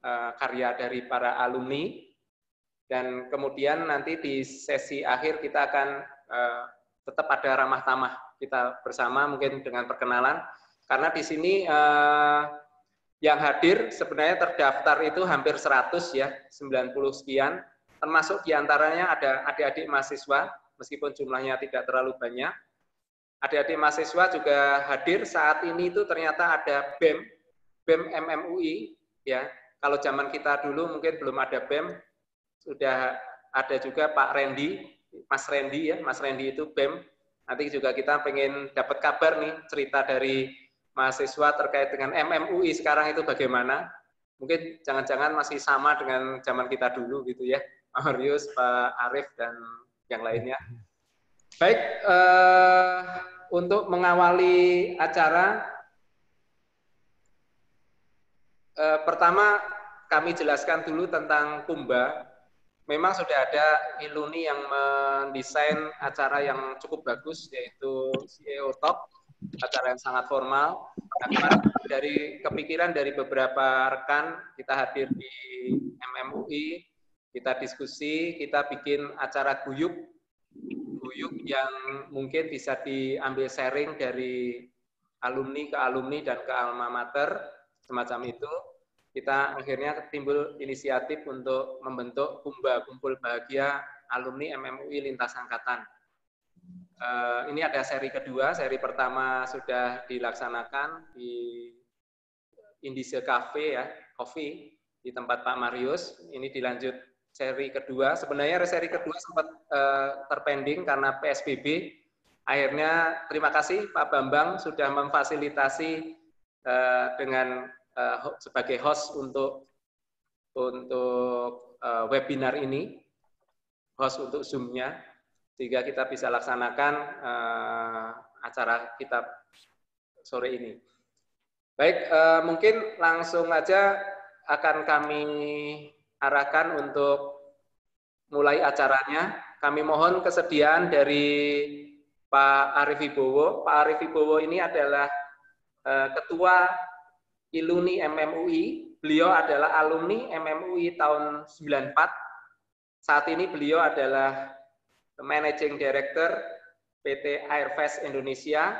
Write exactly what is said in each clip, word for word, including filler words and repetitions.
uh, karya dari para alumni, dan kemudian nanti di sesi akhir kita akan uh, tetap ada ramah tamah kita bersama, mungkin dengan perkenalan, karena di sini uh, yang hadir sebenarnya terdaftar itu hampir seratus ya, sembilan puluh sekian, termasuk diantaranya ada adik-adik mahasiswa, meskipun jumlahnya tidak terlalu banyak. Adik-adik mahasiswa juga hadir saat ini itu ternyata ada B E M, B E M M M U I, ya. Kalau zaman kita dulu mungkin belum ada B E M, sudah ada juga Pak Randy, Mas Randy ya, Mas Randy itu B E M. Nanti juga kita pengen dapat kabar nih, cerita dari mahasiswa terkait dengan M M U I sekarang itu bagaimana. Mungkin jangan-jangan masih sama dengan zaman kita dulu gitu ya, Pak Marius, Pak Arief, dan yang lainnya. Baik, eh, untuk mengawali acara, eh, pertama kami jelaskan dulu tentang Kumba. Memang sudah ada Iluni yang mendesain acara yang cukup bagus, yaitu C E O Talk, acara yang sangat formal. Nah, kemarin dari kepikiran dari beberapa rekan, kita hadir di M M U I, kita diskusi, kita bikin acara guyup, guyup yang mungkin bisa diambil sharing dari alumni ke alumni dan ke alma mater, semacam itu. Kita akhirnya timbul inisiatif untuk membentuk Kumba, Kumpul Bahagia Alumni M M U I Lintas Angkatan. Uh, ini ada seri kedua, seri pertama sudah dilaksanakan di Indise Cafe ya, Coffee, di tempat Pak Marius. Ini dilanjut seri kedua. Sebenarnya seri kedua sempat uh, terpending karena P S B B. Akhirnya terima kasih Pak Bambang sudah memfasilitasi uh, dengan uh, sebagai host untuk untuk uh, webinar ini, host untuk Zoom-nya, sehingga kita bisa laksanakan uh, acara kita sore ini. Baik, uh, mungkin langsung aja akan kami arahkan untuk mulai acaranya. Kami mohon kesediaan dari Pak Arief Wibowo. Pak Arief Wibowo ini adalah uh, Ketua Iluni M M U I. Beliau adalah alumni M M U I tahun sembilan puluh empat. Saat ini beliau adalah Managing Director P T Airfast Indonesia.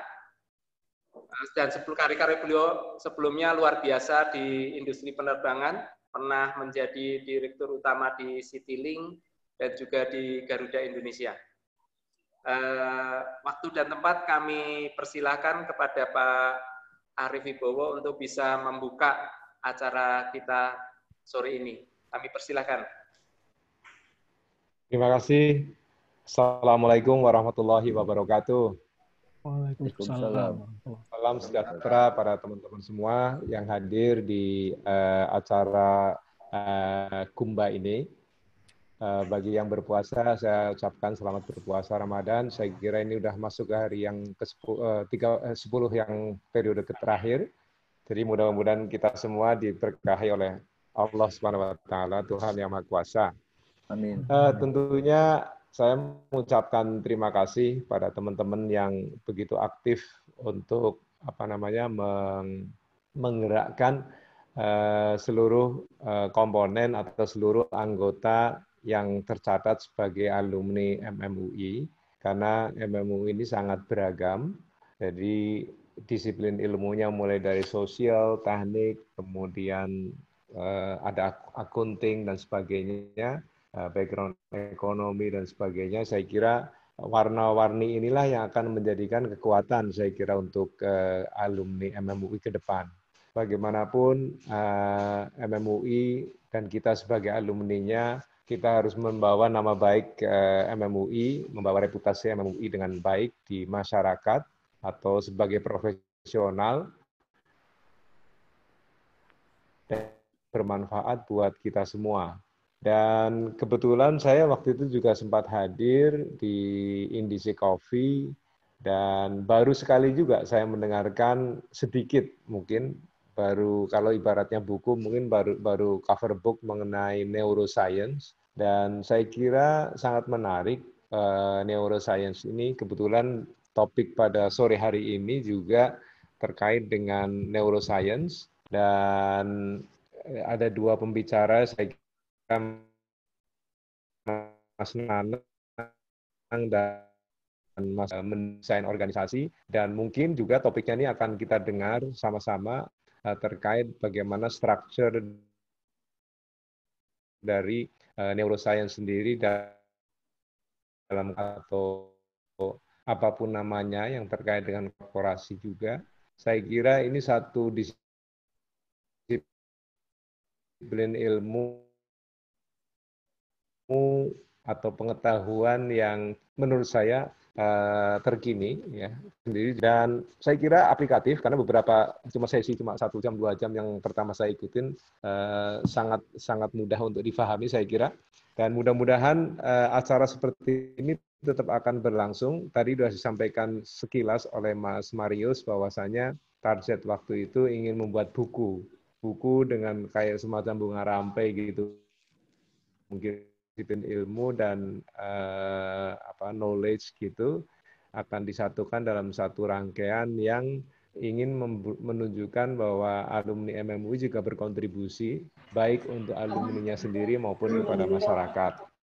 Dan sebelum karir-karir beliau sebelumnya luar biasa di industri penerbangan, pernah menjadi Direktur Utama di Citylink dan juga di Garuda Indonesia. Uh, waktu dan tempat kami persilahkan kepada Pak Arief Wibowo untuk bisa membuka acara kita sore ini. Kami persilahkan. Terima kasih. Assalamualaikum warahmatullahi wabarakatuh. Waalaikumsalam. Salam sejahtera para teman-teman semua yang hadir di uh, acara uh, Kumba ini. Uh, bagi yang berpuasa, saya ucapkan selamat berpuasa Ramadan. Saya kira ini sudah masuk ke hari yang ke sepuluh yang periode terakhir. Jadi mudah-mudahan kita semua diberkahi oleh Allah Subhanahu wa taala, Tuhan Yang Maha Kuasa. Amin. Uh, tentunya saya mengucapkan terima kasih pada teman-teman yang begitu aktif untuk apa namanya meng, menggerakkan uh, seluruh uh, komponen atau seluruh anggota yang tercatat sebagai alumni M M U I, karena M M U I ini sangat beragam. Jadi disiplin ilmunya mulai dari sosial, teknik, kemudian uh, ada akunting dan sebagainya, uh, background ekonomi dan sebagainya. Saya kira warna-warni inilah yang akan menjadikan kekuatan saya kira untuk uh, alumni M M U I ke depan. Bagaimanapun uh, M M U I dan kita sebagai alumninya, kita harus membawa nama baik uh, M M U I, membawa reputasi M M U I dengan baik di masyarakat atau sebagai profesional dan bermanfaat buat kita semua. Dan kebetulan saya waktu itu juga sempat hadir di Indise Coffee dan baru sekali juga saya mendengarkan sedikit mungkin baru kalau ibaratnya buku mungkin baru baru cover book mengenai neuroscience dan saya kira sangat menarik uh, neuroscience ini. Kebetulan topik pada sore hari ini juga terkait dengan neuroscience dan ada dua pembicara, saya kira Mas Nanang dan Mas mendesain organisasi, dan mungkin juga topiknya ini akan kita dengar sama-sama terkait bagaimana structure dari uh, neuroscience sendiri dalam atau apapun namanya yang terkait dengan korporasi juga. Saya kira ini satu disiplin ilmu atau pengetahuan yang menurut saya uh, terkini ya sendiri, dan saya kira aplikatif karena beberapa cuma sesi cuma satu jam dua jam yang pertama saya ikutin uh, sangat sangat mudah untuk difahami saya kira, dan mudah-mudahan uh, acara seperti ini tetap akan berlangsung. Tadi sudah disampaikan sekilas oleh Mas Marius bahwasanya target waktu itu ingin membuat buku buku dengan kayak semacam bunga rampai gitu, mungkin disiplin ilmu dan uh, apa knowledge gitu akan disatukan dalam satu rangkaian yang ingin menunjukkan bahwa alumni M M U I juga berkontribusi baik untuk alumninya sendiri maupun kepada masyarakat.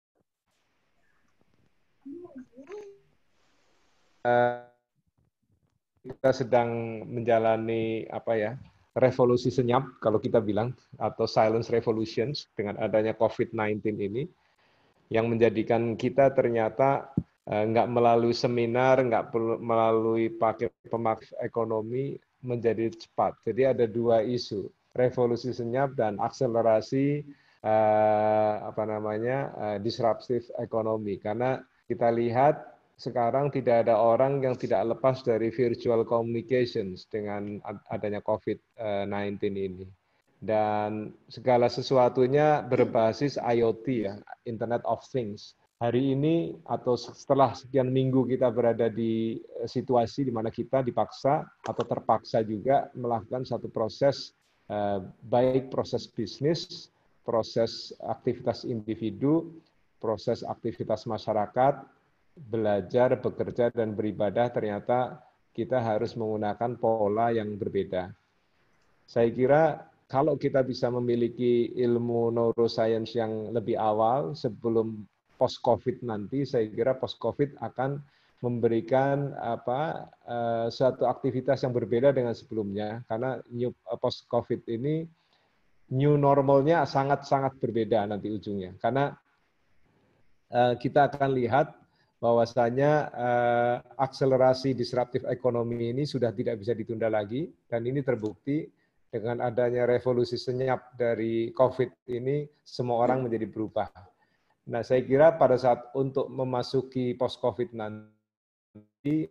Uh, kita sedang menjalani apa ya revolusi senyap kalau kita bilang, atau silence revolutions dengan adanya COVID sembilan belas ini, yang menjadikan kita ternyata nggak melalui seminar, nggak perlu melalui pakai pemakaian ekonomi menjadi cepat. Jadi ada dua isu, revolusi senyap dan akselerasi eh, apa namanya eh, disruptive ekonomi. Karena kita lihat sekarang tidak ada orang yang tidak lepas dari virtual communications dengan adanya COVID sembilan belas ini. Dan segala sesuatunya berbasis I O T ya, Internet of Things. Hari ini atau setelah sekian minggu kita berada di situasi di mana kita dipaksa atau terpaksa juga melakukan satu proses, eh, baik proses bisnis, proses aktivitas individu, proses aktivitas masyarakat, belajar, bekerja, dan beribadah, ternyata kita harus menggunakan pola yang berbeda. Saya kira kalau kita bisa memiliki ilmu neuroscience yang lebih awal sebelum post-COVID nanti, saya kira post-COVID akan memberikan apa uh, suatu aktivitas yang berbeda dengan sebelumnya, karena new post-COVID ini new normalnya sangat-sangat berbeda nanti ujungnya, karena uh, kita akan lihat bahwasanya uh, akselerasi disruptif ekonomi ini sudah tidak bisa ditunda lagi, dan ini terbukti dengan adanya revolusi senyap dari COVID ini, semua orang menjadi berubah. Nah, saya kira pada saat untuk memasuki post-COVID nanti,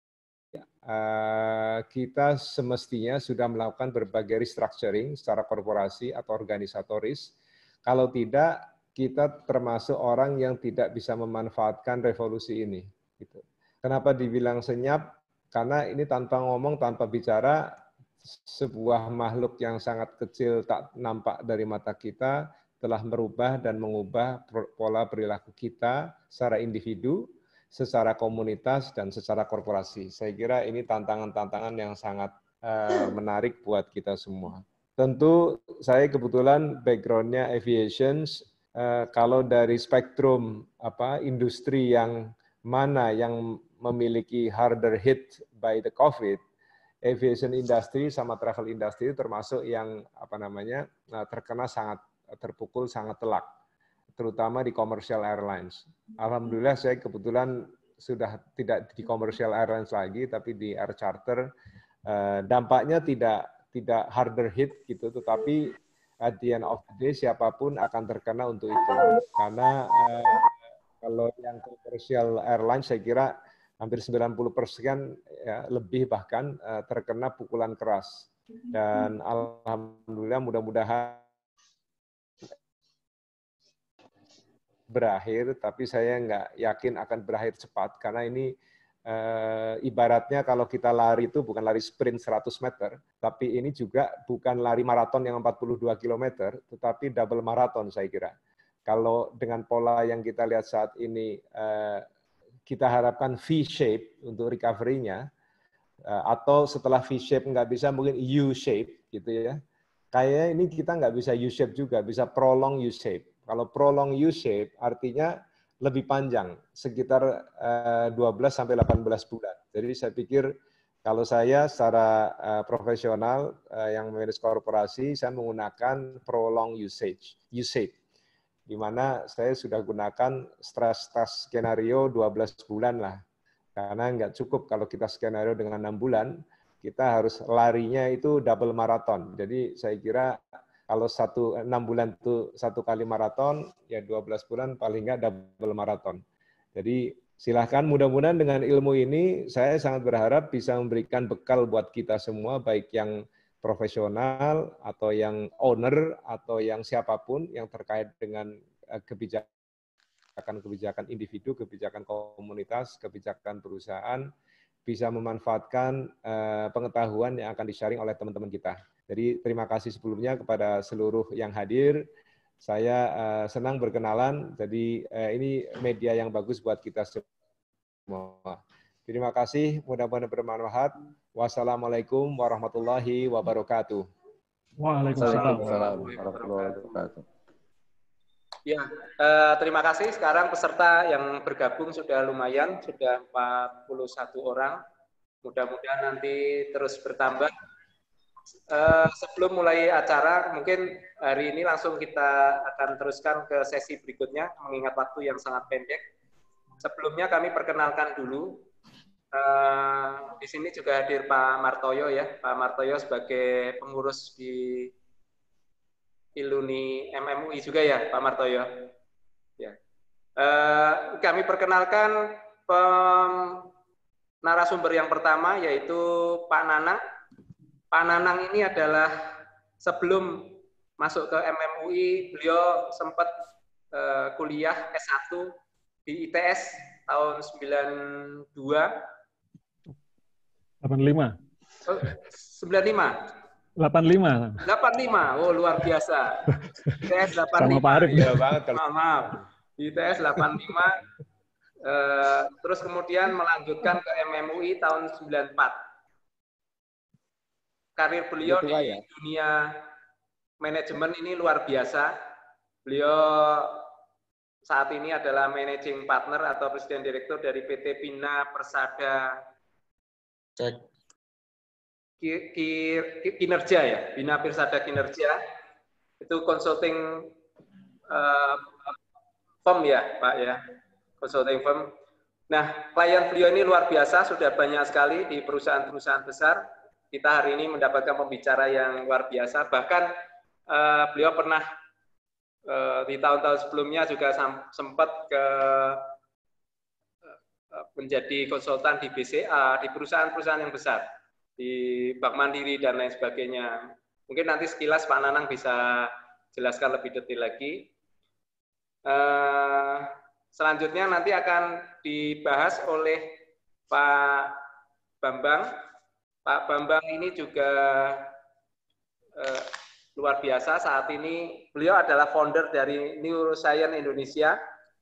kita semestinya sudah melakukan berbagai restructuring secara korporasi atau organisatoris. Kalau tidak, kita termasuk orang yang tidak bisa memanfaatkan revolusi ini. Kenapa dibilang senyap? Karena ini tanpa ngomong, tanpa bicara, sebuah makhluk yang sangat kecil tak nampak dari mata kita telah merubah dan mengubah pola perilaku kita secara individu, secara komunitas, dan secara korporasi. Saya kira ini tantangan-tantangan yang sangat uh, menarik buat kita semua. Tentu saya kebetulan background-nya aviation. Uh, kalau dari spektrum apa industri yang mana yang memiliki harder hit by the COVID, aviation industry sama travel industry termasuk yang apa namanya terkena sangat terpukul sangat telak, terutama di commercial airlines. Alhamdulillah saya kebetulan sudah tidak di commercial airlines lagi, tapi di air charter. Dampaknya tidak tidak harder hit gitu, tetapi at the end of the day siapapun akan terkena untuk itu. Karena eh, kalau yang commercial airlines saya kira hampir sembilan puluh persen ya, lebih bahkan uh, terkena pukulan keras. Dan alhamdulillah mudah-mudahan berakhir, tapi saya nggak yakin akan berakhir cepat, karena ini uh, ibaratnya kalau kita lari itu bukan lari sprint seratus meter, tapi ini juga bukan lari maraton yang empat puluh dua kilometer, tetapi double maraton saya kira. Kalau dengan pola yang kita lihat saat ini, uh, kita harapkan V-shape untuk recovery-nya, atau setelah V-shape nggak bisa mungkin U-shape gitu ya. kayaknya ini kita nggak bisa U-shape juga, bisa prolong U-shape. Kalau prolong U-shape artinya lebih panjang, sekitar uh, dua belas sampai delapan belas bulan. Jadi saya pikir kalau saya secara uh, profesional uh, yang memanage korporasi, saya menggunakan prolong usage, U-shape, di mana saya sudah gunakan stress test skenario dua belas bulan lah. Karena nggak cukup kalau kita skenario dengan enam bulan, kita harus larinya itu double maraton. Jadi saya kira kalau satu enam bulan itu satu kali maraton, ya dua belas bulan paling nggak double maraton. Jadi silahkan, mudah-mudahan dengan ilmu ini saya sangat berharap bisa memberikan bekal buat kita semua, baik yang profesional atau yang owner atau yang siapapun yang terkait dengan kebijakan kebijakan individu, kebijakan komunitas, kebijakan perusahaan, bisa memanfaatkan uh, pengetahuan yang akan di-sharing oleh teman-teman kita. Jadi terima kasih sebelumnya kepada seluruh yang hadir. Saya uh, senang berkenalan, jadi uh, ini media yang bagus buat kita semua. Terima kasih, mudah-mudahan bermanfaat. Wassalamualaikum warahmatullahi wabarakatuh. Waalaikumsalam warahmatullahi wabarakatuh. Ya, eh, terima kasih. Sekarang peserta yang bergabung sudah lumayan, sudah empat puluh satu orang. Mudah-mudahan nanti terus bertambah. Eh, sebelum mulai acara, mungkin hari ini langsung kita akan teruskan ke sesi berikutnya, mengingat waktu yang sangat pendek. Sebelumnya kami perkenalkan dulu. Eh, di sini juga hadir Pak Martoyo ya, Pak Martoyo sebagai pengurus di Iluni M M U I juga ya, Pak Martoyo. Ya. Eh, kami perkenalkan pem, narasumber yang pertama yaitu Pak Nanang. Pak Nanang ini adalah sebelum masuk ke M M U I, beliau sempat eh, kuliah S satu di I T S tahun sembilan dua. delapan lima. Oh, sembilan lima. delapan lima. delapan lima. Oh, luar biasa. I T S delapan lima. Sama Pak Arif ya banget. Maaf, maaf. I T S delapan lima. Eh, terus kemudian melanjutkan ke M M U I tahun sembilan empat. Karir beliau di ya? dunia manajemen ini luar biasa. Beliau saat ini adalah managing partner atau presiden direktur dari P T Bina Persada Cek. Ki, ki, ki, kinerja ya, Bina Persada Kinerja. Itu consulting uh, firm ya, Pak ya. Consulting firm. Nah, klien beliau ini luar biasa, sudah banyak sekali di perusahaan-perusahaan besar. Kita hari ini mendapatkan pembicara yang luar biasa. Bahkan uh, beliau pernah uh, di tahun-tahun sebelumnya juga sempat ke uh, menjadi konsultan di B C A, di perusahaan-perusahaan yang besar, di Bank Mandiri dan lain sebagainya. Mungkin nanti sekilas Pak Nanang bisa jelaskan lebih detail lagi. Uh, selanjutnya nanti akan dibahas oleh Pak Bambang. Pak Bambang ini juga uh, luar biasa. Saat ini beliau adalah founder dari Neuroscience Indonesia.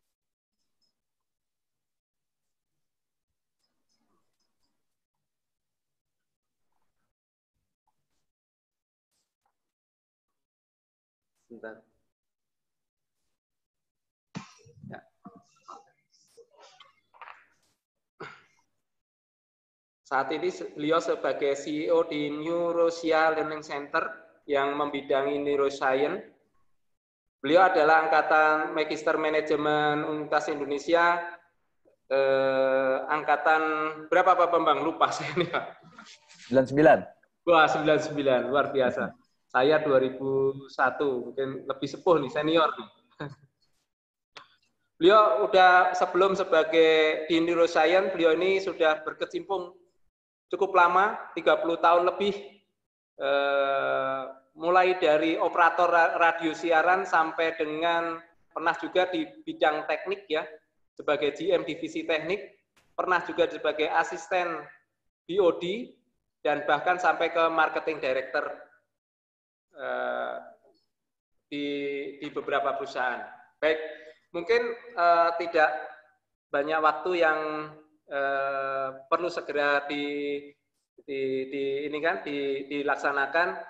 Sebentar. Ya. Saat ini beliau sebagai C E O di Neurosia Learning Center yang membidangi neuroscience. Beliau adalah angkatan Magister Manajemen Universitas Indonesia, eh, angkatan berapa Pak Bambang? Lupa saya ini Pak. sembilan puluh sembilan. Wah, sembilan puluh sembilan, luar biasa. Saya dua ribu satu, mungkin lebih sepuh nih, senior nih. Beliau udah sebelum sebagai di neuroscience, beliau ini sudah berkecimpung cukup lama, tiga puluh tahun lebih, eh, mulai dari operator radio siaran sampai dengan pernah juga di bidang teknik ya, sebagai G M divisi teknik, pernah juga sebagai asisten B O D, dan bahkan sampai ke marketing director eh, di, di beberapa perusahaan. Baik, mungkin eh, tidak banyak waktu yang eh, perlu segera di, di, di ini kan di, dilaksanakan.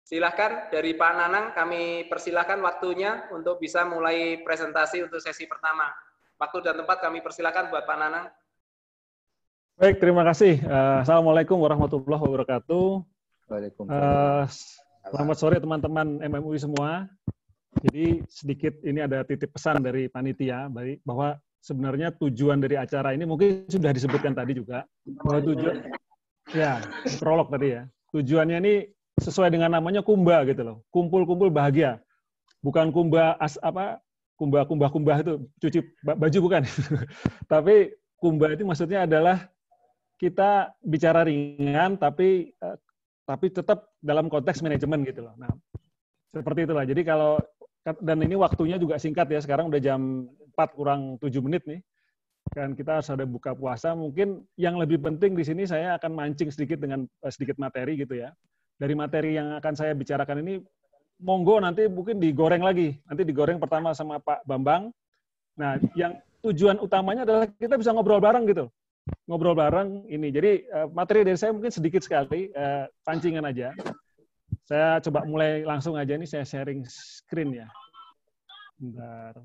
Silahkan dari Pak Nanang, kami persilahkan waktunya untuk bisa mulai presentasi untuk sesi pertama. Waktu dan tempat kami persilahkan buat Pak Nanang. Baik, terima kasih. Uh, Assalamualaikum warahmatullahi wabarakatuh. Waalaikumsalam. Uh, selamat sore teman-teman M M U I semua. Jadi sedikit ini ada titip pesan dari panitia bahwa sebenarnya tujuan dari acara ini mungkin sudah disebutkan tadi juga. Bahwa tujuan, ya, prolog tadi ya. Tujuannya ini sesuai dengan namanya kumba gitu loh, kumpul-kumpul bahagia, bukan kumba as apa kumba kumbah kumbah itu cuci baju bukan, tapi kumba itu maksudnya adalah kita bicara ringan tapi eh, tapi tetap dalam konteks manajemen gitu loh. Nah seperti itulah. Jadi kalau dan ini waktunya juga singkat ya, sekarang udah jam empat kurang tujuh menit nih, kan kita harus ada buka puasa. Mungkin yang lebih penting di sini saya akan mancing sedikit dengan eh, sedikit materi gitu ya. Dari materi yang akan saya bicarakan ini, monggo nanti mungkin digoreng lagi. Nanti digoreng pertama sama Pak Bambang. Nah, yang tujuan utamanya adalah kita bisa ngobrol bareng gitu. Ngobrol bareng ini. Jadi materi dari saya mungkin sedikit sekali, eh, pancingan aja. Saya coba mulai langsung aja nih, saya sharing screen ya. Bentar.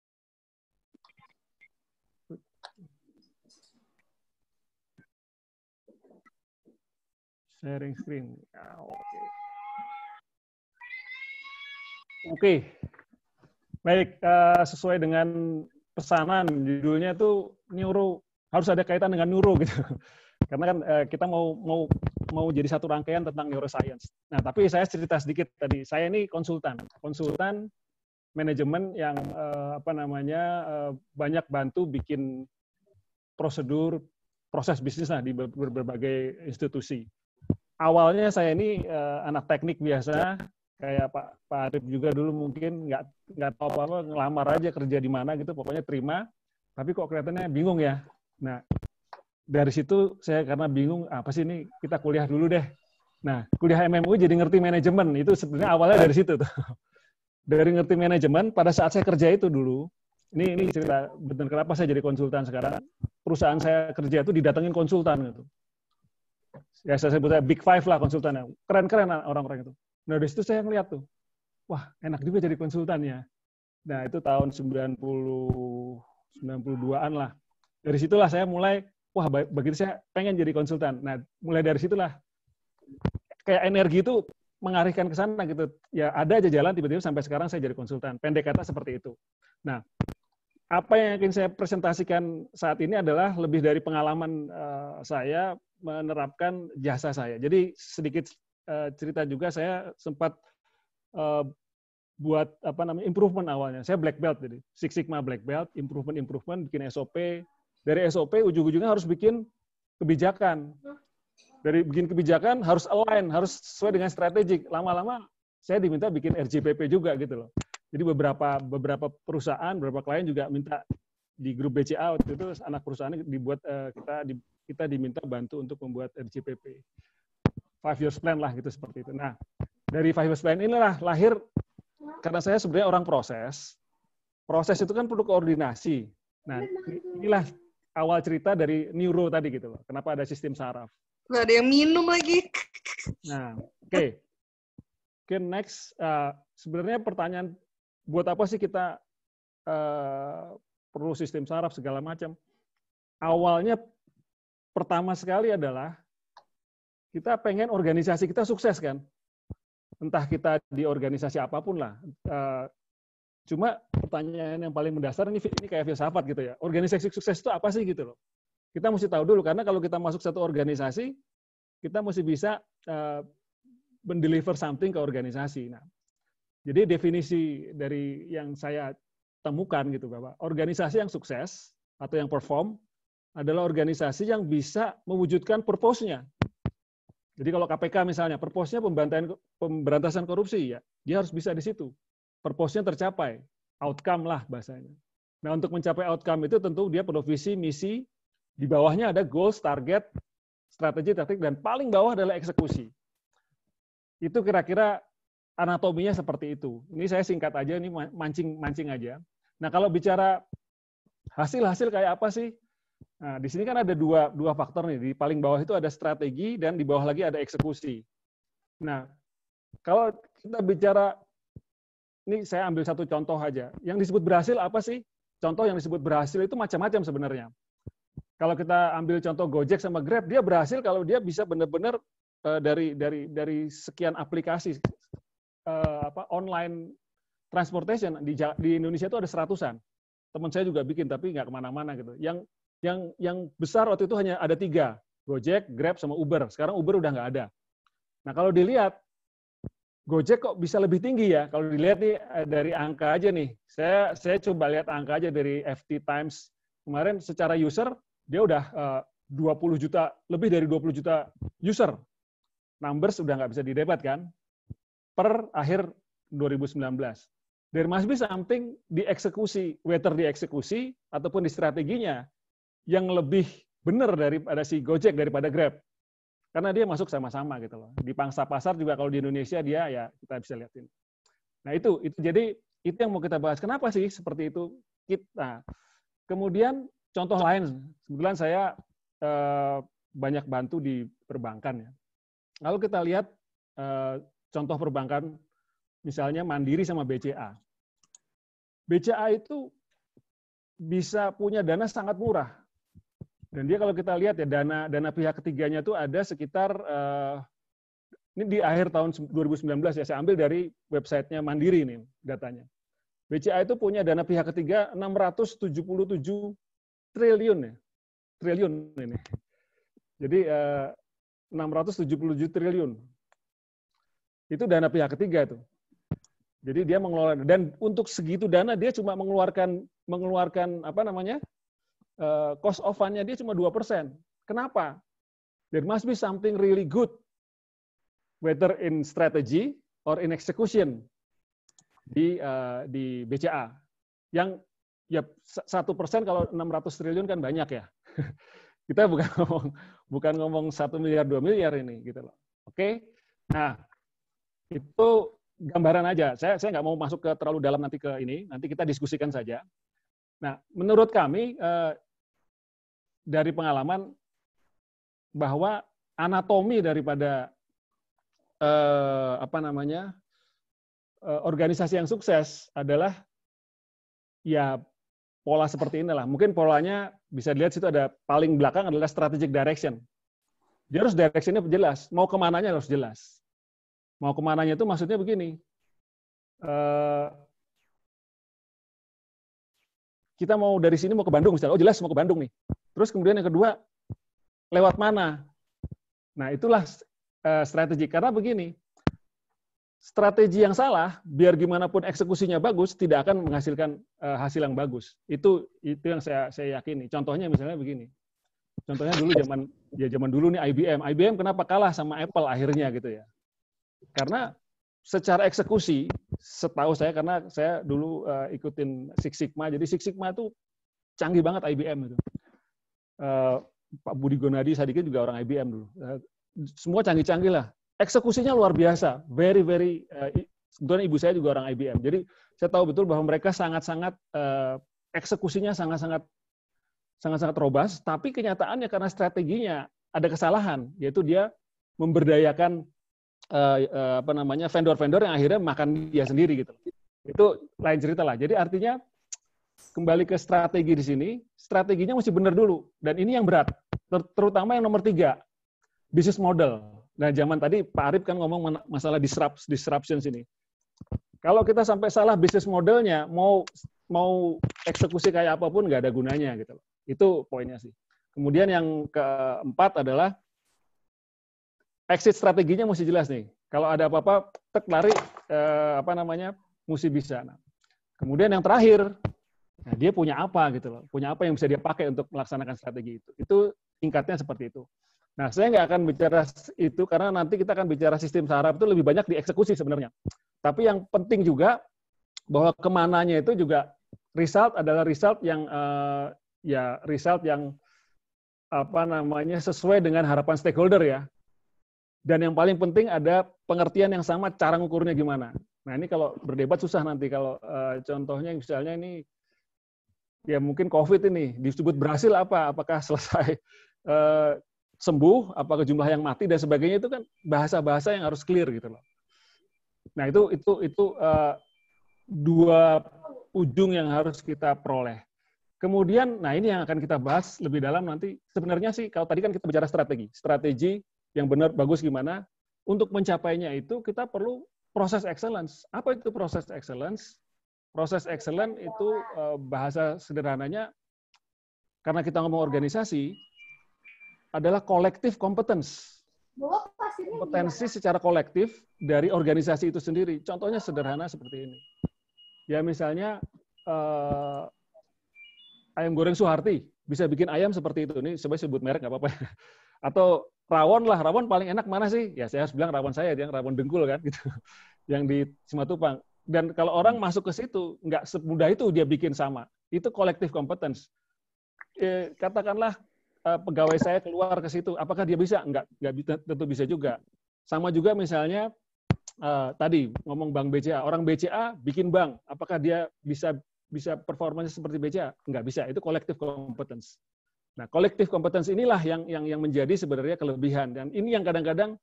Sharing screen. Oke. Okay. Okay. Baik, uh, sesuai dengan pesanan judulnya itu neuro, harus ada kaitan dengan neuro gitu. Karena kan uh, kita mau mau mau jadi satu rangkaian tentang neuroscience. Nah, tapi saya cerita sedikit tadi. Saya ini konsultan, konsultan manajemen yang uh, apa namanya uh, banyak bantu bikin prosedur proses bisnis lah di berbagai institusi. Awalnya saya ini uh, anak teknik biasa, kayak Pak Pak Arif juga dulu mungkin nggak nggak tahu apa-apa, ngelamar aja kerja di mana gitu, pokoknya terima. Tapi kok kelihatannya bingung ya. Nah, dari situ saya karena bingung, apa sih ini, kita kuliah dulu deh. Nah, kuliah M M U I jadi ngerti manajemen, itu sebenarnya awalnya dari situ tuh. Dari ngerti manajemen, pada saat saya kerja itu dulu, ini ini cerita benar kenapa saya jadi konsultan sekarang. Perusahaan saya kerja itu didatengin konsultan gitu. Ya saya sebutnya Big Five lah konsultannya. Keren-keren orang-orang itu. Nah dari situ saya ngeliat tuh, wah enak juga jadi konsultannya. Nah itu tahun sembilan puluh, sembilan puluh dua-an lah. Dari situlah saya mulai, wah begitu saya pengen jadi konsultan. Nah mulai dari situlah, kayak energi itu mengarahkan ke sana gitu. Ya ada aja jalan, tiba-tiba sampai sekarang saya jadi konsultan. Pendek kata seperti itu. Nah, apa yang ingin saya presentasikan saat ini adalah lebih dari pengalaman uh, saya menerapkan jasa saya. Jadi sedikit uh, cerita juga, saya sempat uh, buat apa namanya improvement awalnya. Saya black belt jadi Six Sigma black belt, improvement improvement, bikin S O P. Dari S O P ujung-ujungnya harus bikin kebijakan. Dari bikin kebijakan harus align, harus sesuai dengan strategik. Lama-lama saya diminta bikin R J P P juga gitu loh. Jadi beberapa beberapa perusahaan, beberapa klien juga minta di grup B C A waktu itu anak perusahaannya dibuat uh, kita di, kita diminta bantu untuk membuat R J P P. Five years plan lah gitu seperti itu. Nah, dari five years plan inilah lahir, karena saya sebenarnya orang proses. Proses itu kan perlu koordinasi. Nah, inilah awal cerita dari neuro tadi gitu loh. Kenapa ada sistem saraf. Nggak ada yang minum lagi. Nah, oke. Okay. Oke, okay, next. Uh, sebenarnya pertanyaan, buat apa sih kita uh, perlu sistem saraf segala macam? Awalnya pertama sekali adalah kita pengen organisasi kita sukses kan, entah kita di organisasi apapun lah. Uh, cuma pertanyaan yang paling mendasar ini, ini kayak filsafat gitu ya. Organisasi sukses itu apa sih gitu loh? Kita mesti tahu dulu, karena kalau kita masuk satu organisasi, kita mesti bisa uh, mendeliver something ke organisasi. Nah, jadi definisi dari yang saya temukan gitu bahwa organisasi yang sukses atau yang perform adalah organisasi yang bisa mewujudkan purpose-nya. Jadi kalau K P K misalnya, purpose-nya pembantaian pemberantasan korupsi ya, dia harus bisa di situ. Purpose-nya tercapai, outcome lah bahasanya. Nah, untuk mencapai outcome itu tentu dia perlu visi, misi, di bawahnya ada goals, target, strategi, taktik, dan paling bawah adalah eksekusi. Itu kira-kira anatominya seperti itu. Ini saya singkat aja, ini mancing-mancing aja. Nah, kalau bicara hasil-hasil kayak apa sih? Nah, di sini kan ada dua, dua faktor nih. Di paling bawah itu ada strategi, dan di bawah lagi ada eksekusi. Nah, kalau kita bicara, ini saya ambil satu contoh aja. Yang disebut berhasil apa sih? Contoh yang disebut berhasil itu macam-macam sebenarnya. Kalau kita ambil contoh Gojek sama Grab, dia berhasil kalau dia bisa benar-benar uh, dari dari dari sekian aplikasi uh, apa online transportation di, di Indonesia itu ada seratusan. Teman saya juga bikin tapi nggak kemana-mana gitu. Yang yang yang besar waktu itu hanya ada tiga, Gojek, Grab sama Uber. Sekarang Uber udah nggak ada. Nah kalau dilihat Gojek kok bisa lebih tinggi ya? Kalau dilihat nih dari angka aja nih, saya saya coba lihat angka aja dari F T Times kemarin secara user dia udah uh, dua puluh juta, lebih dari dua puluh juta user. Numbers udah nggak bisa didebat kan? Per akhir dua ribu sembilan belas. There must be something di eksekusi, whether di eksekusi ataupun di strateginya yang lebih benar daripada si Gojek daripada Grab. Karena dia masuk sama-sama gitu loh. Di pangsa pasar juga kalau di Indonesia dia ya kita bisa lihatin. Nah itu itu jadi itu yang mau kita bahas. Kenapa sih seperti itu? Kita. Kemudian contoh lain, kebetulan saya eh, banyak bantu di perbankan ya. Lalu kita lihat eh, contoh perbankan misalnya Mandiri sama B C A. B C A itu bisa punya dana sangat murah. Dan dia kalau kita lihat ya dana dana pihak ketiganya itu ada sekitar uh, ini di akhir tahun dua ribu sembilan belas ya, saya ambil dari websitenya Mandiri ini datanya. B C A itu punya dana pihak ketiga enam ratus tujuh puluh tujuh triliun ya. Triliun ini. Jadi uh, enam ratus tujuh puluh tujuh triliun. Itu dana pihak ketiga itu. Jadi dia mengelola dan untuk segitu dana dia cuma mengeluarkan mengeluarkan apa namanya? Uh, cost of fund-nya dia cuma dua persen. Kenapa? There must be something really good, whether in strategy or in execution di uh, di B C A. Yang ya satu persen kalau enam ratus triliun kan banyak ya. Kita bukan ngomong bukan ngomong satu miliar dua miliar ini gitu loh. Oke. Okay? Nah itu gambaran aja. Saya saya nggak mau masuk ke terlalu dalam nanti ke ini. Nanti kita diskusikan saja. Nah menurut kami uh, dari pengalaman bahwa anatomi daripada eh, apa namanya eh, organisasi yang sukses adalah ya pola seperti inilah. Mungkin polanya bisa dilihat situ ada paling belakang adalah strategic direction. Dia harus directionnya jelas. Mau kemananya harus jelas. Mau kemananya itu maksudnya begini. Eh, kita mau dari sini mau ke Bandung misalnya. Oh jelas mau ke Bandung nih. Terus kemudian yang kedua, lewat mana? Nah, itulah uh, strategi. Karena begini, strategi yang salah, biar gimana pun eksekusinya bagus, tidak akan menghasilkan uh, hasil yang bagus. Itu itu yang saya saya yakini. Contohnya misalnya begini. Contohnya dulu zaman ya zaman dulu nih I B M. I B M kenapa kalah sama Apple akhirnya gitu ya? Karena secara eksekusi, setahu saya karena saya dulu uh, ikutin Six Sigma. Jadi Six Sigma itu canggih banget I B M itu. Uh, Pak Budi Gunadi Sadikin juga orang I B M dulu. Uh, semua canggih-canggih lah. Eksekusinya luar biasa. Very, very, uh, kebetulan ibu saya juga orang I B M. Jadi saya tahu betul bahwa mereka sangat-sangat, uh, eksekusinya sangat-sangat sangat-sangat robust, tapi kenyataannya karena strateginya ada kesalahan, yaitu dia memberdayakan uh, uh, apa namanya vendor-vendor yang akhirnya makan dia sendiri gitu. Itu lain cerita lah. Jadi artinya kembali ke strategi di sini, strateginya mesti benar dulu. Dan ini yang berat, ter terutama yang nomor tiga, business model. Nah, zaman tadi Pak Arif kan ngomong masalah disrupt, disruption sini. Kalau kita sampai salah business modelnya, mau mau eksekusi kayak apapun nggak ada gunanya gitu. Itu poinnya sih. Kemudian yang keempat adalah exit strateginya mesti jelas nih. Kalau ada apa-apa, tek lari eh, apa namanya, mesti bisa. Nah, kemudian yang terakhir, nah, dia punya apa gitu loh, punya apa yang bisa dia pakai untuk melaksanakan strategi itu. Itu tingkatnya seperti itu. Nah, saya nggak akan bicara itu karena nanti kita akan bicara sistem saraf itu lebih banyak dieksekusi sebenarnya. Tapi yang penting juga bahwa kemananya itu juga result adalah result yang uh, ya result yang apa namanya sesuai dengan harapan stakeholder ya. Dan yang paling penting ada pengertian yang sama cara ngukurnya gimana. Nah ini kalau berdebat susah nanti kalau uh, contohnya misalnya ini ya mungkin COVID ini disebut berhasil apa? Apakah selesai uh, sembuh? Apakah jumlah yang mati dan sebagainya itu kan bahasa-bahasa yang harus clear gitu loh. Nah itu itu itu uh, dua ujung yang harus kita peroleh. Kemudian, nah ini yang akan kita bahas lebih dalam nanti. Sebenarnya sih, kalau tadi kan kita bicara strategi. Strategi yang benar, bagus gimana. Untuk mencapainya itu kita perlu proses excellence. Apa itu proses excellence? Proses excellence itu bahasa sederhananya, karena kita ngomong organisasi, adalah collective competence. Kompetensi secara kolektif dari organisasi itu sendiri. Contohnya sederhana seperti ini. Ya misalnya, eh, ayam goreng Suharti bisa bikin ayam seperti itu. Ini coba sebut merek nggak apa-apa. Atau rawon lah, rawon paling enak mana sih? Ya saya harus bilang rawon saya, yang rawon dengkul kan, gitu. Yang di Simatupang. Dan kalau orang masuk ke situ, nggak semudah itu dia bikin sama. Itu collective competence. Eh, katakanlah eh, pegawai saya keluar ke situ, apakah dia bisa? Nggak, nggak tentu bisa juga. Sama juga misalnya eh, tadi ngomong bank B C A, orang B C A bikin bank, apakah dia bisa bisa performanya seperti B C A? Nggak bisa, itu collective competence. Nah, collective competence inilah yang yang yang menjadi sebenarnya kelebihan. Dan ini yang kadang-kadang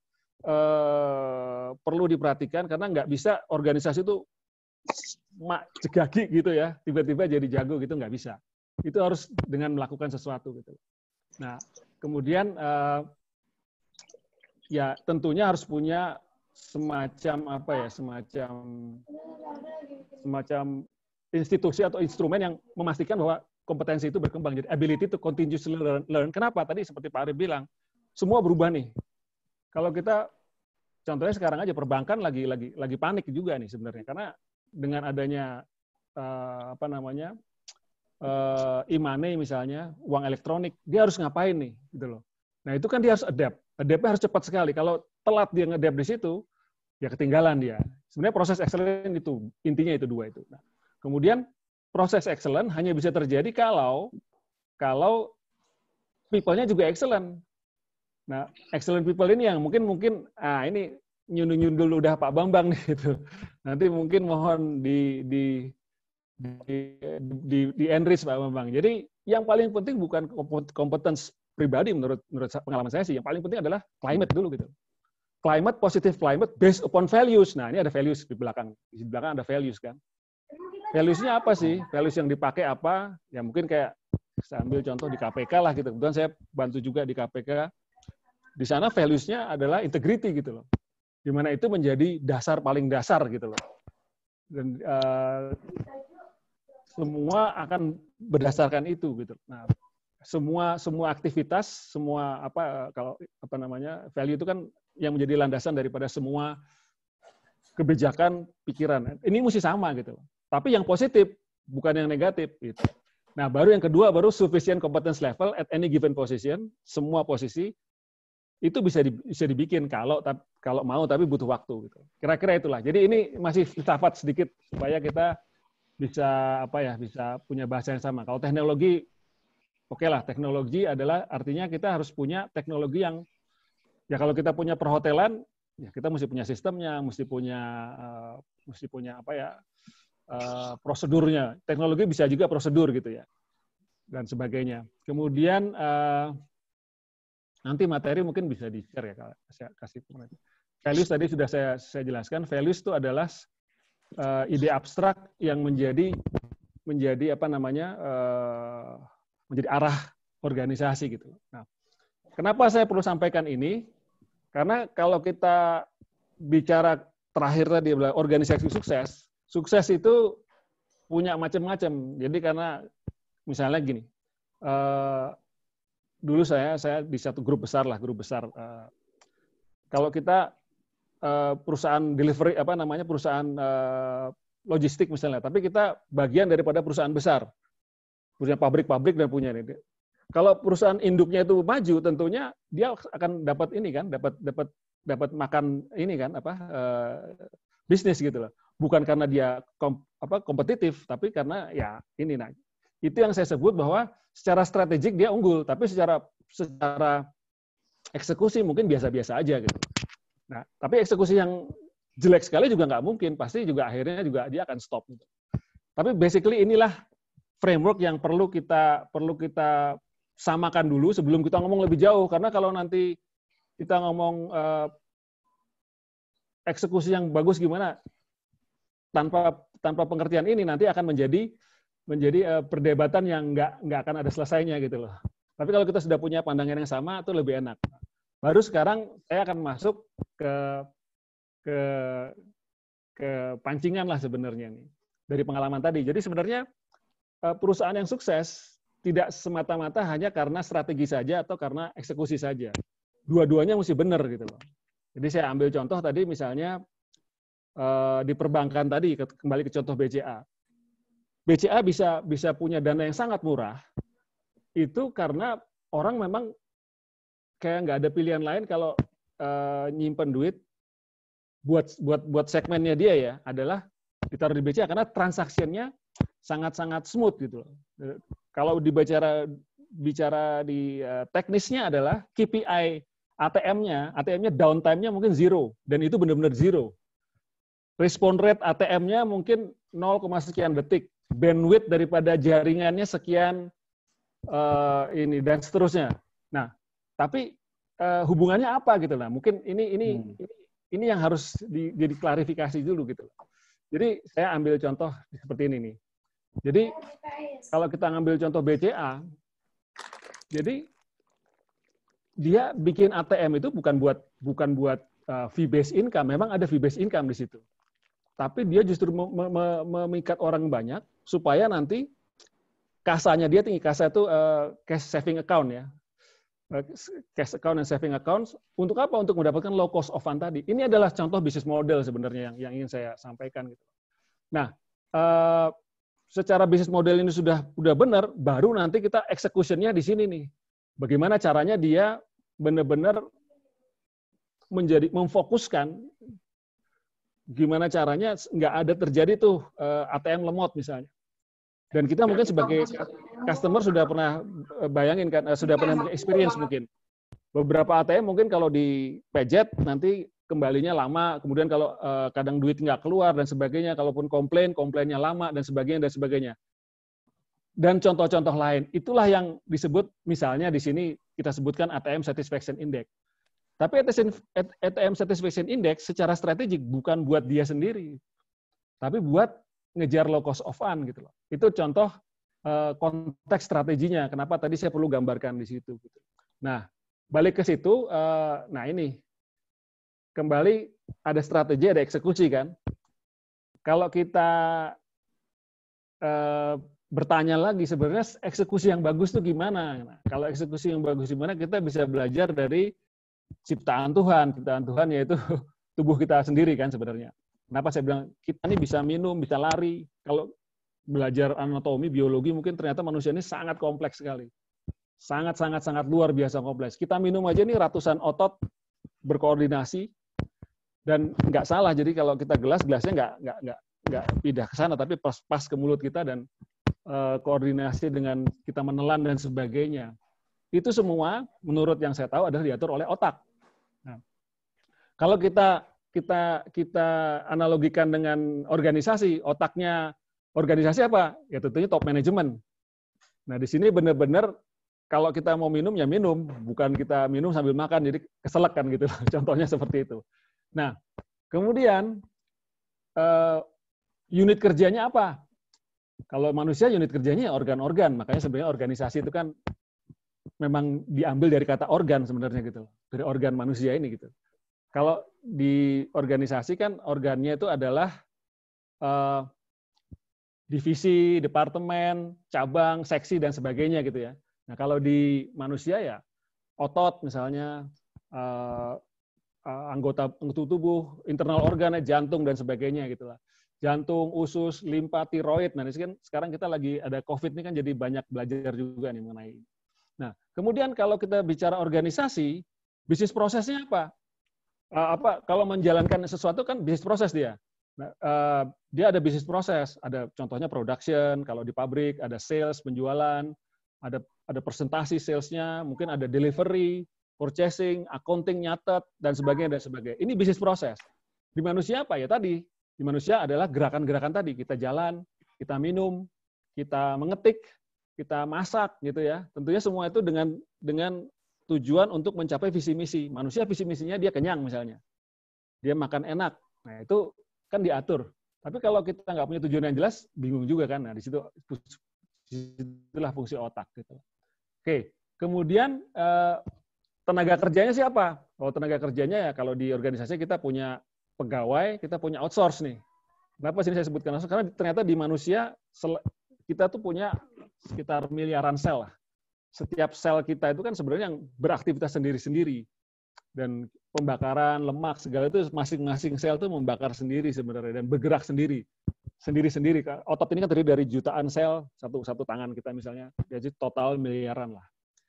eh, perlu diperhatikan, karena nggak bisa organisasi itu mak jegagi gitu ya, tiba-tiba jadi jago gitu, nggak bisa. Itu harus dengan melakukan sesuatu gitu. Nah, kemudian eh, ya tentunya harus punya semacam apa ya, semacam semacam institusi atau instrumen yang memastikan bahwa kompetensi itu berkembang. Jadi ability to continuously learn. Kenapa? Tadi seperti Pak Arif bilang, semua berubah nih. Kalau kita, contohnya sekarang aja perbankan lagi lagi lagi panik juga nih sebenarnya, karena dengan adanya uh, apa namanya uh, e-money misalnya, uang elektronik, dia harus ngapain nih, gitu loh. Nah itu kan dia harus adapt. Adaptnya harus cepat sekali. Kalau telat dia nge-adapt di situ, ya ketinggalan dia. Sebenarnya proses excellent itu intinya itu dua itu. Nah, kemudian proses excellent hanya bisa terjadi kalau kalau people-nya juga excellent. Nah, excellent people ini yang mungkin mungkin ah ini nyundul-nyundul udah Pak Bambang nih gitu. Nanti mungkin mohon di di di di, di enrich Pak Bambang. Jadi yang paling penting bukan kompetens pribadi menurut menurut pengalaman saya sih. Yang paling penting adalah climate dulu gitu. Climate, positive climate based upon values. Nah, ini ada values di belakang. Di belakang ada values kan. Values-nya apa sih? Values yang dipakai apa? Ya mungkin kayak saya ambil contoh di K P K lah gitu. Kebetulan saya bantu juga di K P K. Di sana values-nya adalah integrity gitu loh. Di mana itu menjadi dasar paling dasar gitu loh. Dan uh, semua akan berdasarkan itu gitu. Nah, semua semua aktivitas, semua apa kalau apa namanya? Value itu kan yang menjadi landasan daripada semua kebijakan pikiran. Ini mesti sama gitu. Tapi yang positif, bukan yang negatif. Gitu. Nah, baru yang kedua, baru sufficient competence level at any given position, semua posisi, itu bisa di, bisa dibikin kalau kalau mau, tapi butuh waktu. Gitu. Kira-kira itulah. Jadi ini masih filsafat sedikit, supaya kita bisa apa ya, bisa punya bahasa yang sama. Kalau teknologi, oke okay lah, teknologi adalah artinya kita harus punya teknologi yang, ya kalau kita punya perhotelan, ya kita mesti punya sistemnya, mesti punya, uh, mesti punya apa ya, Uh, prosedurnya. Teknologi bisa juga prosedur gitu ya, dan sebagainya. Kemudian uh, nanti materi mungkin bisa di-share ya, saya kasih. Values tadi sudah saya saya jelaskan. Values itu adalah uh, ide abstrak yang menjadi menjadi apa namanya uh, menjadi arah organisasi gitu. Nah, kenapa saya perlu sampaikan ini? Karena kalau kita bicara terakhir tadi organisasi sukses. Sukses itu punya macam-macam. Jadi karena misalnya gini, uh, dulu saya saya di satu grup besar lah, grup besar. Uh, kalau kita uh, perusahaan delivery apa namanya perusahaan uh, logistik misalnya, tapi kita bagian daripada perusahaan besar, punya pabrik-pabrik dan punya ini. Kalau perusahaan induknya itu maju, tentunya dia akan dapat ini kan, dapat dapat dapat makan ini kan apa uh, bisnis gitu loh. Bukan karena dia kom, apa, kompetitif, tapi karena ya ini nah itu yang saya sebut bahwa secara strategik dia unggul, tapi secara secara eksekusi mungkin biasa-biasa aja gitu. Nah, tapi eksekusi yang jelek sekali juga nggak mungkin, pasti juga akhirnya juga dia akan stop. Gitu. Tapi basically inilah framework yang perlu kita perlu kita samakan dulu sebelum kita ngomong lebih jauh, karena kalau nanti kita ngomong uh, eksekusi yang bagus gimana? Tanpa tanpa pengertian ini nanti akan menjadi menjadi uh, perdebatan yang nggak nggak akan ada selesainya gitu loh. Tapi kalau kita sudah punya pandangan yang sama, itu lebih enak. Baru sekarang saya akan masuk ke ke ke pancingan lah sebenarnya nih dari pengalaman tadi. Jadi sebenarnya perusahaan yang sukses tidak semata-mata hanya karena strategi saja atau karena eksekusi saja. Dua-duanya mesti benar gitu loh. Jadi saya ambil contoh tadi misalnya di perbankan tadi, kembali ke contoh B C A. B C A bisa bisa punya dana yang sangat murah itu karena orang memang kayak nggak ada pilihan lain kalau nyimpen duit buat buat buat segmennya dia ya adalah ditaruh di B C A karena transaksinya sangat-sangat smooth gitu loh. Kalau dibicara bicara di uh, teknisnya adalah K P I A T M-nya, A T M-nya downtime-nya mungkin zero dan itu benar-benar zero. Respon rate A T M-nya mungkin nol, sekian detik. Bandwidth daripada jaringannya sekian uh, ini dan seterusnya. Nah, tapi uh, hubungannya apa gitu lah. Mungkin ini ini hmm. ini ini yang harus di, jadi klarifikasi dulu gitu. Jadi saya ambil contoh seperti ini nih. Jadi kalau kita ngambil contoh B C A, jadi dia bikin A T M itu bukan buat bukan buat uh, fee based income, memang ada fee based income di situ. Tapi dia justru memikat orang banyak supaya nanti kasanya dia tinggi. Kasa itu uh, cash saving account ya. Cash account dan saving account untuk apa? Untuk mendapatkan low cost of fund tadi. Ini adalah contoh bisnis model sebenarnya yang, yang ingin saya sampaikan. Gitu. Nah, uh, secara bisnis model ini sudah sudah benar, baru nanti kita execution-nya di sini nih. Bagaimana caranya dia benar-benar menjadi memfokuskan, gimana caranya nggak ada terjadi tuh uh, A T M lemot misalnya. Dan kita mungkin sebagai customer sudah pernah bayangin kan, sudah pernah experience mungkin. Beberapa A T M mungkin kalau di pejet nanti kembalinya lama, kemudian kalau uh, kadang duit nggak keluar dan sebagainya, kalaupun komplain, komplainnya lama dan sebagainya dan sebagainya. Dan contoh-contoh lain, itulah yang disebut misalnya di sini kita sebutkan A T M Satisfaction Index. Tapi A T M Satisfaction Index secara strategik bukan buat dia sendiri, tapi buat ngejar low cost of fund gitu loh. Itu contoh uh, konteks strateginya. Kenapa tadi saya perlu gambarkan di situ. Gitu. Nah, balik ke situ. Uh, nah ini kembali ada strategi, ada eksekusi kan. Kalau kita uh, bertanya lagi sebenarnya eksekusi yang bagus itu gimana? Nah, kalau eksekusi yang bagus gimana? Kita bisa belajar dari ciptaan Tuhan. Ciptaan Tuhan yaitu tubuh kita sendiri kan sebenarnya. Kenapa saya bilang kita ini bisa minum, bisa lari. Kalau belajar anatomi, biologi, mungkin ternyata manusia ini sangat kompleks sekali. Sangat-sangat-sangat luar biasa kompleks. Kita minum aja nih ratusan otot berkoordinasi dan nggak salah. Jadi kalau kita gelas, gelasnya nggak nggak nggak nggak pindah ke sana, tapi pas pas ke mulut kita dan uh, koordinasi dengan kita menelan dan sebagainya. Itu semua menurut yang saya tahu adalah diatur oleh otak. Nah, kalau kita kita kita analogikan dengan organisasi, otaknya organisasi apa? Ya tentunya top management. Nah, di sini benar-benar kalau kita mau minum ya minum, bukan kita minum sambil makan, jadi keselak kan gitu. Contohnya seperti itu. Nah, kemudian uh, unit kerjanya apa? Kalau manusia unit kerjanya organ-organ, makanya sebenarnya organisasi itu kan memang diambil dari kata organ sebenarnya gitu, dari organ manusia ini gitu. Kalau di organisasi kan organnya itu adalah uh, divisi, departemen, cabang, seksi dan sebagainya gitu ya. Nah kalau di manusia ya otot misalnya, uh, uh, anggota tubuh, internal organ, jantung dan sebagainya gitulah. Jantung, usus, limpa, tiroid. Nah ini kan sekarang kita lagi ada COVID ini kan jadi banyak belajar juga nih mengenai ini. Nah kemudian kalau kita bicara organisasi, bisnis prosesnya apa? Uh, apa kalau menjalankan sesuatu kan bisnis proses dia. Nah, uh, dia ada bisnis proses, ada contohnya production, kalau di pabrik ada sales, penjualan, ada ada presentasi salesnya, mungkin ada delivery, purchasing, accounting, nyatet dan sebagainya dan sebagainya. Ini bisnis proses. Di manusia apa ya tadi? Di manusia adalah gerakan-gerakan tadi. Kita jalan, kita minum, kita mengetik, kita masak gitu ya. Tentunya semua itu dengan dengan tujuan untuk mencapai visi misi. Manusia visi misinya dia kenyang misalnya. dia makan enak. Nah, itu kan diatur. Tapi kalau kita nggak punya tujuan yang jelas, bingung juga kan. Nah, di situ itulah fungsi otak gitu. Oke, kemudian eh, tenaga kerjanya siapa? Kalau tenaga kerjanya ya kalau di organisasi kita punya pegawai, kita punya outsource nih. Kenapa sini saya sebutkan outsource? Karena ternyata di manusia kita tuh punya sekitar miliaran sel lah. Setiap sel kita itu kan sebenarnya yang beraktivitas sendiri-sendiri. Dan pembakaran lemak segala itu masing-masing sel itu membakar sendiri sebenarnya dan bergerak sendiri sendiri-sendiri. Otot ini kan terdiri dari jutaan sel, satu satu tangan kita misalnya, jadi total miliaran lah.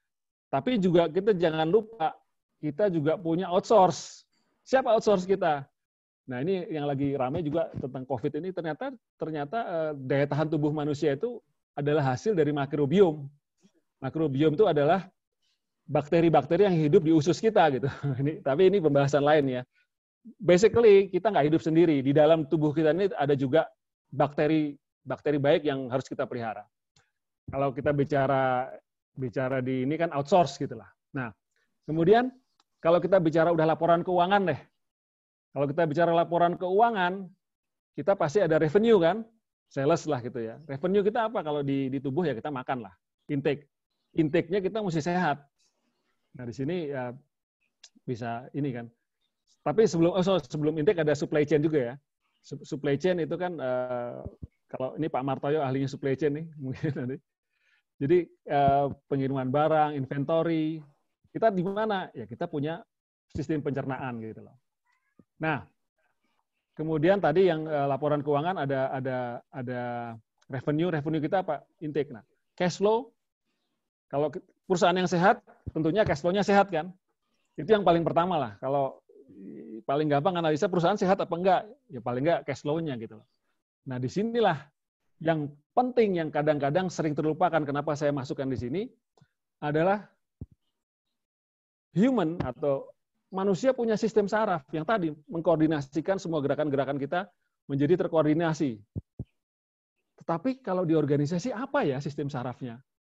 Tapi juga kita jangan lupa kita juga punya outsource. Siapa outsource kita? Nah, ini yang lagi ramai juga tentang COVID ini, ternyata ternyata eh, daya tahan tubuh manusia itu adalah hasil dari makrobiom. Makrobiom itu adalah bakteri-bakteri yang hidup di usus kita gitu. Ini, tapi ini pembahasan lain ya. Basically kita nggak hidup sendiri. Di dalam tubuh kita ini ada juga bakteri bakteri baik yang harus kita pelihara. Kalau kita bicara bicara di ini kan outsource gitulah. Nah, kemudian kalau kita bicara udah laporan keuangan deh. Kalau kita bicara laporan keuangan, kita pasti ada revenue kan, sales lah gitu ya. Revenue kita apa kalau di di tubuh ya kita makan lah, intake. Intake-nya kita mesti sehat. Nah, di sini ya bisa ini kan. Tapi sebelum oh, so, sebelum intake ada supply chain juga ya. Supply chain itu kan uh, kalau ini Pak Martoyo ahlinya supply chain nih mungkin nanti. Jadi uh, pengiriman barang, inventory, kita di mana? Ya kita punya sistem pencernaan gitu loh. Nah, kemudian tadi yang uh, laporan keuangan ada ada ada revenue, revenue kita apa? Intake. Nah, cash flow kalau perusahaan yang sehat, tentunya cash flow-nya sehat kan? Itu yang paling pertama lah. Kalau paling gampang analisa perusahaan sehat apa enggak, ya paling enggak cash flow-nya gitu. Nah, disinilah yang penting yang kadang-kadang sering terlupakan. Kenapa saya masukkan di sini adalah human atau manusia punya sistem saraf yang tadi mengkoordinasikan semua gerakan-gerakan kita menjadi terkoordinasi. Tetapi kalau di organisasi apa ya sistem sarafnya?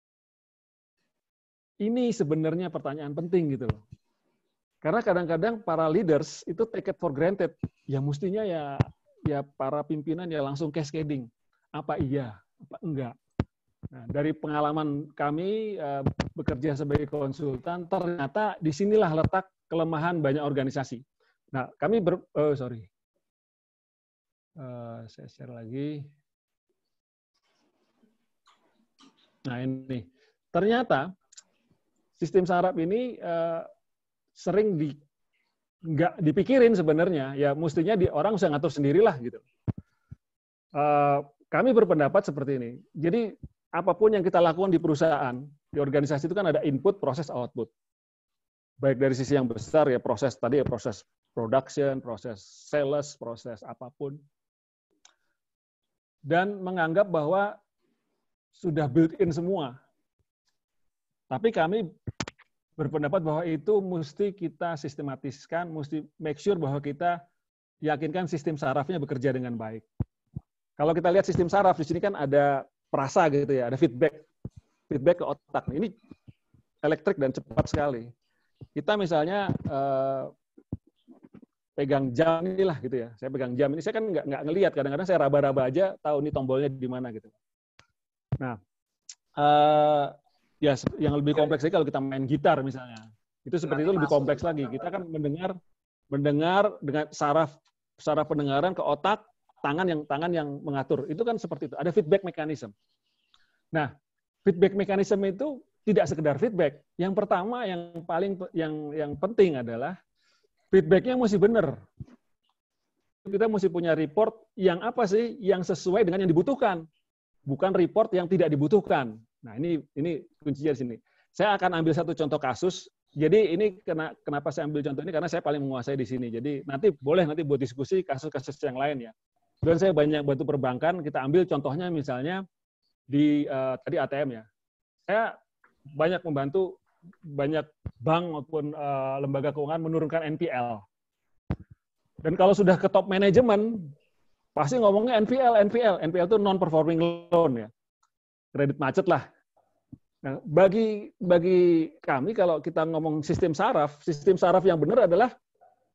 Ini sebenarnya pertanyaan penting gitu loh. Karena kadang-kadang para leaders itu take it for granted. Ya mestinya ya ya para pimpinan ya langsung cascading. Apa iya, apa enggak. Nah, dari pengalaman kami uh, bekerja sebagai konsultan, ternyata disinilah letak kelemahan banyak organisasi. Nah, kami ber... Oh, sorry. Uh, saya share lagi. Nah, ini. Ternyata sistem saraf ini uh, sering di nggak dipikirin sebenarnya. Ya mestinya di orang bisa ngatur sendirilah gitu. Uh, kami berpendapat seperti ini. Jadi apapun yang kita lakukan di perusahaan, di organisasi itu kan ada input, proses, output. Baik dari sisi yang besar ya proses tadi ya proses production, proses sales, proses apapun. Dan menganggap bahwa sudah built-in semua. Tapi kami berpendapat bahwa itu mesti kita sistematiskan, mesti make sure bahwa kita yakinkan sistem sarafnya bekerja dengan baik. Kalau kita lihat sistem saraf, di sini kan ada perasa gitu ya, ada feedback. Feedback ke otak. Ini elektrik dan cepat sekali. Kita misalnya eh, pegang jam inilah gitu ya. Saya pegang jam ini, saya kan nggak nggak ngelihat. Kadang-kadang saya raba-raba aja, tahu ini tombolnya di mana gitu. Nah, eh, ya yang lebih kompleks lagi kalau kita main gitar misalnya. Itu seperti itu lebih kompleks lagi. Kita kan mendengar mendengar dengan saraf saraf pendengaran ke otak, tangan yang tangan yang mengatur. Itu kan seperti itu. Ada feedback mechanism. Nah, feedback mechanism itu tidak sekedar feedback. Yang pertama yang paling yang yang penting adalah feedback-nya mesti benar. Kita mesti punya report yang apa sih yang sesuai dengan yang dibutuhkan. Bukan report yang tidak dibutuhkan. Nah, ini ini kuncinya di sini. Saya akan ambil satu contoh kasus. Jadi ini kena, kenapa saya ambil contoh ini karena saya paling menguasai di sini. Jadi nanti boleh nanti buat diskusi kasus-kasus yang lain ya. Dan saya banyak bantu perbankan. Kita ambil contohnya misalnya di uh, tadi A T M ya. Saya banyak membantu banyak bank maupun uh, lembaga keuangan menurunkan N P L. Dan kalau sudah ke top manajemen pasti ngomongnya N P L, N P L, N P L itu non performing loan ya. Kredit macet lah. Nah, bagi bagi kami kalau kita ngomong sistem saraf, sistem saraf yang benar adalah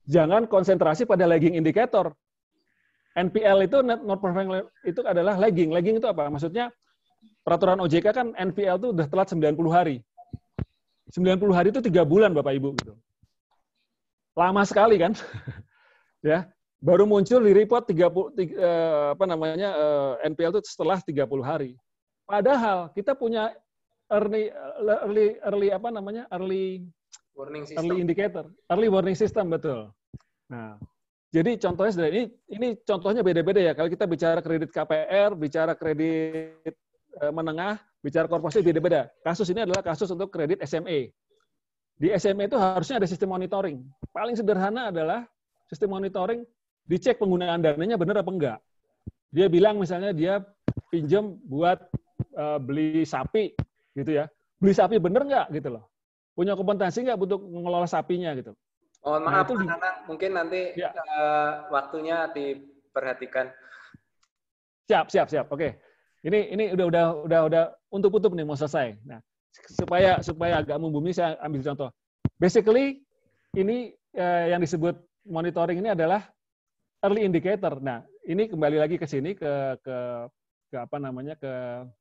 jangan konsentrasi pada lagging indicator. N P L itu net non performing itu adalah lagging. Lagging itu apa? Maksudnya peraturan O J K kan N P L itu udah telat sembilan puluh hari. sembilan puluh hari itu tiga bulan Bapak Ibu gitu. Lama sekali kan? Ya, baru muncul di report tiga puluh eh, apa namanya eh, N P L itu setelah tiga puluh hari. Padahal kita punya early early early apa namanya? early warning system. Early indicator, early warning system, betul. Nah, jadi contohnya sudah ini ini contohnya beda-beda ya. Kalau kita bicara kredit K P R, bicara kredit eh, menengah, bicara korporasi beda-beda. Kasus ini adalah kasus untuk kredit S M E. Di S M E itu harusnya ada sistem monitoring. Paling sederhana adalah sistem monitoring dicek penggunaan dananya benar apa enggak. Dia bilang misalnya dia pinjam buat uh, beli sapi gitu ya. Beli sapi benar enggak gitu loh. Punya kompetensi nggak untuk mengelola sapinya gitu. Mohon Nah, maaf, itu di- Pak Nanang, mungkin nanti Ya. uh, waktunya diperhatikan. Siap, siap, siap. Oke. Ini ini udah udah udah udah untuk tutup nih mau selesai. Nah, supaya supaya agak membumi saya ambil contoh. Basically ini eh, yang disebut monitoring ini adalah early indicator. Nah, ini kembali lagi ke sini ke ke ke apa namanya ke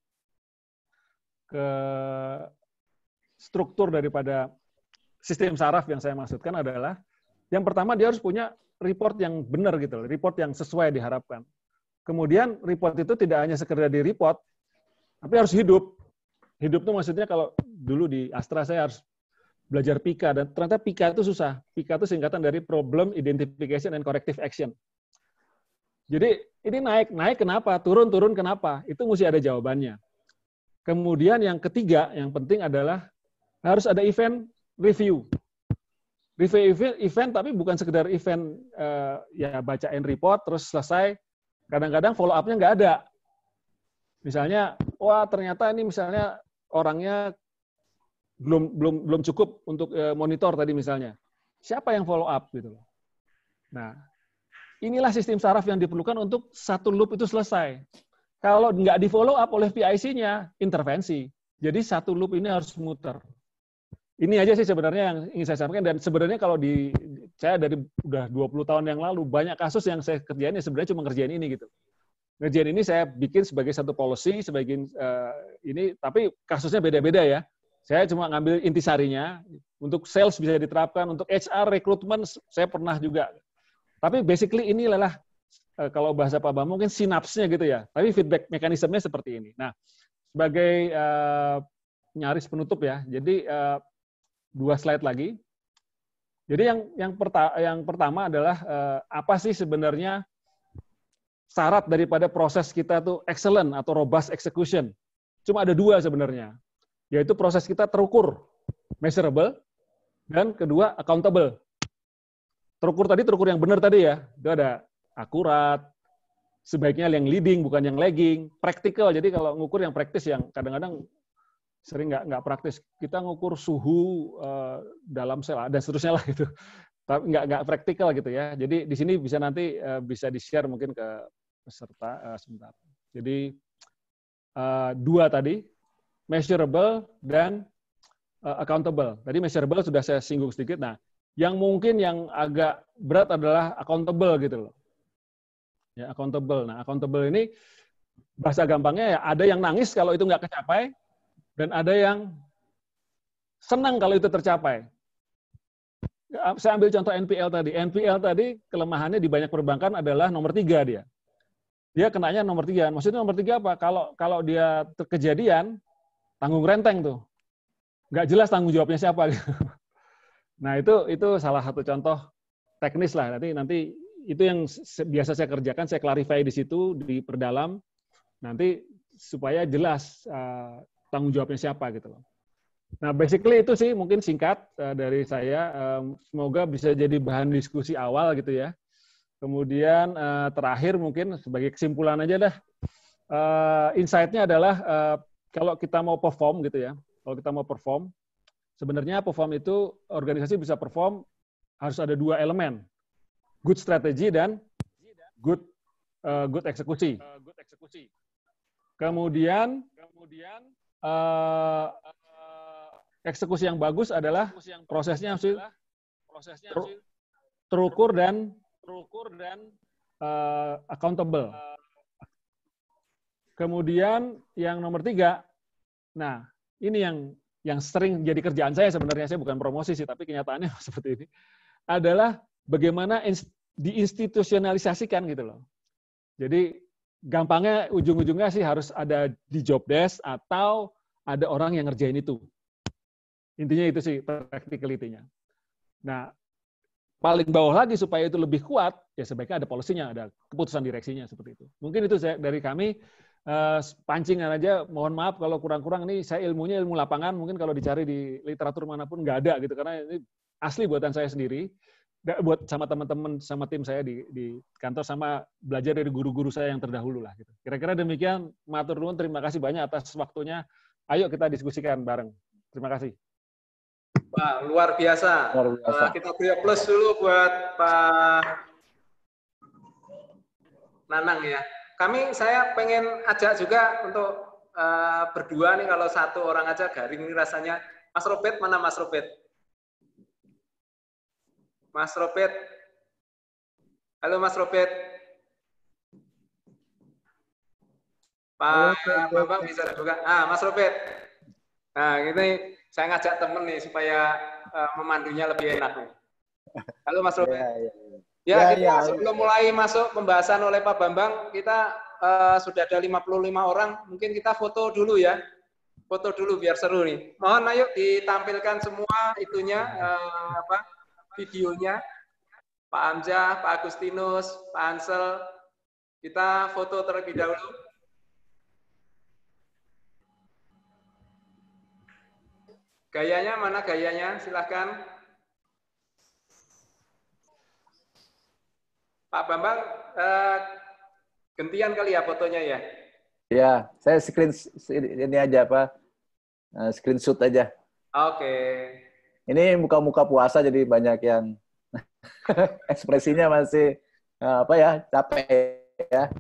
ke struktur daripada sistem saraf yang saya maksudkan adalah yang pertama dia harus punya report yang benar gitu, report yang sesuai diharapkan. Kemudian report itu tidak hanya sekedar di report, tapi harus hidup. Hidup itu maksudnya kalau dulu di Astra saya harus belajar P I K A, dan ternyata P I K A itu susah. P I K A itu singkatan dari Problem Identification and Corrective Action. Jadi ini naik, naik kenapa? Turun, turun kenapa? Itu mesti ada jawabannya. Kemudian yang ketiga, yang penting adalah harus ada event review. Review event, event tapi bukan sekedar event uh, ya bacain report terus selesai. Kadang-kadang follow up-nya nggak ada. Misalnya, wah ternyata ini misalnya orangnya belum belum belum cukup untuk uh, monitor tadi misalnya. Siapa yang follow up gitu loh. Nah, inilah sistem saraf yang diperlukan untuk satu loop itu selesai. Kalau nggak di follow up oleh P I C-nya, intervensi. Jadi satu loop ini harus muter. Ini aja sih sebenarnya yang ingin saya sampaikan, dan sebenarnya kalau di saya dari udah dua puluh tahun yang lalu banyak kasus yang saya kerjain ya sebenarnya cuma ngerjain ini gitu. Ngerjain ini saya bikin sebagai satu policy, sebagai uh, ini, tapi kasusnya beda-beda ya. Saya cuma ngambil intisarinya. Untuk sales bisa diterapkan, untuk H R rekrutmen saya pernah juga. Tapi basically ini adalah uh, kalau bahasa Pak Bambang mungkin sinapsnya gitu ya. Tapi feedback mekanismenya seperti ini. Nah, sebagai uh, nyaris penutup ya. Jadi uh, dua slide lagi. Jadi yang yang, perta yang pertama adalah eh, apa sih sebenarnya syarat daripada proses kita tuh excellent atau robust execution? Cuma ada dua sebenarnya, yaitu proses kita terukur, measurable, dan kedua accountable. Terukur tadi terukur yang benar tadi ya, itu ada akurat, sebaiknya yang leading bukan yang lagging, practical. Jadi kalau ngukur yang praktis yang kadang-kadang sering nggak nggak praktis. Kita ngukur suhu uh, dalam sel dan seterusnya lah gitu. Tapi nggak nggak praktikal gitu ya. Jadi di sini bisa nanti uh, bisa di-share mungkin ke peserta uh, sebentar. Jadi uh, dua tadi, measurable dan uh, accountable. Tadi measurable sudah saya singgung sedikit. Nah, yang mungkin yang agak berat adalah accountable gitu loh. Ya, accountable. Nah, accountable ini bahasa gampangnya ya ada yang nangis kalau itu nggak kecapai, dan ada yang senang kalau itu tercapai. Saya ambil contoh N P L tadi. N P L tadi kelemahannya di banyak perbankan adalah nomor tiga dia. Dia kenanya nomor tiga. Maksudnya nomor tiga apa? Kalau kalau dia terkejadian, tanggung renteng tuh. Nggak jelas tanggung jawabnya siapa. Nah itu itu salah satu contoh teknis lah. Nanti nanti itu yang biasa saya kerjakan. Saya clarify di situ, diperdalam. Nanti supaya jelas uh, tanggung jawabnya siapa gitu loh. Nah, basically itu sih mungkin singkat uh, dari saya. Um, semoga bisa jadi bahan diskusi awal gitu ya. Kemudian uh, terakhir mungkin sebagai kesimpulan aja dah. Uh, insight-nya adalah uh, kalau kita mau perform gitu ya. Kalau kita mau perform, sebenarnya perform itu organisasi bisa perform harus ada dua elemen. Good strategy dan good uh, good eksekusi. Uh, good eksekusi. Kemudian kemudian Uh, uh, eksekusi yang bagus adalah prosesnya harus prosesnya harus terukur dan terukur dan uh, accountable. Kemudian yang nomor tiga, nah ini yang yang sering jadi kerjaan saya sebenarnya, saya bukan promosi sih, tapi kenyataannya seperti ini, adalah bagaimana diinstitusionalisasikan gitu loh. Jadi gampangnya ujung-ujungnya sih harus ada di job desk atau ada orang yang ngerjain itu. Intinya itu sih practicality-nya. Nah, paling bawah lagi supaya itu lebih kuat, ya sebaiknya ada polisinya, ada keputusan direksinya seperti itu. Mungkin itu saya, dari kami, uh, pancingan aja, mohon maaf kalau kurang-kurang, ini saya ilmunya ilmu lapangan, mungkin kalau dicari di literatur manapun nggak ada gitu, karena ini asli buatan saya sendiri, buat sama teman-teman, sama tim saya di, di kantor, sama belajar dari guru-guru saya yang terdahulu lah. Gitu. Kira-kira demikian, matur nuwun, terima kasih banyak atas waktunya. Ayo kita diskusikan bareng. Terima kasih. Wah, luar biasa. Luar biasa. Uh, kita beri plus dulu buat Pak Nanang ya. Kami, saya pengen ajak juga untuk uh, berdua nih, kalau satu orang aja garing ini rasanya. Mas Robert, mana Mas Robert? Mas Robert. Halo Mas Robert. Pak Bambang bisa juga. Ah, Mas Robert. Nah, ini saya ngajak temen nih supaya uh, memandunya lebih enak nih. Halo Mas Robert. Ya, ya, ya. ya, ya kita ya, sebelum ya. mulai masuk pembahasan oleh Pak Bambang, kita uh, sudah ada lima puluh lima orang. Mungkin kita foto dulu ya. Foto dulu biar seru nih. Mohon ayo ditampilkan semua itunya uh, apa? videonya, Pak Hamzah, Pak Agustinus, Pak Ansel, kita foto terlebih dahulu. Gayanya mana gayanya? Silahkan. Pak Bambang, eh, gantian kali ya fotonya ya? Ya, saya screen ini aja Pak, screenshot aja. Oke. Okay. Ini muka-muka puasa jadi banyak yang ekspresinya masih apa ya, capek ya.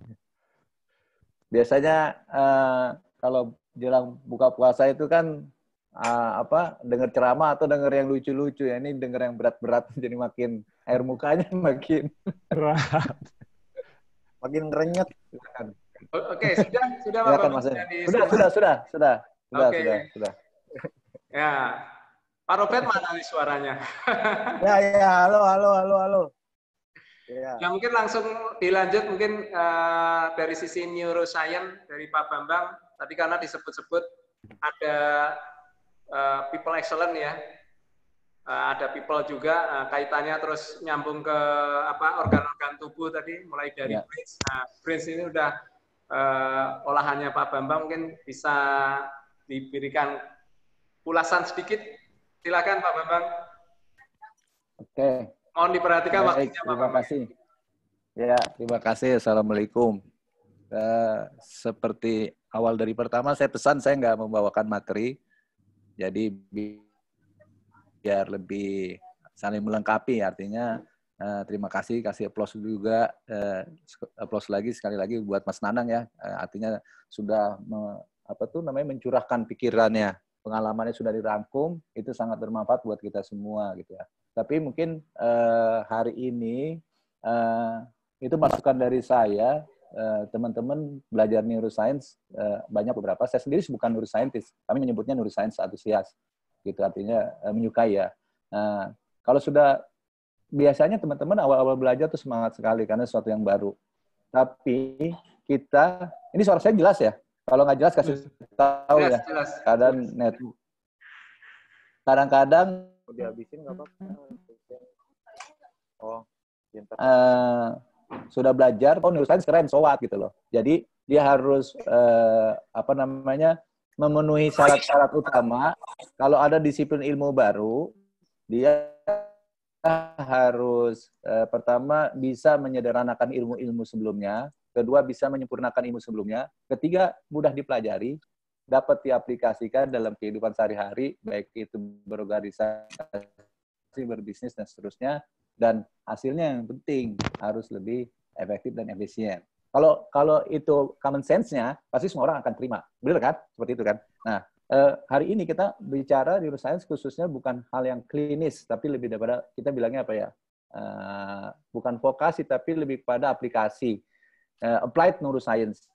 Biasanya uh, kalau jelang buka puasa itu kan uh, apa, dengar ceramah atau dengar yang lucu-lucu ya. Ini dengar yang berat-berat jadi makin air mukanya makin berat. Makin renyet. Oke, sudah sudah Pak Bambang. Sudah, sudah, sudah, sudah, sudah, okay. sudah, sudah. Ya. Pak Robert mana nih suaranya? Ya, ya, halo, halo, halo, halo. Ya, ya mungkin langsung dilanjut mungkin uh, dari sisi neuroscience dari Pak Bambang. Tadi karena disebut-sebut ada uh, people excellent ya, uh, ada people juga uh, kaitannya terus nyambung ke apa organ-organ tubuh tadi, mulai dari ya. brains. Nah, brains ini udah uh, olahannya Pak Bambang, mungkin bisa diberikan ulasan sedikit. Silakan Pak Bambang. Oke. Mohon diperhatikan Baik, waktunya Pak terima Bambang. kasih. Ya, terima kasih. Assalamualaikum. Uh, seperti awal dari pertama saya pesan saya nggak membawakan materi, jadi biar lebih saling melengkapi. Artinya uh, terima kasih, kasih aplaus juga, uh, aplaus lagi sekali lagi buat Mas Nanang ya. Uh, artinya sudah me, apa tuh namanya mencurahkan pikirannya. Pengalamannya sudah dirangkum, itu sangat bermanfaat buat kita semua gitu ya. Tapi mungkin uh, hari ini uh, itu masukan dari saya, teman-teman uh, belajar neuroscience uh, banyak beberapa. Saya sendiri bukan neuroscientist, kami menyebutnya neuroscience antusias, gitu artinya uh, menyukai ya. Uh, kalau sudah biasanya teman-teman awal-awal belajar tuh semangat sekali karena sesuatu yang baru. Tapi kita, ini suara saya jelas ya? Kalau nggak jelas kasih tahu ya. Kadang net. Kadang-kadang dihabisin nggak apa-apa. Oh, uh, sudah belajar, oh neuroscience keren, so what gitu loh. Jadi dia harus uh, apa namanya memenuhi syarat-syarat utama. Kalau ada disiplin ilmu baru, dia harus uh, pertama bisa menyederhanakan ilmu-ilmu sebelumnya. Kedua, bisa menyempurnakan ilmu sebelumnya. Ketiga, mudah dipelajari, dapat diaplikasikan dalam kehidupan sehari-hari, baik itu berorganisasi, berbisnis, dan seterusnya. Dan hasilnya yang penting, harus lebih efektif dan efisien. Kalau kalau itu common sense-nya, pasti semua orang akan terima. Benar kan? Seperti itu kan? Nah, eh, hari ini kita bicara neuroscience khususnya bukan hal yang klinis, tapi lebih daripada kita bilangnya apa ya? uh, bukan vokasi tapi lebih kepada aplikasi, uh, applied neuroscience.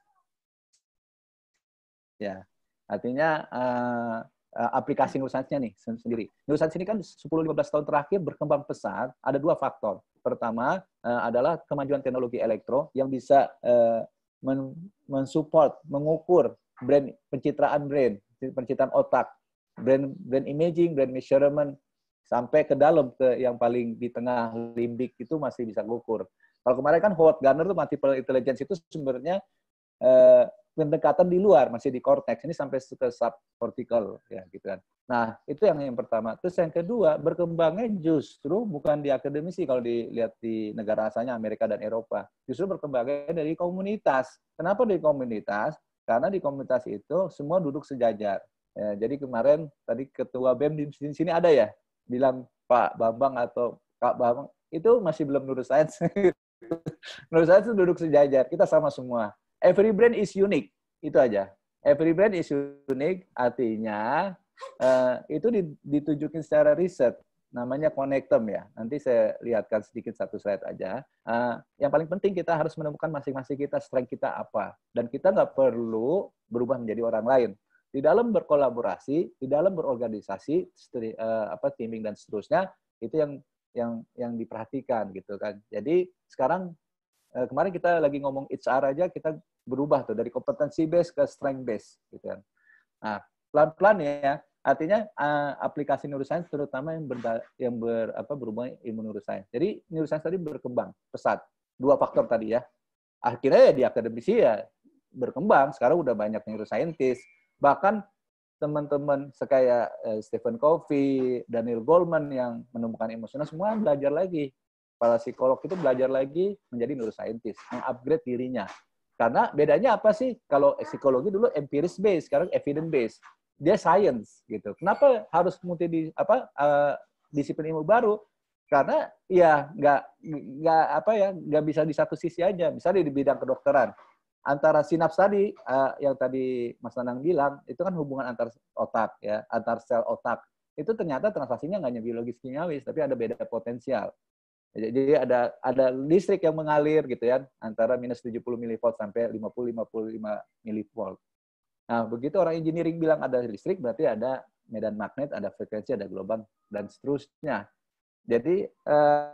Ya, artinya uh, uh, aplikasi neuroscience-nya nih sendiri. Neuroscience ini kan sepuluh sampai lima belas tahun terakhir berkembang pesat. Ada dua faktor. Pertama uh, adalah kemajuan teknologi elektro yang bisa uh, men mensupport, mengukur brain, pencitraan brain, pencitraan otak, brain brain imaging, brain measurement, sampai ke dalam ke yang paling di tengah limbik itu masih bisa ngukur. Kalau kemarin kan Howard Gardner tuh multiple intelligence itu sebenarnya eh, pendekatan di luar, masih di cortex. Ini sampai ke subcortical ya gitu kan. Nah, itu yang yang pertama. Terus yang kedua, berkembangnya justru bukan di akademisi kalau dilihat di negara asalnya Amerika dan Eropa. Justru berkembangnya dari komunitas. Kenapa dari komunitas? Karena di komunitas itu semua duduk sejajar. Ya, jadi kemarin tadi ketua B E M di sini ada ya, bilang Pak Bambang atau Kak Bambang, itu masih belum neuroscience. Neuroscience itu duduk sejajar, kita sama semua. Every brain is unique, itu aja. Every brain is unique, artinya uh, itu ditunjukin secara riset. Namanya connectome ya. Nanti saya lihatkan sedikit satu slide aja. Uh, yang paling penting kita harus menemukan masing-masing kita, strength kita apa. Dan kita nggak perlu berubah menjadi orang lain. Di dalam berkolaborasi, di dalam berorganisasi, uh, apa teaming dan seterusnya, itu yang yang yang diperhatikan gitu kan. Jadi sekarang uh, kemarin kita lagi ngomong H R aja, kita berubah tuh dari kompetensi base ke strength base gitu kan. Nah, pelan-pelan ya. Artinya uh, aplikasi neuroscience terutama yang ber, yang ber, apa, berhubungan ilmu neuroscience. Jadi neuroscience tadi berkembang pesat. Dua faktor tadi ya. Akhirnya ya di akademisi ya berkembang. Sekarang udah banyak neuroscientist. Bahkan teman-teman sekaya uh, Stephen Covey, Daniel Goleman yang menemukan emosional semua belajar lagi. Para psikolog itu belajar lagi menjadi neuroscientist, mengupgrade dirinya. Karena bedanya apa sih? Kalau psikologi dulu empiris based, sekarang evidence based. Dia science gitu. Kenapa harus multi di apa uh, disiplin ilmu baru? Karena ya nggak nggak apa ya nggak bisa di satu sisi aja. Misalnya di bidang kedokteran, antara sinaps tadi uh, yang tadi Mas Nanang bilang itu kan hubungan antar otak ya, antar sel otak. Itu ternyata transaksinya nggak hanya biologis kimiawi, tapi ada beda potensial. Jadi ada ada listrik yang mengalir gitu ya antara minus tujuh puluh milivolt sampai lima puluh sampai lima puluh lima milivolt. Nah, begitu orang engineering bilang ada listrik, berarti ada medan magnet, ada frekuensi, ada gelombang, dan seterusnya. Jadi, eh,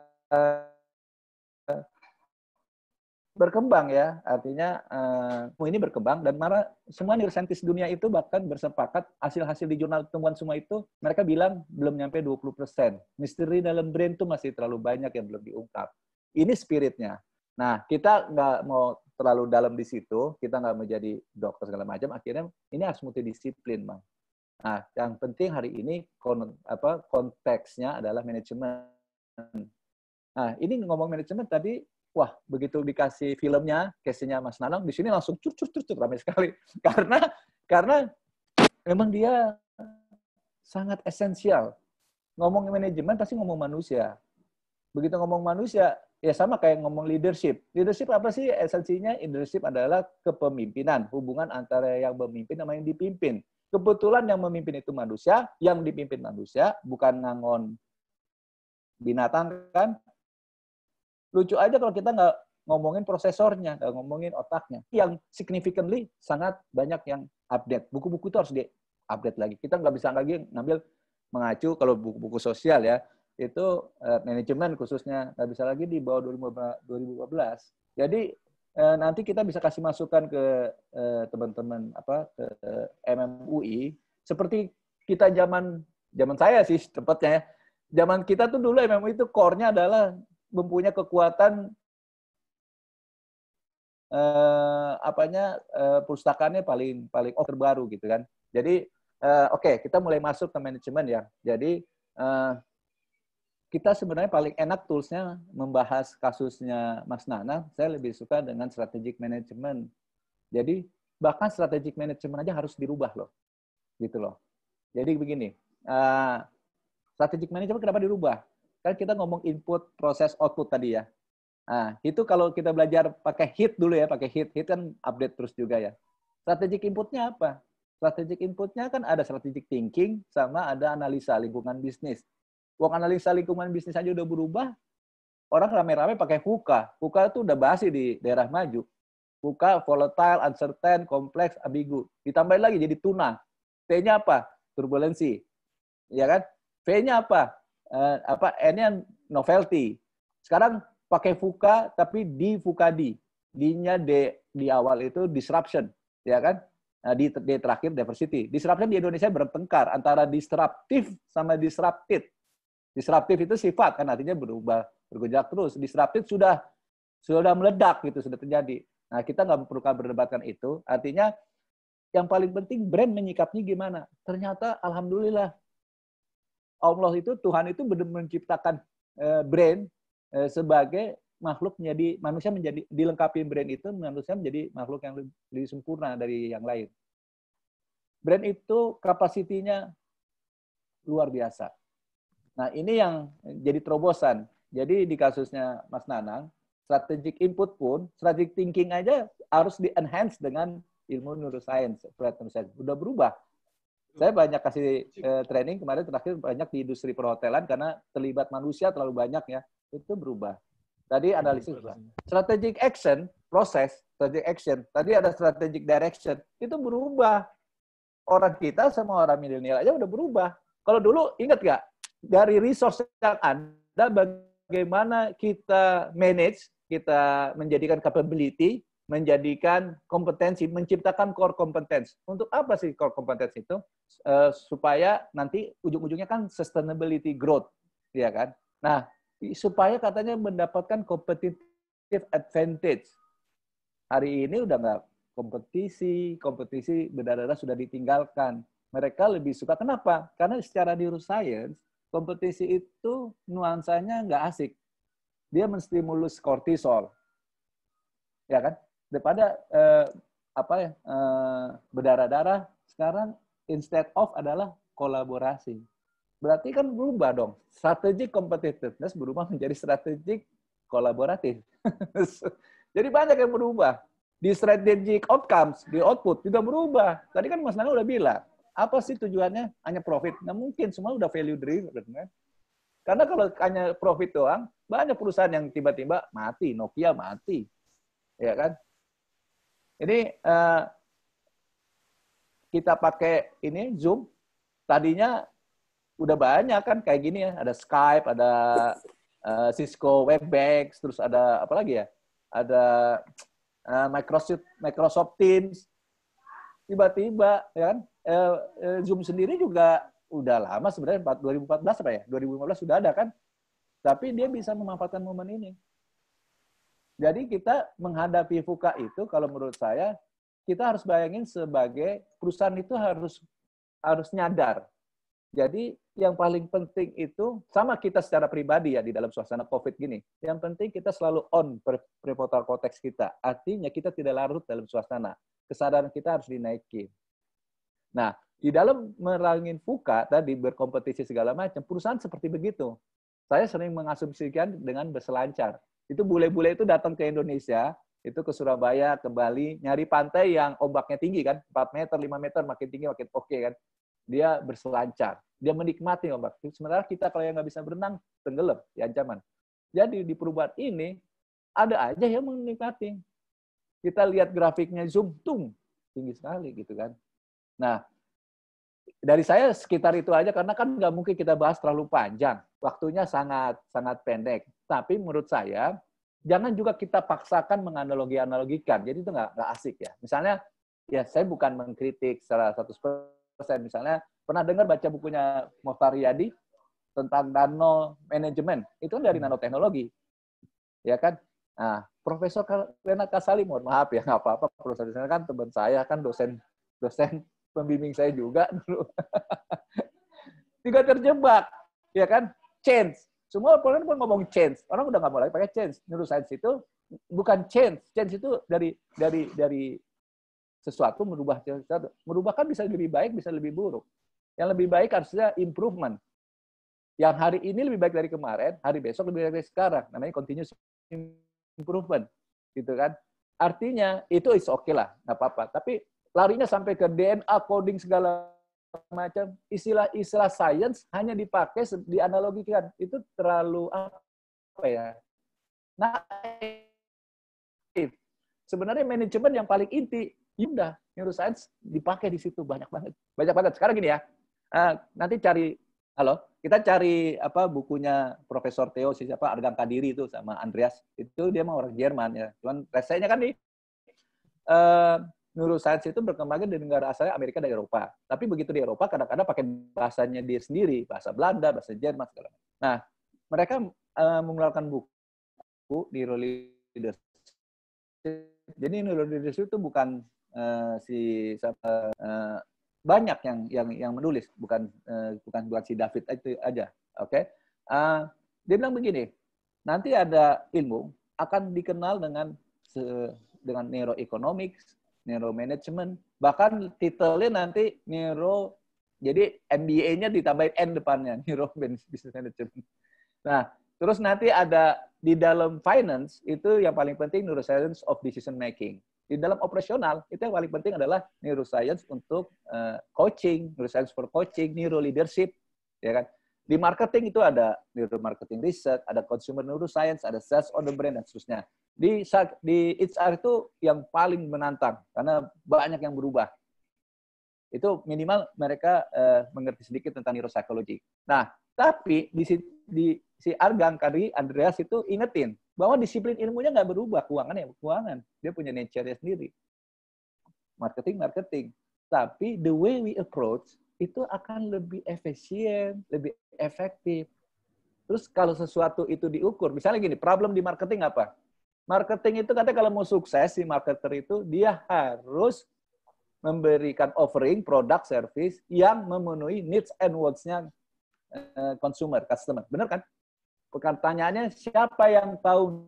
eh, berkembang ya, artinya eh, ini berkembang, dan mana semua neuroscientist dunia itu bahkan bersepakat, hasil-hasil di jurnal temuan semua itu, mereka bilang belum nyampe dua puluh persen. Misteri dalam brain itu masih terlalu banyak yang belum diungkap. Ini spiritnya. Nah, kita nggak mau terlalu dalam di situ, kita nggak menjadi dokter segala macam, akhirnya ini harus multidisiplin, Bang. Nah, yang penting hari ini kon, apa, konteksnya adalah manajemen. Nah, ini ngomong manajemen tadi, wah, begitu dikasih filmnya, case-nya Mas Nanang, di sini langsung cur cur cur cur ramai sekali. Karena karena memang dia sangat esensial. Ngomong manajemen pasti ngomong manusia. Begitu ngomong manusia, ya sama kayak ngomong leadership. Leadership apa sih esensinya? Leadership adalah kepemimpinan, hubungan antara yang memimpin sama yang dipimpin. Kebetulan yang memimpin itu manusia, yang dipimpin manusia, bukan ngangon binatang kan. Lucu aja kalau kita nggak ngomongin prosesornya, nggak ngomongin otaknya. Yang significantly sangat banyak yang update. Buku-buku itu harus di-update lagi. Kita nggak bisa lagi ngambil mengacu kalau buku-buku sosial ya, itu uh, manajemen khususnya nggak bisa lagi di bawah dua ribu lima belas. Jadi uh, nanti kita bisa kasih masukan ke uh, teman-teman apa ke uh, M M U I seperti kita zaman zaman saya sih tepatnya ya. Zaman kita tuh dulu M M U I itu core-nya adalah mempunyai kekuatan uh, apanya uh, pustakaannya paling paling oh, terbaru gitu kan. Jadi uh, oke, okay, kita mulai masuk ke manajemen ya. Jadi uh, kita sebenarnya paling enak toolsnya membahas kasusnya Mas Nana, saya lebih suka dengan strategic management. Jadi bahkan strategic management aja harus dirubah loh, gitu loh. Jadi begini, uh, strategic management kenapa dirubah? Kan kita ngomong input, proses, output tadi ya. Nah, itu kalau kita belajar pakai HIT dulu ya, pakai HIT, HIT kan update terus juga ya. Strategic inputnya apa? Strategic inputnya kan ada strategic thinking sama ada analisa lingkungan bisnis. Uang analisa lingkungan bisnis aja udah berubah, orang rame-rame pakai VUCA. VUCA itu udah basi di daerah maju. VUCA, volatile, uncertain, kompleks, ambigu. Ditambahin lagi jadi tuna. T-nya apa? Turbulensi. Ya kan? V-nya apa? Uh, apa? N-nya novelty. Sekarang pakai VUCA tapi di VUCA D. D-nya D di awal itu disruption, ya kan? Nah, di, di terakhir diversity. Disruption di Indonesia bertengkar antara disruptif sama disrupted. Disruptif itu sifat kan artinya berubah, bergejolak terus. Disruptif sudah sudah meledak gitu, sudah terjadi. Nah, kita nggak perlu berdebatkan itu. Artinya yang paling penting brand menyikapinya gimana. Ternyata alhamdulillah Allah itu, Tuhan itu benar-benar menciptakan eh, brand eh, sebagai makhluk menjadi manusia menjadi dilengkapi brand itu manusia menjadi makhluk yang lebih, lebih sempurna dari yang lain. Brand itu kapasitinya luar biasa. Nah, ini yang jadi terobosan. Jadi di kasusnya Mas Nanang, strategic input pun, strategic thinking aja harus di-enhance dengan ilmu neuroscience, neuroscience. Udah berubah. Saya banyak kasih eh, training kemarin terakhir banyak di industri perhotelan karena terlibat manusia terlalu banyak ya. Itu berubah. Tadi analisis strategic action, proses, strategic action. Tadi ada strategic direction. Itu berubah. Orang kita sama orang milenial aja udah berubah. Kalau dulu, ingat nggak? Dari resource yang ada, bagaimana kita manage, kita menjadikan capability, menjadikan kompetensi, menciptakan core competence. Untuk apa sih core competence itu? Uh, supaya nanti ujung-ujungnya kan sustainability growth. Ya kan? Nah, supaya katanya mendapatkan competitive advantage. Hari ini udah nggak kompetisi, kompetisi benar-benar sudah ditinggalkan. Mereka lebih suka, kenapa? Karena secara neuroscience, kompetisi itu nuansanya nggak asik. Dia menstimulus kortisol. Ya kan? Daripada eh, apa ya, eh, berdarah-darah, sekarang instead of adalah kolaborasi. Berarti kan berubah dong. Strategic competitiveness berubah menjadi strategic kolaboratif. Jadi banyak yang berubah. Di strategic outcomes, di output juga berubah. Tadi kan Mas Nana udah bilang, apa sih tujuannya? Hanya profit. Nah mungkin semua udah value driven. Kan? Karena kalau hanya profit doang, banyak perusahaan yang tiba-tiba mati. Nokia mati. Ya kan? Ini uh, kita pakai ini Zoom. Tadinya udah banyak kan kayak gini ya, ada Skype, ada uh, Cisco Webex, terus ada apa lagi ya, ada uh, Microsoft Microsoft Teams. Tiba-tiba ya kan, uh, uh, Zoom sendiri juga udah lama sebenarnya, dua ribu empat belas apa ya, dua ribu lima belas sudah ada kan, tapi dia bisa memanfaatkan momen ini. Jadi kita menghadapi VUCA itu, kalau menurut saya, kita harus bayangin sebagai perusahaan itu harus harus nyadar. Jadi yang paling penting itu, sama kita secara pribadi ya di dalam suasana COVID gini, yang penting kita selalu on prefrontal cortex kita. Artinya kita tidak larut dalam suasana. Kesadaran kita harus dinaikin. Nah, di dalam merangin VUCA tadi berkompetisi segala macam, perusahaan seperti begitu. Saya sering mengasumsikan dengan berselancar. Itu bule-bule itu datang ke Indonesia, itu ke Surabaya, ke Bali, nyari pantai yang ombaknya tinggi kan, empat meter, lima meter, makin tinggi makin oke kan. Dia berselancar, dia menikmati ombak. Sementara kita kalau yang nggak bisa berenang, tenggelam di ancaman. Jadi di perubahan ini, ada aja yang menikmati. Kita lihat grafiknya Zoom, tung, tinggi sekali gitu kan. Nah, dari saya sekitar itu aja, karena kan nggak mungkin kita bahas terlalu panjang. Waktunya sangat sangat pendek. Tapi menurut saya, jangan juga kita paksakan menganalogi-analogikan. Jadi itu nggak nggak asik ya. Misalnya, ya saya bukan mengkritik secara seratus persen. Misalnya, pernah dengar baca bukunya Mohtar Riyadi tentang nano manajemen. Itu kan dari nanoteknologi. Ya kan? Nah, Profesor Renat Kasali, mohon maaf ya, nggak apa-apa. Profesor di sana kan teman saya, kan dosen dosen pembimbing saya juga dulu. Juga terjebak, ya kan? Change. Semua orang pun ngomong change. Orang udah nggak mau lagi pakai change. Neuroscience itu bukan change. Change itu dari dari dari sesuatu merubah sesuatu. Merubah kan bisa lebih baik, bisa lebih buruk. Yang lebih baik harusnya improvement. Yang hari ini lebih baik dari kemarin, hari besok lebih baik dari sekarang. Namanya continuous improvement, gitu kan? Artinya itu is oke okay lah, nggak apa-apa. Tapi larinya sampai ke D N A coding segala macam, istilah-istilah science hanya dipakai dianalogikan, itu terlalu apa ya? Nah, sebenarnya manajemen yang paling inti, udah neuroscience dipakai di situ banyak banget, banyak banget. Sekarang gini ya, uh, nanti cari, halo, kita cari apa bukunya Profesor Theo siapa Argang Kadiri itu sama Andreas, itu dia mah orang Jerman ya, cuman resenya kan nih uh, neuroscience itu berkembangnya di negara asalnya Amerika dan Eropa, tapi begitu di Eropa kadang-kadang pakai bahasanya dia sendiri, bahasa Belanda, bahasa Jerman segala macam. Nah, mereka uh, mengeluarkan buku Neuro Leadership. Jadi neuro leadership itu bukan uh, si uh, banyak yang yang yang menulis, bukan uh, bukan bukan si David itu aja, oke? Okay? Uh, dia bilang begini, nanti ada ilmu akan dikenal dengan se, dengan neuroeconomics, neuromanagement, bahkan titelnya nanti neuro, jadi M B A-nya ditambahin N depannya, neuro business management. Nah, terus nanti ada di dalam finance, itu yang paling penting neuroscience of decision making. Di dalam operasional, itu yang paling penting adalah neuroscience untuk uh, coaching, neuroscience for coaching, neuro leadership, ya kan? Di marketing itu ada neuromarketing research, ada consumer neuroscience, ada sales on the brand, dan seterusnya. Di, di H R itu yang paling menantang, karena banyak yang berubah. Itu minimal mereka uh, mengerti sedikit tentang neuropsikologi. Nah, tapi di, di si Argang Kadri, Andreas itu ingetin bahwa disiplin ilmunya nggak berubah, keuangan ya keuangan, dia punya nature-nya sendiri. Marketing, marketing. Tapi the way we approach itu akan lebih efisien, lebih efektif. Terus kalau sesuatu itu diukur, misalnya gini, problem di marketing apa? Marketing itu katanya kalau mau sukses, si marketer itu dia harus memberikan offering, produk, service yang memenuhi needs and wants-nya consumer, customer. Benar kan? Pertanyaannya, siapa yang tahu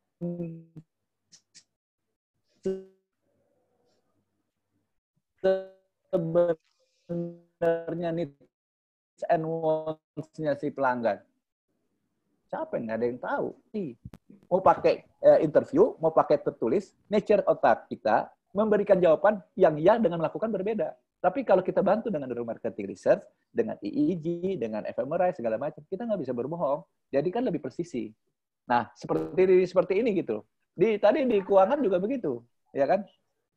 sebenarnya needs and wants-nya si pelanggan? Siapa yang nggak ada yang tahu? Mau pakai interview, mau pakai tertulis, nature otak kita memberikan jawaban yang ya dengan melakukan berbeda. Tapi kalau kita bantu dengan neuromarketing research, dengan E E G, dengan fMRI, segala macam, kita nggak bisa berbohong. Jadi kan lebih presisi. Nah, seperti seperti ini gitu. Di tadi di keuangan juga begitu, ya kan?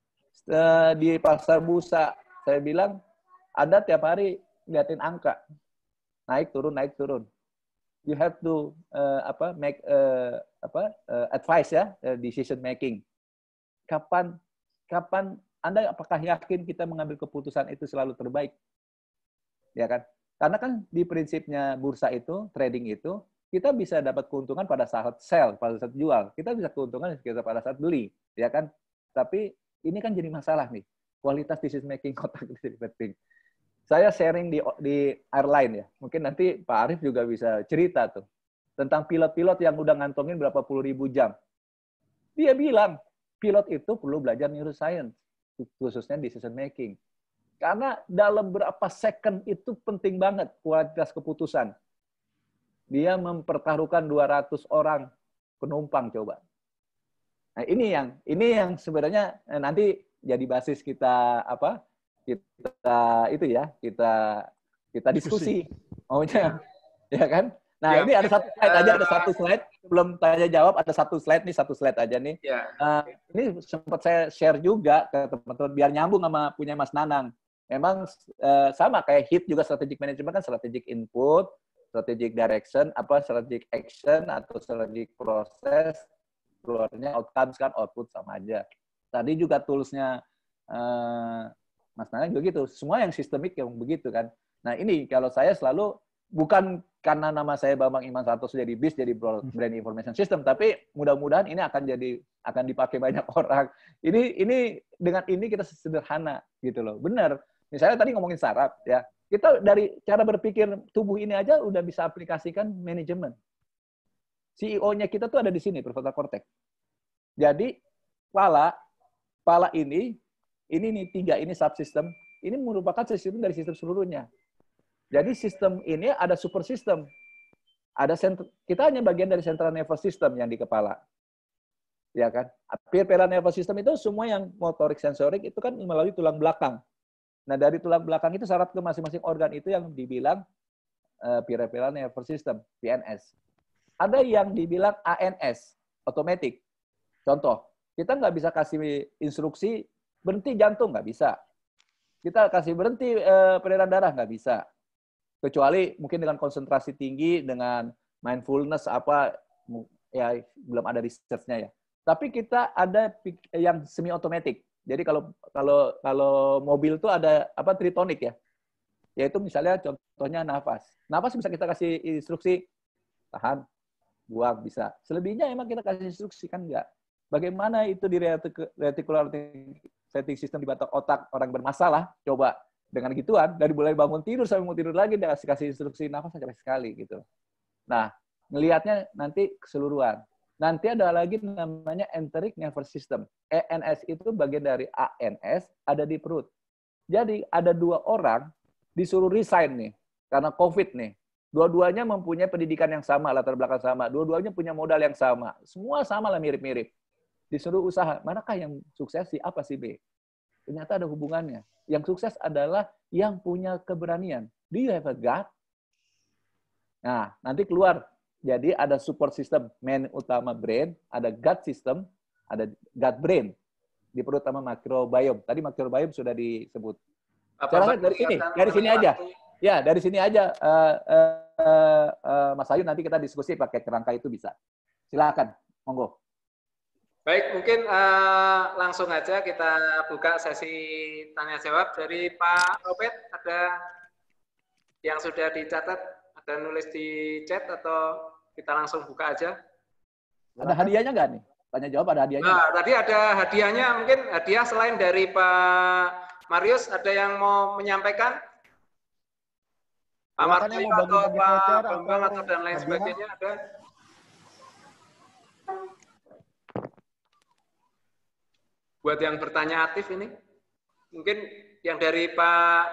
Di pasar bursa, saya bilang ada tiap hari liatin angka, naik turun naik turun. You have to uh, apa make uh, apa uh, advice ya, uh, decision making. Kapan kapan Anda apakah yakin kita mengambil keputusan itu selalu terbaik? Ya kan? Karena kan di prinsipnya bursa itu, trading itu, kita bisa dapat keuntungan pada saat sell, pada saat jual. Kita bisa keuntungan kita pada saat beli, ya kan? Tapi ini kan jadi masalah nih. Kualitas decision making otak itu jadi penting. Saya sharing di di airline ya. Mungkin nanti Pak Arief juga bisa cerita tuh tentang pilot-pilot yang udah ngantongin berapa puluh ribu jam. Dia bilang, pilot itu perlu belajar neuroscience, khususnya decision making. Karena dalam berapa second itu penting banget kualitas keputusan. Dia mempertaruhkan dua ratus orang penumpang coba. Nah, ini yang ini yang sebenarnya nanti jadi basis kita apa? Kita itu ya, kita kita diskusi. Maunya ya kan? Nah, ya, ini ada satu slide aja, ada satu slide. Sebelum tanya jawab, ada satu slide nih, satu slide aja nih. Ya. Uh, ini sempat saya share juga ke teman-teman, biar nyambung sama punya Mas Nanang. Memang uh, sama kayak H I T juga, strategic management kan strategic input, strategic direction, apa strategic action, atau strategic process, keluarnya outcomes kan, output sama aja. Tadi juga toolsnya uh, Mas Nanang juga gitu. Semua yang sistemik yang begitu kan. Nah ini kalau saya selalu, bukan karena nama saya Bambang Iman Santoso jadi B I S, jadi Brand Information System, tapi mudah-mudahan ini akan jadi akan dipakai banyak orang. Ini ini dengan ini kita sederhana gitu loh. Benar. Misalnya tadi ngomongin saraf ya. Kita dari cara berpikir tubuh ini aja udah bisa aplikasikan manajemen. C E O-nya kita tuh ada di sini, prefrontal cortex. Jadi kepala kepala ini ini nih tiga ini subsistem, ini merupakan sistem dari sistem seluruhnya. Jadi sistem ini ada super system. Ada sentral, kita hanya bagian dari central nervous system yang di kepala. Ya kan? Peripheral nervous system itu semua yang motorik sensorik itu kan melalui tulang belakang. Nah, dari tulang belakang itu syarat ke masing-masing organ itu yang dibilang uh, peripheral nervous system, P N S. Ada yang dibilang A N S, otomatis. Contoh, kita nggak bisa kasih instruksi berhenti jantung, nggak bisa. Kita kasih berhenti eh, peredaran darah, nggak bisa. Kecuali mungkin dengan konsentrasi tinggi, dengan mindfulness apa, ya belum ada research-nya ya. Tapi kita ada yang semi otomatis. Jadi kalau kalau kalau mobil itu ada apa tritonik ya. Yaitu misalnya contohnya nafas. Nafas bisa kita kasih instruksi tahan, buang bisa. Selebihnya emang kita kasih instruksi kan enggak. Bagaimana itu di reticular venting system di batok otak orang bermasalah? Coba dengan gituan dari mulai bangun tidur sampai mau tidur lagi dia kasih kasih instruksi nafas sampai sekali gitu. Nah, ngelihatnya nanti keseluruhan. Nanti ada lagi namanya enteric nervous system. E N S itu bagian dari A N S ada di perut. Jadi ada dua orang disuruh resign nih karena COVID nih. Dua-duanya mempunyai pendidikan yang sama, latar belakang sama. Dua-duanya punya modal yang sama. Semua sama lah mirip-mirip. Disuruh usaha. Manakah yang sukses sih? Apa sih B? Ternyata ada hubungannya. Yang sukses adalah yang punya keberanian. Do you have a gut? Nah, nanti keluar. Jadi ada support system, main utama brain, ada gut system, ada gut brain. Di perut sama microbiome. Tadi microbiome sudah disebut. Cara dari sini, dari sini aja. Ya, dari sini aja. Uh, uh, uh, uh, Mas Ayu nanti kita diskusi pakai kerangka itu bisa. Silakan, monggo. Baik, mungkin uh, langsung aja kita buka sesi tanya jawab dari Pak Robert. Ada yang sudah dicatat? Ada nulis di chat atau kita langsung buka aja? Ada hadiahnya nggak nih? Tanya jawab ada hadiahnya? Nah, tadi ada hadiahnya. Mungkin hadiah selain dari Pak Marius, ada yang mau menyampaikan? Pak Martoyo atau Pak Bambang atau dan lain sebagainya ada? Buat yang bertanya aktif ini, mungkin yang dari Pak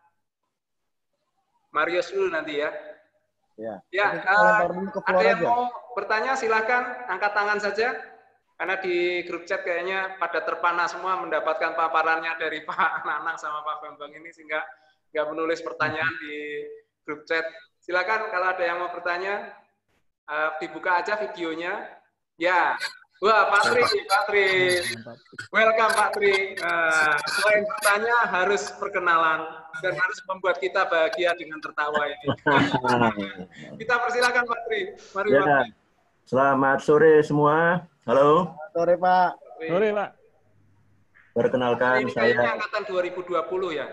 Marius dulu nanti ya. Ya, ya uh, ada yang aja. Mau bertanya silahkan angkat tangan saja. Karena di grup chat kayaknya pada terpana semua mendapatkan paparannya dari Pak Nanang sama Pak Bambang ini sehingga nggak menulis pertanyaan di grup chat. Silakan kalau ada yang mau bertanya, uh, dibuka aja videonya. Ya, wah Pak Tri, Pak Tri, welcome Pak Tri. Uh, selain bertanya harus perkenalan dan harus membuat kita bahagia dengan tertawa ini. Kita persilakan Pak Tri. Mari ya, Pak Tri. Selamat sore semua. Halo. Sore Pak. Sore Pak. Perkenalkan ini saya. Angkatan dua ribu dua puluh ya.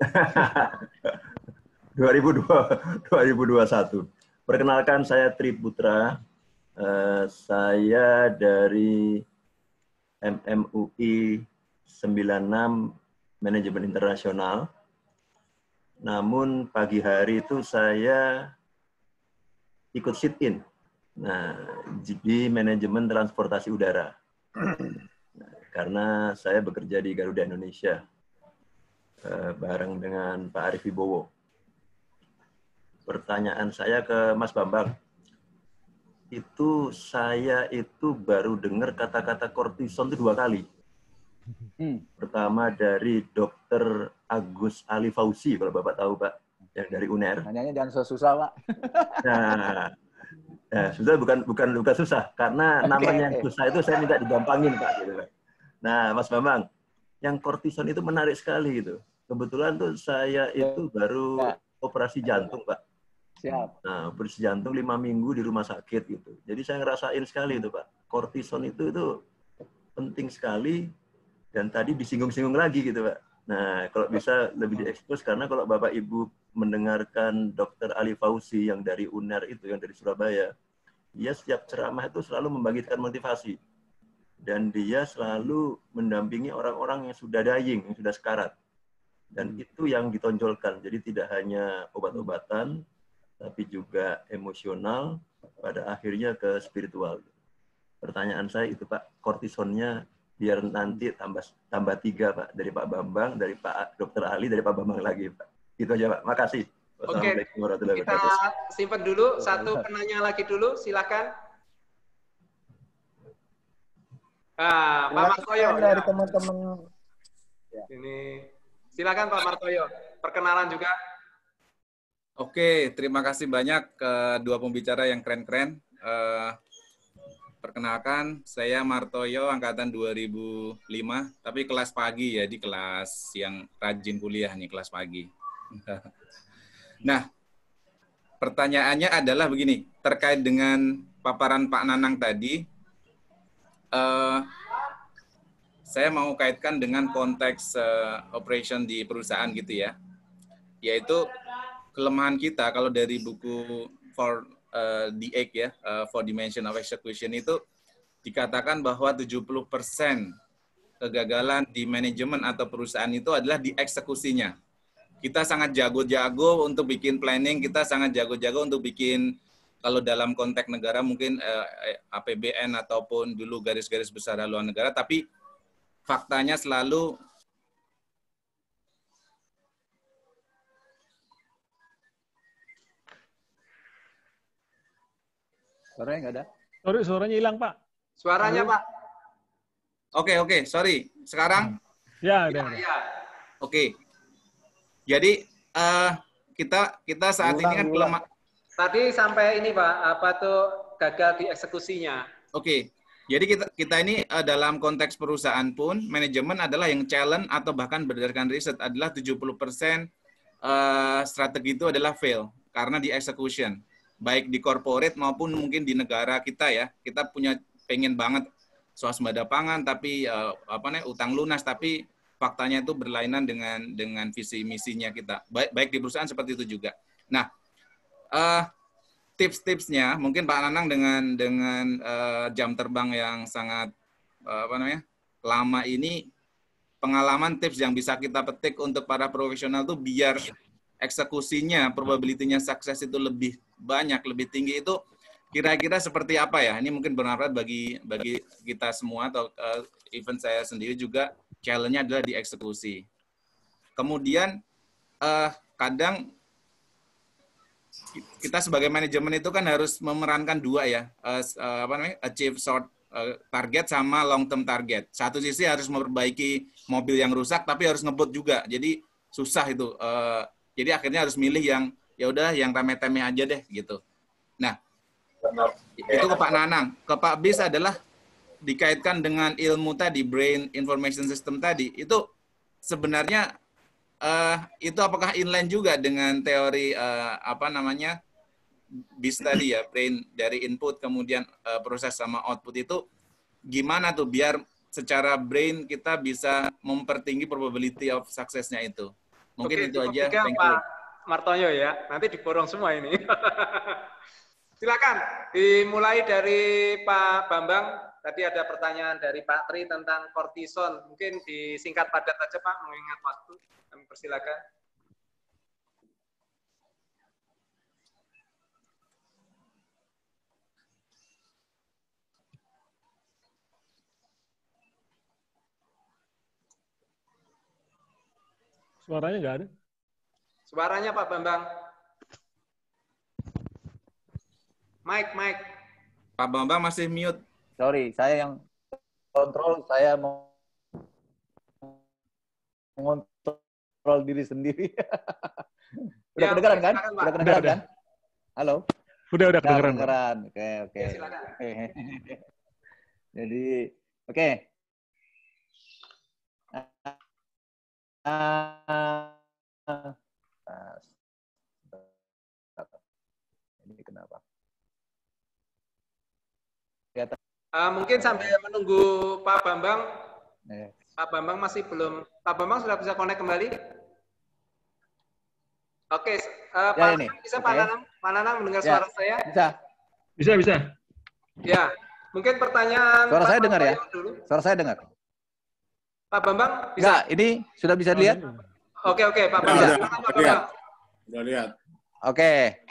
dua ribu dua puluh satu. Perkenalkan saya Tri Putra. Uh, saya dari M M U I sembilan puluh enam Manajemen Internasional. Namun pagi hari itu saya ikut sit-in. Nah, di manajemen transportasi udara. Nah, karena saya bekerja di Garuda Indonesia uh, bareng dengan Pak Arief Wibowo. Pertanyaan saya ke Mas Bambang. Itu saya itu baru dengar kata-kata kortison itu dua kali. Hmm. Pertama dari Dokter Agus Ali Fauzi, kalau Bapak tahu Pak, yang dari U N E R. Nanyanya jangan susah-susah Pak. Nah, nah, susah bukan bukan bukan susah, karena okay, namanya yang susah itu saya minta digampangin Pak. Gitu, Pak. Nah, Mas Bambang, yang kortison itu menarik sekali gitu. Kebetulan tuh saya itu baru ya. operasi jantung Pak. Siap. Nah, operasi jantung lima minggu di rumah sakit gitu. Jadi saya ngerasain sekali itu Pak. Kortison itu itu penting sekali dan tadi disinggung-singgung lagi gitu Pak. Nah, kalau bisa lebih diekspos karena kalau Bapak Ibu mendengarkan Dokter Ali Fauzi yang dari U N E R itu, yang dari Surabaya, dia setiap ceramah itu selalu membangkitkan motivasi. Dan dia selalu mendampingi orang-orang yang sudah dying, yang sudah sekarat. Dan itu yang ditonjolkan. Jadi tidak hanya obat-obatan, tapi juga emosional, pada akhirnya ke spiritual. Pertanyaan saya itu Pak, kortisonnya biar nanti tambah tambah tiga Pak, dari Pak Bambang, dari Pak Dokter Ali, dari Pak Bambang lagi Pak. Itu aja Pak, makasih. Oke, kita simpan dulu, satu penanya lagi dulu, silakan. Ah, Pak Martoyo. Dari teman-teman. Ini, silakan Pak Martoyo, perkenalan juga. Oke, terima kasih banyak ke dua pembicara yang keren-keren. Uh, perkenalkan, saya Martoyo, angkatan dua ribu lima, tapi kelas pagi ya, di kelas yang rajin kuliah nih, kelas pagi. Nah, pertanyaannya adalah begini, terkait dengan paparan Pak Nanang tadi, eh, saya mau kaitkan dengan konteks uh, operation di perusahaan gitu ya, yaitu kelemahan kita kalau dari buku for uh, the eight ya, uh, four dimension of execution itu dikatakan bahwa tujuh puluh persen kegagalan di manajemen atau perusahaan itu adalah di eksekusinya. Kita sangat jago-jago untuk bikin planning, kita sangat jago-jago untuk bikin, kalau dalam konteks negara mungkin uh, A P B N ataupun dulu garis-garis besar haluan negara, tapi faktanya selalu Suaranya nggak ada? Sorry, suaranya hilang, Pak. Suaranya, Pak. Oke, oke, sorry. Sekarang? Ya, udah. Ya, ya. Oke. Jadi uh, kita kita saat Ulang, ini kan ulang. kelemah. Tadi sampai ini, Pak, apa tuh gagal di eksekusinya. Oke. Jadi kita kita ini uh, dalam konteks perusahaan pun manajemen adalah yang challenge atau bahkan berdasarkan riset adalah tujuh puluh persen uh, strategi itu adalah fail karena di execution. Baik di corporate maupun mungkin di negara kita ya. Kita punya pengen banget swasembada pangan tapi uh, apa namanya utang lunas, tapi faktanya itu berlainan dengan dengan visi misinya kita. Baik baik di perusahaan seperti itu juga. Nah, uh, tips-tipsnya mungkin Pak Nanang dengan dengan uh, jam terbang yang sangat uh, apa namanya lama ini, pengalaman tips yang bisa kita petik untuk para profesional tuh biar eksekusinya, probability-nya sukses itu lebih banyak, lebih tinggi, itu kira-kira seperti apa ya? Ini mungkin bermanfaat bagi bagi kita semua atau uh, even saya sendiri juga, challenge-nya adalah di eksekusi. Kemudian uh, kadang kita sebagai manajemen itu kan harus memerankan dua ya, uh, uh, apa namanya, achieve short uh, target sama long term target. Satu sisi harus memperbaiki mobil yang rusak, tapi harus ngebut juga. Jadi susah itu. Uh, jadi akhirnya harus milih yang ya udah yang remeh-temeh aja deh gitu. Nah, itu ke Pak Nanang. Ke Pak Bis adalah dikaitkan dengan ilmu tadi, brain information system tadi. Itu sebenarnya Uh, itu apakah inline juga dengan teori uh, apa namanya bis tadi ya, brain dari input kemudian uh, proses sama output itu gimana tuh biar secara brain kita bisa mempertinggi probability of suksesnya itu. Mungkin Oke, itu aja. tiga, Thank Pak you. Martoyo ya, nanti diborong semua ini. Silakan dimulai dari Pak Bambang. Tadi ada pertanyaan dari Pak Tri tentang kortison. Mungkin disingkat padat aja Pak, mengingat waktu. Kami persilakan. Suaranya nggak ada. Suaranya Pak Bambang. Mike, Mike. Pak Bambang masih mute. Sorry, saya yang kontrol, saya mau mengontrol diri sendiri. Udah Ya, kedengeran kan? silakan, Pak. Udah kedengeran Udah, kan? Halo? Udah, udah Udah kedengeran. kedengeran. Oke, oke. Ya, silakan. Jadi, oke. Ah, ini kenapa? Uh, mungkin sambil menunggu Pak Bambang, Eh. Pak Bambang masih belum. Pak Bambang sudah bisa connect kembali? Oke, uh, Ya, Pak ini. Nanang, bisa Oke. Pak Nanang? Pak Nanang mendengar Ya. suara saya? Bisa? Bisa, bisa. Ya, mungkin pertanyaan Suara Pak saya dengar ya? Martoyo dulu. Suara saya dengar? Pak Bambang, bisa? Enggak, ini sudah bisa dilihat? Oke, oke, Pak Udah, Bambang. udah. Silakan, Pak Lihat. Bambang. Udah lihat. Oke.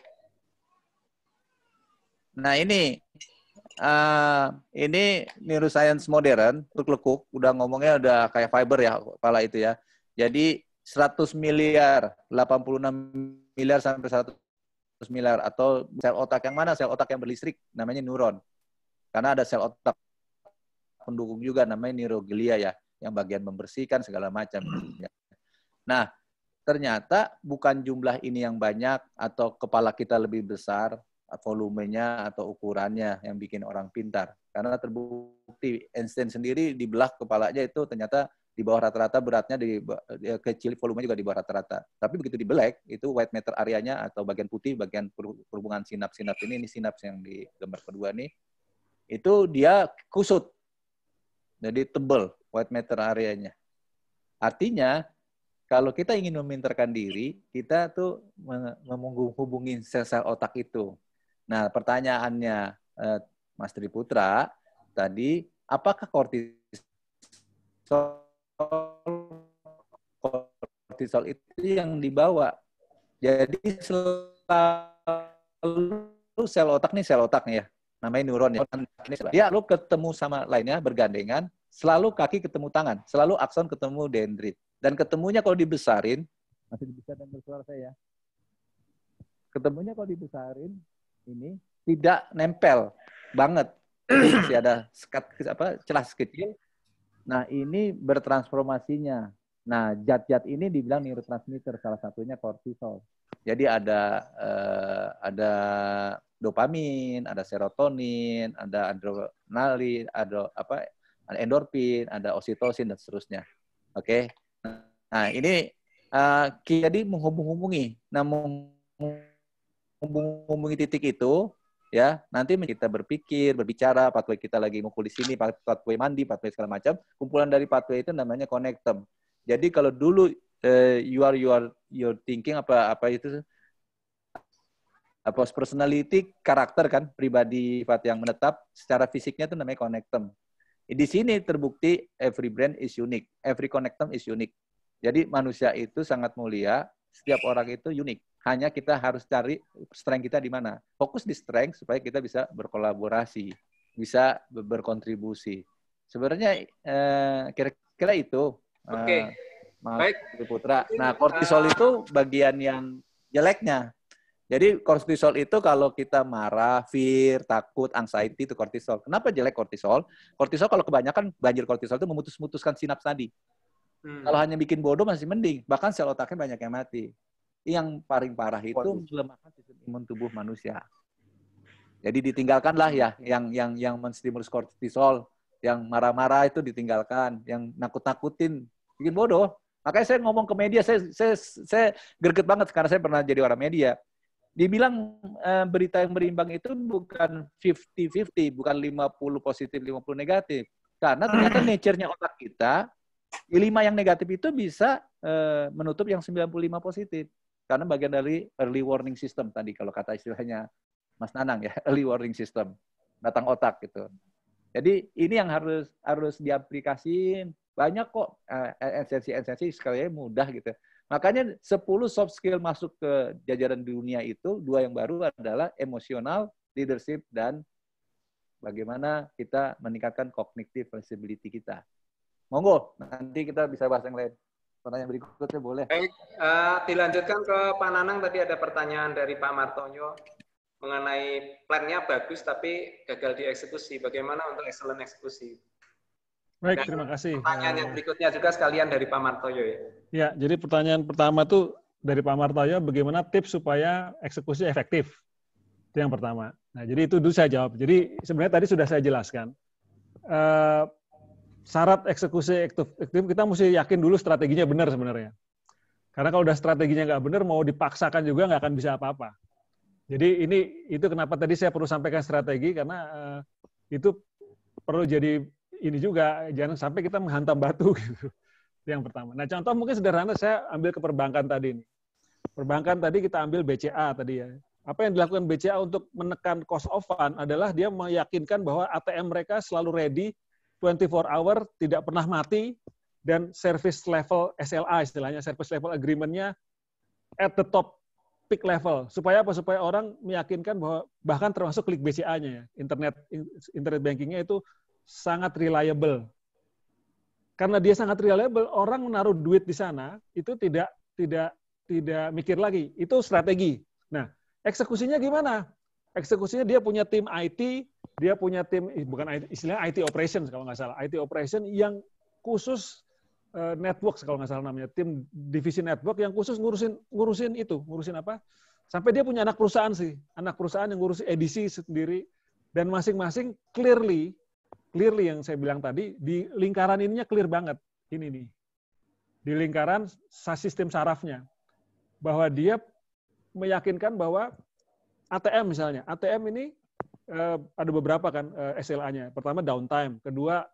Nah ini, uh, ini neuroscience modern, lekuk-lekuk, udah ngomongnya udah kayak fiber ya, kepala itu ya. Jadi seratus miliar, delapan puluh enam miliar sampai seratus miliar, atau sel otak yang mana? Sel otak yang berlistrik, namanya neuron. Karena ada sel otak pendukung juga, namanya neuroglia ya, yang bagian membersihkan segala macam. Nah, ternyata bukan jumlah ini yang banyak atau kepala kita lebih besar volumenya atau ukurannya yang bikin orang pintar. Karena terbukti Einstein sendiri dibelah kepalanya itu ternyata di bawah rata-rata, beratnya di kecil, volumenya juga di bawah rata-rata. Tapi begitu di black, itu white matter areanya atau bagian putih, bagian perhubungan sinaps-sinaps ini, ini sinaps yang di gambar kedua nih, itu dia kusut. Jadi tebal white matter areanya. Artinya, kalau kita ingin memintarkan diri, kita tuh menghubungi sel-sel otak itu. Nah, pertanyaannya eh, Mas Triputra tadi, apakah kortisol kortisol itu yang dibawa? Jadi selalu sel otak nih, sel otak nih ya, namanya neuron ya. Dia lalu ketemu sama lainnya bergandengan, selalu kaki ketemu tangan, selalu akson ketemu dendrit. Dan ketemunya kalau dibesarin, masih bisa dengar suara saya ya. Ketemunya kalau dibesarin, ini tidak nempel banget. Jadi masih ada sekat apa celah kecil. Nah, ini bertransformasinya. Nah, zat-zat ini dibilang neurotransmitter, salah satunya kortisol. Jadi ada eh, ada dopamin, ada serotonin, ada adrenalin, ada apa? Ada endorfin, ada oksitosin dan seterusnya. Oke. Okay? Nah, ini uh, jadi menghubung-hubungi. Nah, menghubung-hubungi titik itu ya, nanti kita berpikir, berbicara, pathway kita lagi ngumpul di sini, pathway mandi, pathway segala macam, kumpulan dari pathway itu namanya connectum. Jadi kalau dulu uh, you are you are your thinking apa apa itu apa personality, karakter kan, pribadi yang menetap secara fisiknya itu namanya connectum. Di sini terbukti every brain is unique, every connectum is unique. Jadi manusia itu sangat mulia, setiap orang itu unik. Hanya kita harus cari strength kita di mana. Fokus di strength supaya kita bisa berkolaborasi, bisa berkontribusi. Sebenarnya eh, kira-kira itu. Oke. Eh, Mas Putra. Nah, kortisol itu bagian yang jeleknya. Jadi kortisol itu kalau kita marah, fear, takut, anxiety itu kortisol. Kenapa jelek kortisol? Kortisol kalau kebanyakan banjir kortisol itu memutus-mutuskan sinaps tadi. Hmm. Kalau hanya bikin bodoh masih mending. Bahkan sel otaknya banyak yang mati. Yang paling parah itu melemahkan sistem imun tubuh manusia. Jadi ditinggalkanlah ya yang yang yang menstimulus kortisol, yang marah-marah itu ditinggalkan, yang nakut-nakutin, bikin bodoh. Makanya saya ngomong ke media, saya saya saya greget banget karena saya pernah jadi orang media. Dibilang eh, berita yang berimbang itu bukan fifty fifty, bukan lima puluh positif, lima puluh negatif. Karena ternyata nature-nya otak kita, lima yang negatif itu bisa eh, menutup yang sembilan puluh lima positif. Karena bagian dari early warning system tadi, kalau kata istilahnya Mas Nanang ya, early warning system. Datang otak gitu. Jadi ini yang harus harus diaplikasiin. Banyak kok esensi-esensi sekalian mudah gitu. Makanya sepuluh soft skill masuk ke jajaran dunia itu, dua yang baru adalah emosional, leadership, dan bagaimana kita meningkatkan cognitive flexibility kita. Monggo, nanti kita bisa bahas yang lain. Pertanyaan berikutnya boleh. Baik, uh, dilanjutkan ke Pak Nanang. Tadi ada pertanyaan dari Pak Martonyo mengenai plannya bagus tapi gagal dieksekusi. Bagaimana untuk excellent eksekusi? Baik, Dan terima kasih. Pertanyaan yang berikutnya juga sekalian dari Pak Martoyo ya. Ya, jadi pertanyaan pertama tuh dari Pak Martoyo, bagaimana tips supaya eksekusi efektif? Itu yang pertama. Nah, jadi itu dulu saya jawab. Jadi sebenarnya tadi sudah saya jelaskan. Uh, syarat eksekusi efektif kita mesti yakin dulu strateginya benar sebenarnya. Karena kalau udah strateginya nggak benar, mau dipaksakan juga nggak akan bisa apa-apa. Jadi ini itu kenapa tadi saya perlu sampaikan strategi, karena uh, itu perlu jadi ini juga, jangan sampai kita menghantam batu gitu. Yang pertama. Nah, contoh mungkin sederhana, saya ambil ke perbankan tadi nih. Perbankan tadi kita ambil B C A tadi ya. Apa yang dilakukan B C A untuk menekan cost of fund adalah dia meyakinkan bahwa A T M mereka selalu ready twenty-four hour, tidak pernah mati, dan service level S L A istilahnya, service level agreement-nya at the top peak level. Supaya apa? Supaya orang meyakinkan bahwa bahkan termasuk klik B C A-nya ya, internet internet banking-nya itu sangat reliable. Karena dia sangat reliable, orang menaruh duit di sana itu tidak tidak tidak mikir lagi. Itu strategi. Nah, eksekusinya gimana? Eksekusinya dia punya tim I T, dia punya tim, bukan I T, istilahnya I T operations kalau nggak salah, I T operation yang khusus uh, network kalau nggak salah namanya, tim divisi network yang khusus ngurusin ngurusin itu, ngurusin apa? Sampai dia punya anak perusahaan sih, anak perusahaan yang ngurus edisi sendiri, dan masing-masing clearly, clearly yang saya bilang tadi, di lingkaran ininya clear banget, ini nih. Di lingkaran sistem sarafnya. Bahwa dia meyakinkan bahwa A T M misalnya, A T M ini eh, ada beberapa kan eh, S L A-nya. Pertama downtime, kedua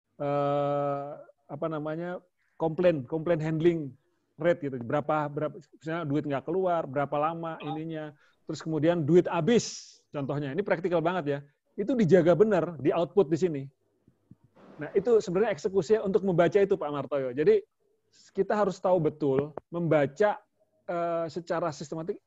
eh, apa namanya komplain, komplain handling rate gitu. Berapa berapa misalnya duit nggak keluar, berapa lama ininya. Terus kemudian duit habis contohnya. Ini praktikal banget ya. Itu dijaga benar di output di sini. Nah, itu sebenarnya eksekusinya untuk membaca itu Pak Martoyo. Jadi kita harus tahu betul membaca uh, secara sistematik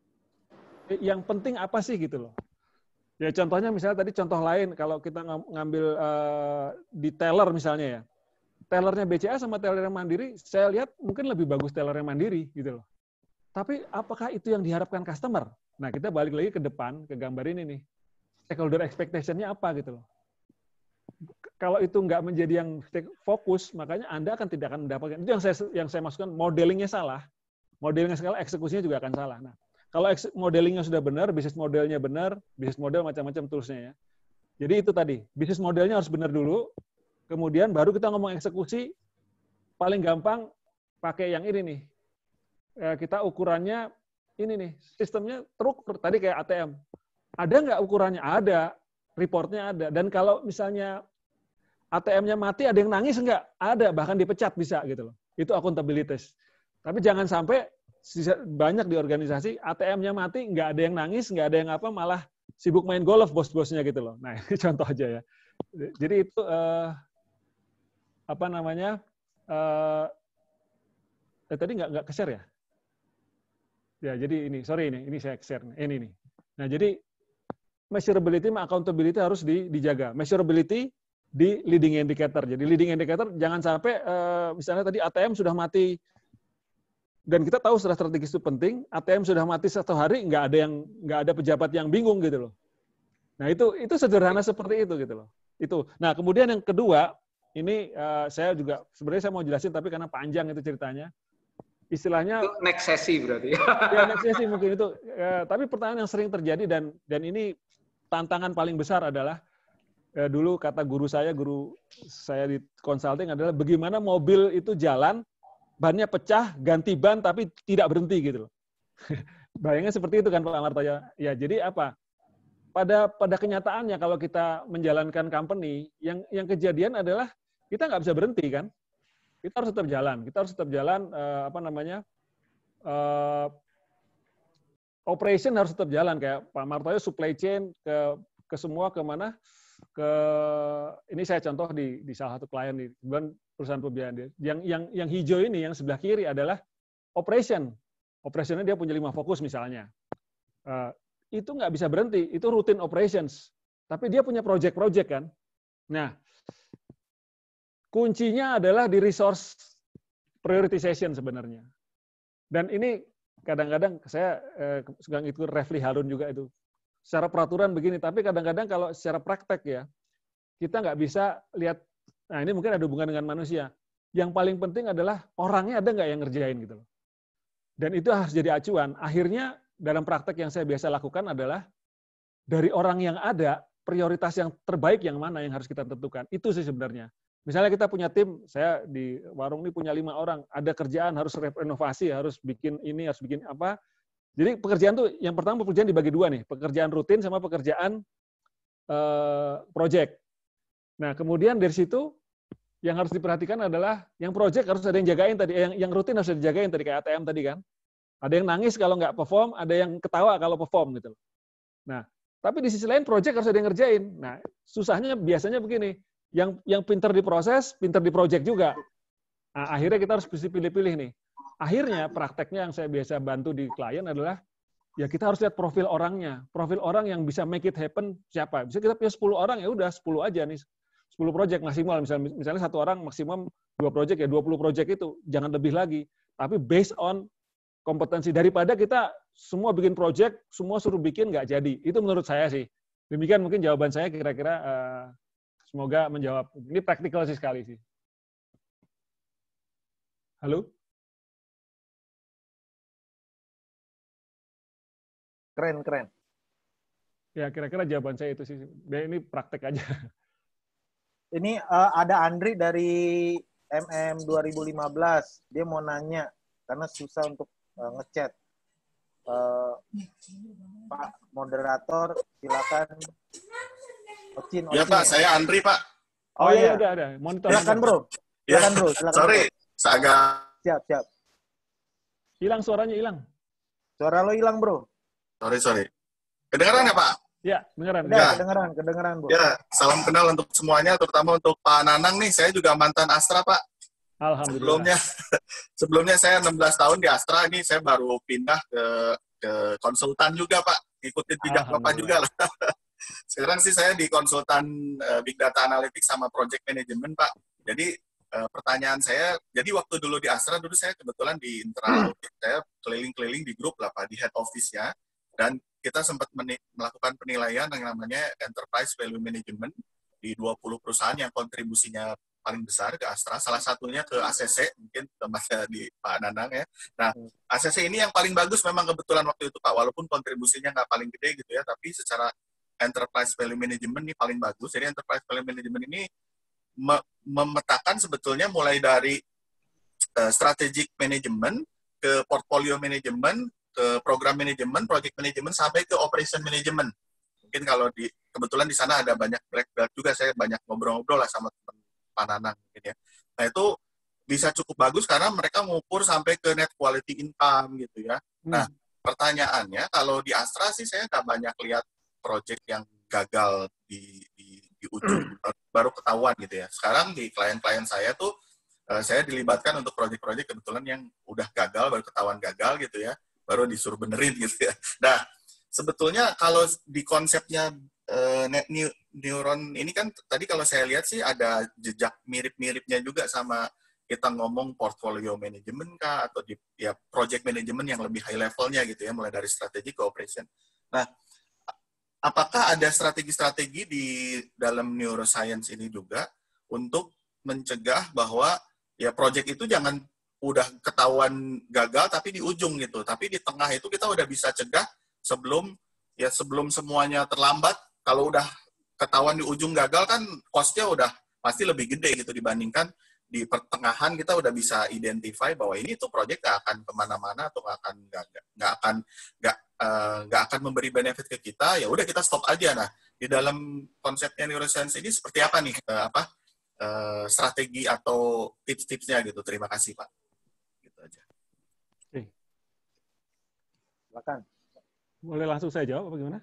yang penting apa sih gitu loh. Ya contohnya misalnya tadi contoh lain kalau kita ngambil uh, di teller misalnya ya. Tellernya B C A sama teller yang Mandiri, saya lihat mungkin lebih bagus teller yang Mandiri gitu loh. Tapi apakah itu yang diharapkan customer? Nah, kita balik lagi ke depan ke gambar ini nih. Stakeholder expectation-nya apa gitu loh. Kalau itu nggak menjadi yang fokus, makanya Anda akan tidak akan mendapatkan. Itu yang saya yang saya maksudkan modelingnya salah. Modelingnya salah, eksekusinya juga akan salah. Nah, kalau modelingnya sudah benar, bisnis modelnya benar, bisnis model macam-macam toolsnya ya. Jadi itu tadi, bisnis modelnya harus benar dulu, kemudian baru kita ngomong eksekusi, paling gampang pakai yang ini nih. Kita ukurannya ini nih, sistemnya truk, tadi kayak A T M. Ada nggak ukurannya? Ada, reportnya ada. Dan kalau misalnya A T M-nya mati, ada yang nangis nggak? Ada, bahkan dipecat bisa gitu loh. Itu akuntabilitas. Tapi jangan sampai banyak di organisasi, A T M-nya mati, nggak ada yang nangis, nggak ada yang apa, malah sibuk main golf bos-bosnya gitu loh. Nah, ini contoh aja ya. Jadi itu eh, apa namanya? Eh, eh tadi nggak nggak ke-share ya? Ya, jadi ini, sorry ini, ini saya share ini nih. Nah, jadi measurability sama accountability harus di, dijaga. Measurability di leading indicator. Jadi leading indicator jangan sampai uh, misalnya tadi A T M sudah mati dan kita tahu secara strategis itu penting, A T M sudah mati satu hari nggak ada yang nggak ada pejabat yang bingung gitu loh. Nah, itu itu sederhana seperti itu gitu loh. Itu. Nah, kemudian yang kedua, ini uh, saya juga sebenarnya saya mau jelasin tapi karena panjang itu ceritanya. Istilahnya itu next sesi berarti. Ya, next sesi mungkin itu. Ya, tapi pertanyaan yang sering terjadi dan dan ini tantangan paling besar adalah ya, dulu kata guru saya, guru saya di consulting adalah bagaimana mobil itu jalan, bannya pecah, ganti ban tapi tidak berhenti gitu loh. Bayangnya seperti itu kan Pak Martoyo. Ya, jadi apa? Pada pada kenyataannya kalau kita menjalankan company, yang yang kejadian adalah kita nggak bisa berhenti kan? Kita harus tetap jalan. Kita harus tetap jalan uh, apa namanya? Uh, operation harus tetap jalan kayak Pak Martoyo supply chain ke ke semua ke mana? Ke ini saya contoh di di salah satu klien di perusahaan pembiayaan dia. Yang yang yang hijau ini yang sebelah kiri adalah operation. Operationnya dia punya lima fokus misalnya. Uh, itu nggak bisa berhenti, itu rutin operations. Tapi dia punya project-project kan. Nah, kuncinya adalah di resource prioritization sebenarnya. Dan ini kadang-kadang saya eh, sedang ikut Refli Harun juga itu. Secara peraturan begini, tapi kadang-kadang kalau secara praktek ya, kita nggak bisa lihat, nah ini mungkin ada hubungan dengan manusia. Yang paling penting adalah orangnya ada nggak yang ngerjain gitu loh. Dan itu harus jadi acuan. Akhirnya dalam praktek yang saya biasa lakukan adalah dari orang yang ada, prioritas yang terbaik yang mana yang harus kita tentukan. Itu sih sebenarnya. Misalnya kita punya tim, saya di warung ini punya lima orang, ada kerjaan harus renovasi, harus bikin ini, harus bikin apa. Jadi pekerjaan tuh, yang pertama pekerjaan dibagi dua nih, pekerjaan rutin sama pekerjaan eh, project. Nah kemudian dari situ, yang harus diperhatikan adalah, yang project harus ada yang jagain tadi, yang, yang rutin harus dijagain tadi, kayak A T M tadi kan. Ada yang nangis kalau nggak perform, ada yang ketawa kalau perform gitu. Nah, tapi di sisi lain project harus ada yang ngerjain. Nah, susahnya biasanya begini, yang yang pinter diproses, pinter di project juga. Nah, akhirnya kita harus pilih-pilih nih. Akhirnya prakteknya yang saya biasa bantu di klien adalah ya kita harus lihat profil orangnya. Profil orang yang bisa make it happen siapa? Bisa kita punya sepuluh orang ya udah sepuluh aja nih. sepuluh project maksimal misalnya misalnya satu orang maksimum dua project ya dua puluh project itu. Jangan lebih lagi. Tapi based on kompetensi daripada kita semua bikin project, semua suruh bikin nggak jadi. Itu menurut saya sih. Demikian mungkin jawaban saya kira-kira uh, semoga menjawab. Ini praktikal sih sekali sih. Halo? Keren, keren. Ya, kira-kira jawaban saya itu sih. Ini praktek aja. Ini uh, ada Andri dari M M dua ribu lima belas. Dia mau nanya, karena susah untuk uh, ngechat. Uh, Pak Moderator, silakan. Ocin, Ya Ocin, Pak, ya? saya Andri Pak. Oh, oh iya, udah ada. Monitor. Silakan bro. Silakan bro. Silakan, sorry, bro. saya agak. Siap, siap. Hilang suaranya, hilang. Suara lo hilang bro. Sorry, sorry. Kedengeran ya Pak? Ya, kedengeran. Udah, ya. kedengeran, kedengeran bro. Ya, salam kenal untuk semuanya, terutama untuk Pak Nanang nih. Saya juga mantan Astra Pak. Alhamdulillah. Sebelumnya, sebelumnya saya enam belas tahun di Astra, ini saya baru pindah ke, ke konsultan juga Pak. Ikutin jejak Bapak juga lah. Sekarang sih saya di konsultan uh, Big Data Analytics sama Project Management Pak. Jadi uh, pertanyaan saya, jadi waktu dulu di Astra, dulu saya kebetulan di internal audit, saya keliling-keliling di grup lah Pak, di head office-nya. Dan kita sempat melakukan penilaian yang namanya Enterprise Value Management di dua puluh perusahaan yang kontribusinya paling besar ke Astra. Salah satunya ke A C C, mungkin tempatnya di Pak Nanang ya. Nah, A C C ini yang paling bagus memang kebetulan waktu itu Pak, walaupun kontribusinya nggak paling gede gitu ya, tapi secara Enterprise Value Management ini paling bagus. Jadi Enterprise Value Management ini me memetakan sebetulnya mulai dari uh, strategic management ke portfolio management, ke program manajemen, project management, sampai ke operation management. Mungkin kalau di kebetulan di sana ada banyak black belt juga, saya banyak ngobrol-ngobrol lah sama teman Pak Nanang gitu ya. Nah itu bisa cukup bagus karena mereka mengukur sampai ke net quality income gitu ya. Nah pertanyaannya kalau di Astra sih saya nggak banyak lihat project yang gagal di, di, di ujung baru ketahuan gitu ya. Sekarang di klien-klien saya tuh saya dilibatkan untuk project-project kebetulan yang udah gagal, baru ketahuan gagal gitu ya. Baru disuruh benerin gitu ya. Nah, sebetulnya kalau di konsepnya uh, net neuron ini kan tadi kalau saya lihat sih ada jejak mirip-miripnya juga sama kita ngomong portfolio management kah, atau di ya project management yang lebih high levelnya gitu ya, mulai dari strategi ke operation. Nah, apakah ada strategi-strategi di dalam neuroscience ini juga untuk mencegah bahwa ya project itu jangan udah ketahuan gagal tapi di ujung gitu, tapi di tengah itu kita udah bisa cegah sebelum ya sebelum semuanya terlambat. Kalau udah ketahuan di ujung gagal kan cost-nya udah pasti lebih gede gitu dibandingkan di pertengahan kita udah bisa identify bahwa ini tuh project gak akan kemana-mana atau gak akan gak, gak akan gak, uh, gak akan memberi benefit ke kita, ya udah kita stop aja. Nah di dalam konsepnya neuroscience ini seperti apa nih uh, apa uh, strategi atau tips-tipsnya gitu? Terima kasih Pak. Silakan. Boleh langsung saya jawab apa gimana?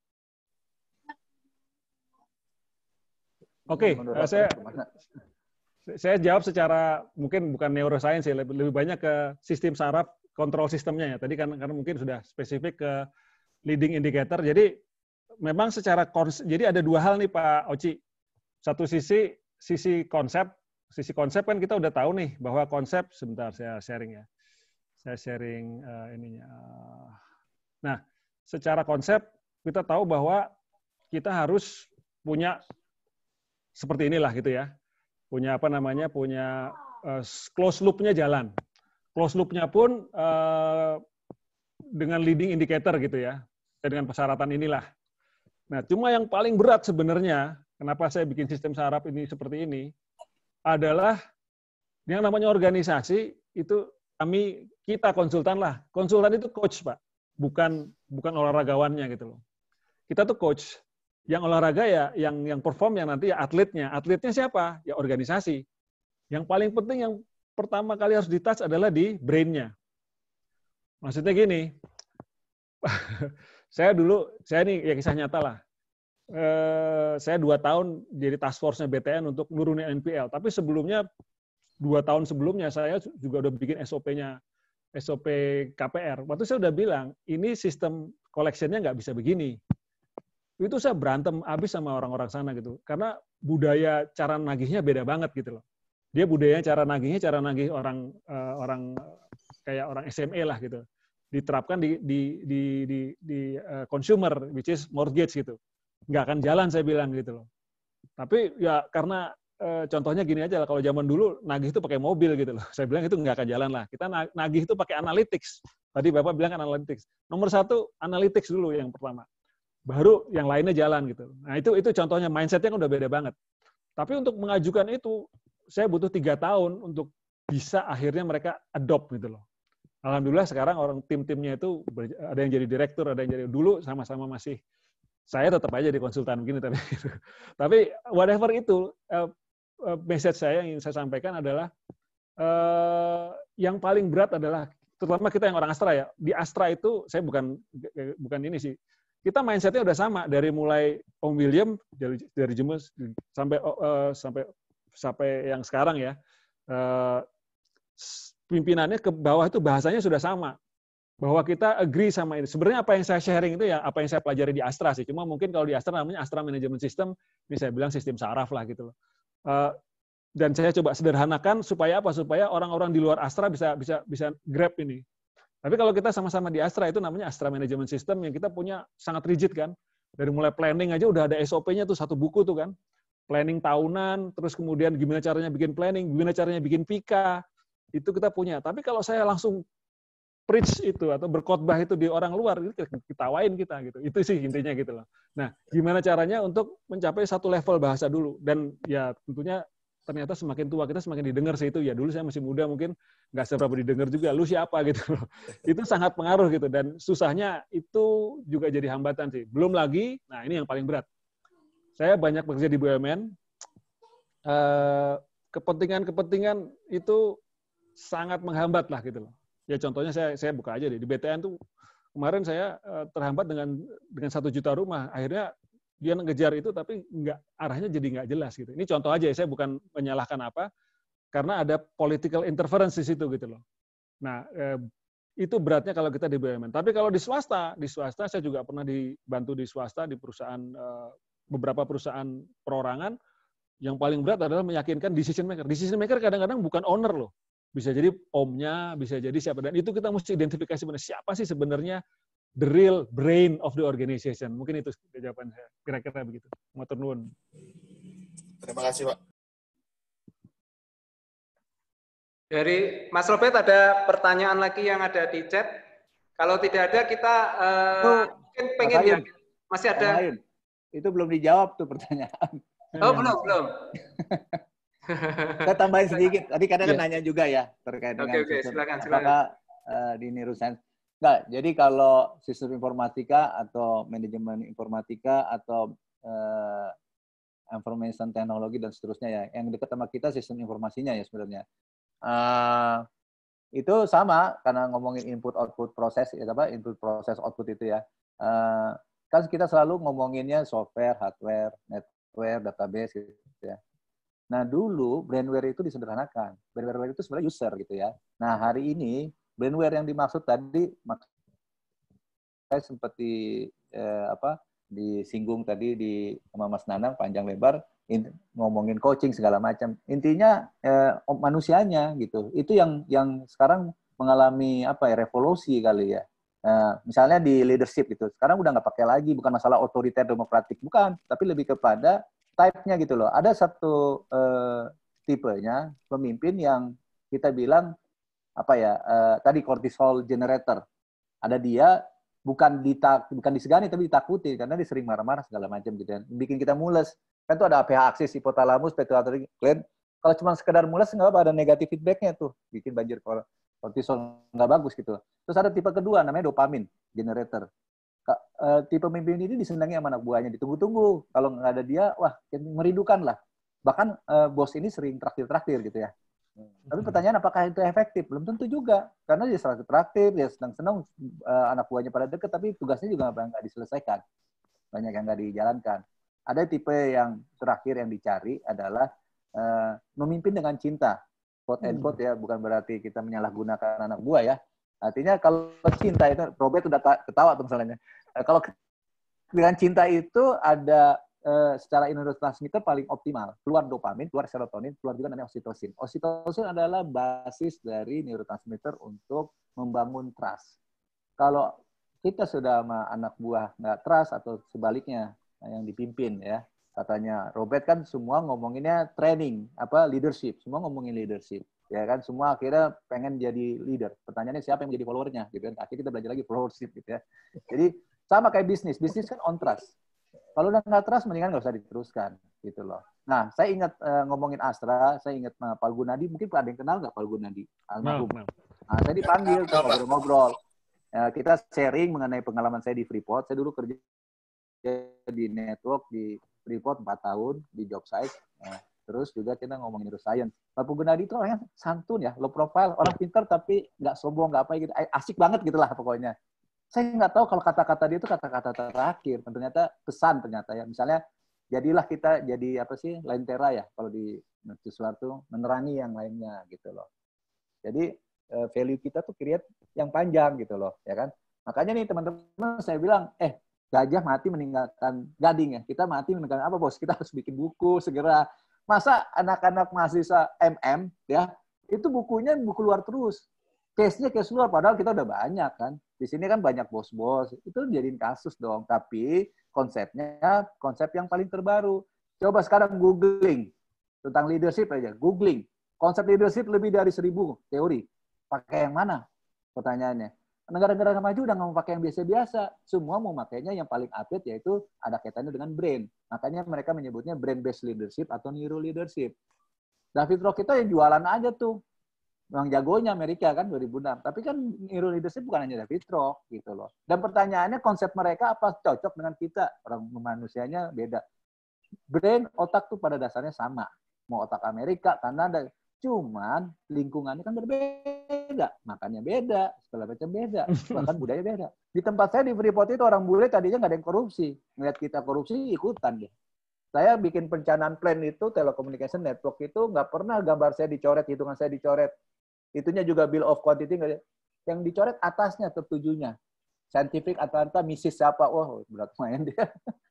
Oke, okay, saya saya jawab secara mungkin bukan neuroscience ya, lebih, lebih banyak ke sistem saraf kontrol sistemnya ya. Tadi kan karena mungkin sudah spesifik ke leading indicator. Jadi memang secara konsep, jadi ada dua hal nih Pak Oci. Satu sisi sisi konsep, sisi konsep kan kita udah tahu nih bahwa konsep, sebentar saya sharing ya. Saya sharing uh, ininya. Nah, secara konsep kita tahu bahwa kita harus punya seperti inilah gitu ya. Punya apa namanya? Punya uh, close loop-nya jalan. Close loop-nya pun uh, dengan leading indicator gitu ya. Dengan persyaratan inilah. Nah, cuma yang paling berat sebenarnya, kenapa saya bikin sistem saraf ini seperti ini, adalah yang namanya organisasi itu kami kita konsultan lah. Konsultan itu coach, Pak. Bukan bukan olahragawannya gitu loh. Kita tuh coach. Yang olahraga ya yang yang perform yang nanti ya atletnya. Atletnya siapa? Ya organisasi. Yang paling penting yang pertama kali harus di-touch adalah di brain-nya. Maksudnya gini. Saya dulu saya ini ya kisah nyata lah. Eh, saya dua tahun jadi task force-nya B T N untuk nurunin N P L. Tapi sebelumnya dua tahun sebelumnya saya juga udah bikin S O P-nya, S O P K P R. Waktu saya udah bilang, ini sistem collection-nya nggak bisa begini. Itu saya berantem abis sama orang-orang sana gitu. Karena budaya cara nagihnya beda banget gitu loh. Dia budayanya cara nagihnya, cara nagih orang uh, orang kayak orang S M E lah gitu. Diterapkan di di di di, di uh, consumer, which is mortgage gitu. Nggak akan jalan saya bilang gitu loh. Tapi ya karena eh, contohnya gini aja lah, kalau zaman dulu nagih itu pakai mobil gitu loh. Saya bilang itu nggak akan jalan lah. Kita nagih itu pakai analytics. Tadi Bapak bilang kan analytics. Nomor satu, analytics dulu yang pertama. Baru yang lainnya jalan gitu. Nah itu itu contohnya, mindsetnya kan udah beda banget. Tapi untuk mengajukan itu, saya butuh tiga tahun untuk bisa akhirnya mereka adopt gitu loh. Alhamdulillah sekarang orang tim-timnya itu ada yang jadi direktur, ada yang jadi dulu sama-sama masih. Saya tetap aja di konsultan begini tapi tapi whatever itu uh, uh, message saya yang ingin saya sampaikan adalah uh, yang paling berat adalah terutama kita yang orang Astra ya. Di Astra itu saya bukan bukan ini sih. Kita mindsetnya udah sama dari mulai Om William dari dari Jemus sampai uh, sampai sampai yang sekarang ya. Uh, pimpinannya ke bawah itu bahasanya sudah sama. Bahwa kita agree sama ini. Sebenarnya apa yang saya sharing itu ya apa yang saya pelajari di Astra sih. Cuma mungkin kalau di Astra namanya Astra Management System, ini saya bilang sistem saraf lah gitu loh. Uh, dan saya coba sederhanakan supaya apa? Supaya orang-orang di luar Astra bisa bisa bisa grab ini. Tapi kalau kita sama-sama di Astra itu namanya Astra Management System yang kita punya sangat rigid kan. Dari mulai planning aja udah ada S O P-nya tuh satu buku tuh kan. Planning tahunan, terus kemudian gimana caranya bikin planning, gimana caranya bikin P I K A, itu kita punya. Tapi kalau saya langsung preach itu atau berkhotbah itu di orang luar, itu ketawain kita gitu. Itu sih intinya gitu loh. Nah, gimana caranya untuk mencapai satu level bahasa dulu. Dan ya tentunya ternyata semakin tua kita semakin didengar sih itu. Ya dulu saya masih muda mungkin nggak seberapa didengar juga. Lu siapa gitu loh. Itu sangat pengaruh gitu. Dan susahnya itu juga jadi hambatan sih. Belum lagi, nah ini yang paling berat. Saya banyak bekerja di B U M N. Kepentingan-kepentingan itu sangat menghambat lah gitu loh. Ya contohnya saya saya buka aja deh di B T N tuh kemarin saya uh, terhambat dengan dengan satu juta rumah, akhirnya dia ngejar itu tapi nggak arahnya jadi nggak jelas gitu. Ini contoh aja, saya bukan menyalahkan apa, karena ada political interference di situ gitu loh. Nah eh, itu beratnya kalau kita di B U M N. Tapi kalau di swasta, di swasta saya juga pernah dibantu di swasta di perusahaan eh, beberapa perusahaan perorangan. Yang paling berat adalah meyakinkan decision maker. Decision maker kadang-kadang bukan owner loh. Bisa jadi omnya, bisa jadi siapa. Dan itu kita mesti identifikasi benar. Siapa sih sebenarnya the real brain of the organization. Mungkin itu jawaban saya. Kira-kira begitu. Matur nuwun. Terima kasih, Pak. Dari Mas Robert ada pertanyaan lagi yang ada di chat. Kalau tidak ada kita uh, oh, mungkin pengen ya. Masih ada. Lain. Itu belum dijawab tuh pertanyaan. Oh, belum, belum. Saya tambahin sedikit. Tadi kadang yeah. kan nanya juga ya terkait dengan okay, okay. sistem. Silakan, silakan. Apakah uh, di neuroscience? Enggak. Jadi kalau sistem informatika atau manajemen informatika atau uh, information technology dan seterusnya ya, yang dekat sama kita sistem informasinya ya sebenarnya. Uh, itu sama karena ngomongin input output proses ya apa input proses output itu ya. Uh, kan kita selalu ngomonginnya software, hardware, netware, database gitu ya. Nah, dulu brandware itu disederhanakan. Brandware itu sebenarnya user gitu ya. Nah, hari ini brandware yang dimaksud tadi saya sempat di eh, apa disinggung tadi di sama Mas Nanang panjang lebar in, ngomongin coaching segala macam. Intinya eh, manusianya gitu. Itu yang yang sekarang mengalami apa ya revolusi kali ya. Nah, misalnya di leadership gitu. Sekarang udah nggak pakai lagi bukan masalah otoriter demokratik bukan, tapi lebih kepada type-nya gitu loh. Ada satu uh, tipenya pemimpin yang kita bilang apa ya uh, tadi cortisol generator. Ada dia bukan ditak bukan disegani tapi ditakuti karena dia sering marah-marah segala macam gitu kan. Bikin kita mules. Kan tuh ada A P H aksis, hipotalamus, pituitary gland. Kalau cuma sekedar mules nggak apa ada negatif feedback-nya tuh, bikin banjir kortisol nggak bagus gitu. Terus ada tipe kedua namanya dopamin generator. Uh, tipe pemimpin ini disenangi sama anak buahnya, ditunggu-tunggu. Kalau nggak ada dia, wah merindukan lah. Bahkan uh, bos ini sering traktir-traktir gitu ya. Hmm. Tapi pertanyaan apakah itu efektif? Belum tentu juga. Karena dia selalu traktir, dia senang-senang uh, anak buahnya pada deket, tapi tugasnya juga nggak diselesaikan. Banyak yang nggak dijalankan. Ada tipe yang terakhir yang dicari adalah uh, memimpin dengan cinta. Quote and quote ya, bukan berarti kita menyalahgunakan anak buah ya. Artinya kalau cinta itu, Robert udah ketawa tuh misalnya. Kalau dengan cinta itu ada eh, secara neurotransmitter paling optimal. Keluar dopamin, keluar serotonin, keluar juga namanya oksitosin. Oksitosin adalah basis dari neurotransmitter untuk membangun trust. Kalau kita sudah sama anak buah nggak trust atau sebaliknya yang dipimpin ya, Katanya Robert kan semua ngomonginnya training, apa leadership, semua ngomongin leadership. Ya kan, semua akhirnya pengen jadi leader. Pertanyaannya siapa yang menjadi followernya, gitu kan? Akhirnya kita belajar lagi followership, gitu ya. Jadi sama kayak bisnis, bisnis kan on trust. Kalau udah nggak trust, mendingan nggak usah diteruskan, gitu loh. Nah, saya ingat uh, ngomongin Astra, saya ingat uh, Pak Gunadi, mungkin ada yang kenal nggak Pak Gunadi? Almarhum. Nah, nah, saya dipanggil, ngobrol-ngobrol. Uh, kita sharing mengenai pengalaman saya di Freeport. Saya dulu kerja di network di Freeport empat tahun di job site. Uh, Terus juga kita ngomongin neuroscience. Pak Gunadi itu orangnya santun ya, low profile, orang pintar tapi nggak sombong, nggak apa gitu. Asik banget gitulah pokoknya. Saya nggak tahu kalau kata-kata dia itu kata-kata terakhir. Ternyata pesan ternyata ya. Misalnya, jadilah kita jadi apa sih, lentera ya, kalau di sesuatu menerangi yang lainnya gitu loh. Jadi value kita tuh create yang panjang gitu loh, ya kan. Makanya nih teman-teman saya bilang, eh gajah mati meninggalkan gading ya. Kita mati meninggalkan apa bos? Kita harus bikin buku segera. Masa anak-anak mahasiswa M M ya itu bukunya buku luar terus, case-nya case luar, padahal kita udah banyak kan. Di sini kan banyak bos-bos, itu jadiin kasus dong. Tapi konsepnya konsep yang paling terbaru. Coba sekarang googling tentang leadership aja, googling konsep leadership lebih dari seribu teori. Pakai yang mana? Pertanyaannya. Negara-negara maju udah nggak mau pakai yang biasa-biasa. Semua mau makainya yang paling update, yaitu ada kaitannya dengan brain. Makanya mereka menyebutnya brain-based leadership atau neuro leadership. David Rock itu yang jualan aja tuh. Yang jagonya Amerika kan dua ribu enam. Tapi kan neuro leadership bukan hanya David Rock gitu loh. Dan pertanyaannya konsep mereka apa cocok dengan kita? Orang manusianya beda. Brain, otak tuh pada dasarnya sama. Mau otak Amerika, Kanada, cuman lingkungannya kan berbeda, makannya beda, segala macam beda, bahkan budaya beda. Di tempat saya di Freeport itu orang bule tadinya nggak ada yang korupsi, ngeliat kita korupsi ikutan deh. Saya bikin perencanaan plan itu telecommunication network itu nggak pernah gambar saya dicoret, hitungan saya dicoret, itunya juga bill of quantity nggak ada. Yang dicoret atasnya tertujunya, scientific Atlanta, misis siapa, wah berat main dia.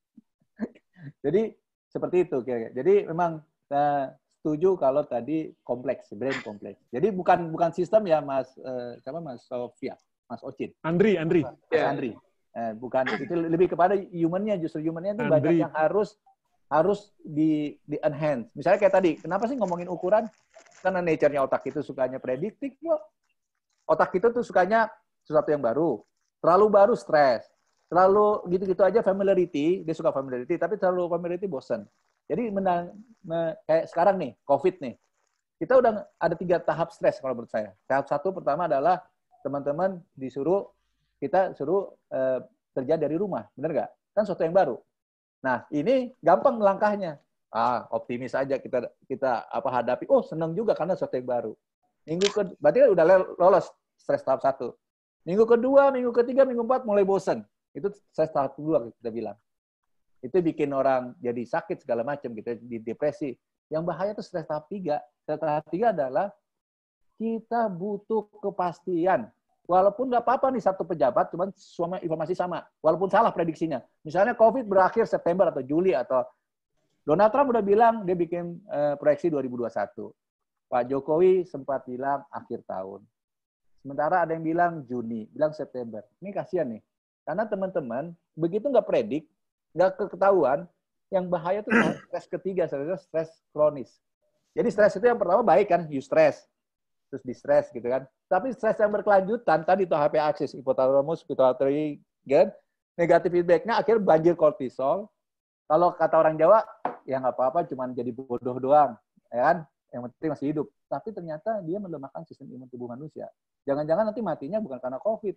Jadi seperti itu kira-kira. Jadi memang uh, setuju kalau tadi kompleks, brain kompleks. Jadi bukan bukan sistem ya Mas eh, siapa Mas Sofia, Mas Ocin. Andri, Andri. Mas yeah. Andri. Eh, bukan itu lebih kepada humannya, justru humannya itu banyak yang harus harus di di enhance. Misalnya kayak tadi, kenapa sih ngomongin ukuran? Karena nature-nya otak itu sukanya prediktif kok. Otak itu tuh sukanya sesuatu yang baru. Terlalu baru stres. Terlalu gitu-gitu aja familiarity, dia suka familiarity, tapi terlalu familiarity bosan. Jadi menang, me, kayak sekarang nih, COVID nih, kita udah ada tiga tahap stres kalau menurut saya. Tahap satu pertama adalah teman-teman disuruh, kita suruh eh, kerja dari rumah, bener nggak? Kan sesuatu yang baru. Nah ini gampang melangkahnya. Ah optimis aja kita kita apa hadapi. Oh senang juga karena sesuatu yang baru. Minggu ke, berarti kan udah lolos stres tahap satu. Minggu kedua, minggu ketiga, minggu empat mulai bosan. Itu stres tahap kedua kita bilang. Itu bikin orang jadi sakit segala macam gitu, di depresi. Yang bahaya itu stres tahap tiga. Stres tahap tiga adalah kita butuh kepastian. Walaupun nggak apa-apa nih satu pejabat, cuman semua informasi sama. Walaupun salah prediksinya. Misalnya COVID berakhir September atau Juli, atau Donald Trump udah bilang dia bikin uh, proyeksi dua ribu dua puluh satu. Pak Jokowi sempat bilang akhir tahun. Sementara ada yang bilang Juni, bilang September. Ini kasihan nih. Karena teman-teman begitu nggak predik, nggak ketahuan, yang bahaya itu stres ketiga, stres kronis. Jadi stres itu yang pertama baik kan, eustress, terus distress gitu kan. Tapi stres yang berkelanjutan, tadi itu H P axis, hipotalamus, pituitary, kan? Negatif feedback-nya akhirnya banjir kortisol. Kalau kata orang Jawa, ya nggak apa-apa, cuma jadi bodoh doang, ya kan? Yang penting masih hidup. Tapi ternyata dia melemahkan sistem imun tubuh manusia. Jangan-jangan nanti matinya bukan karena COVID.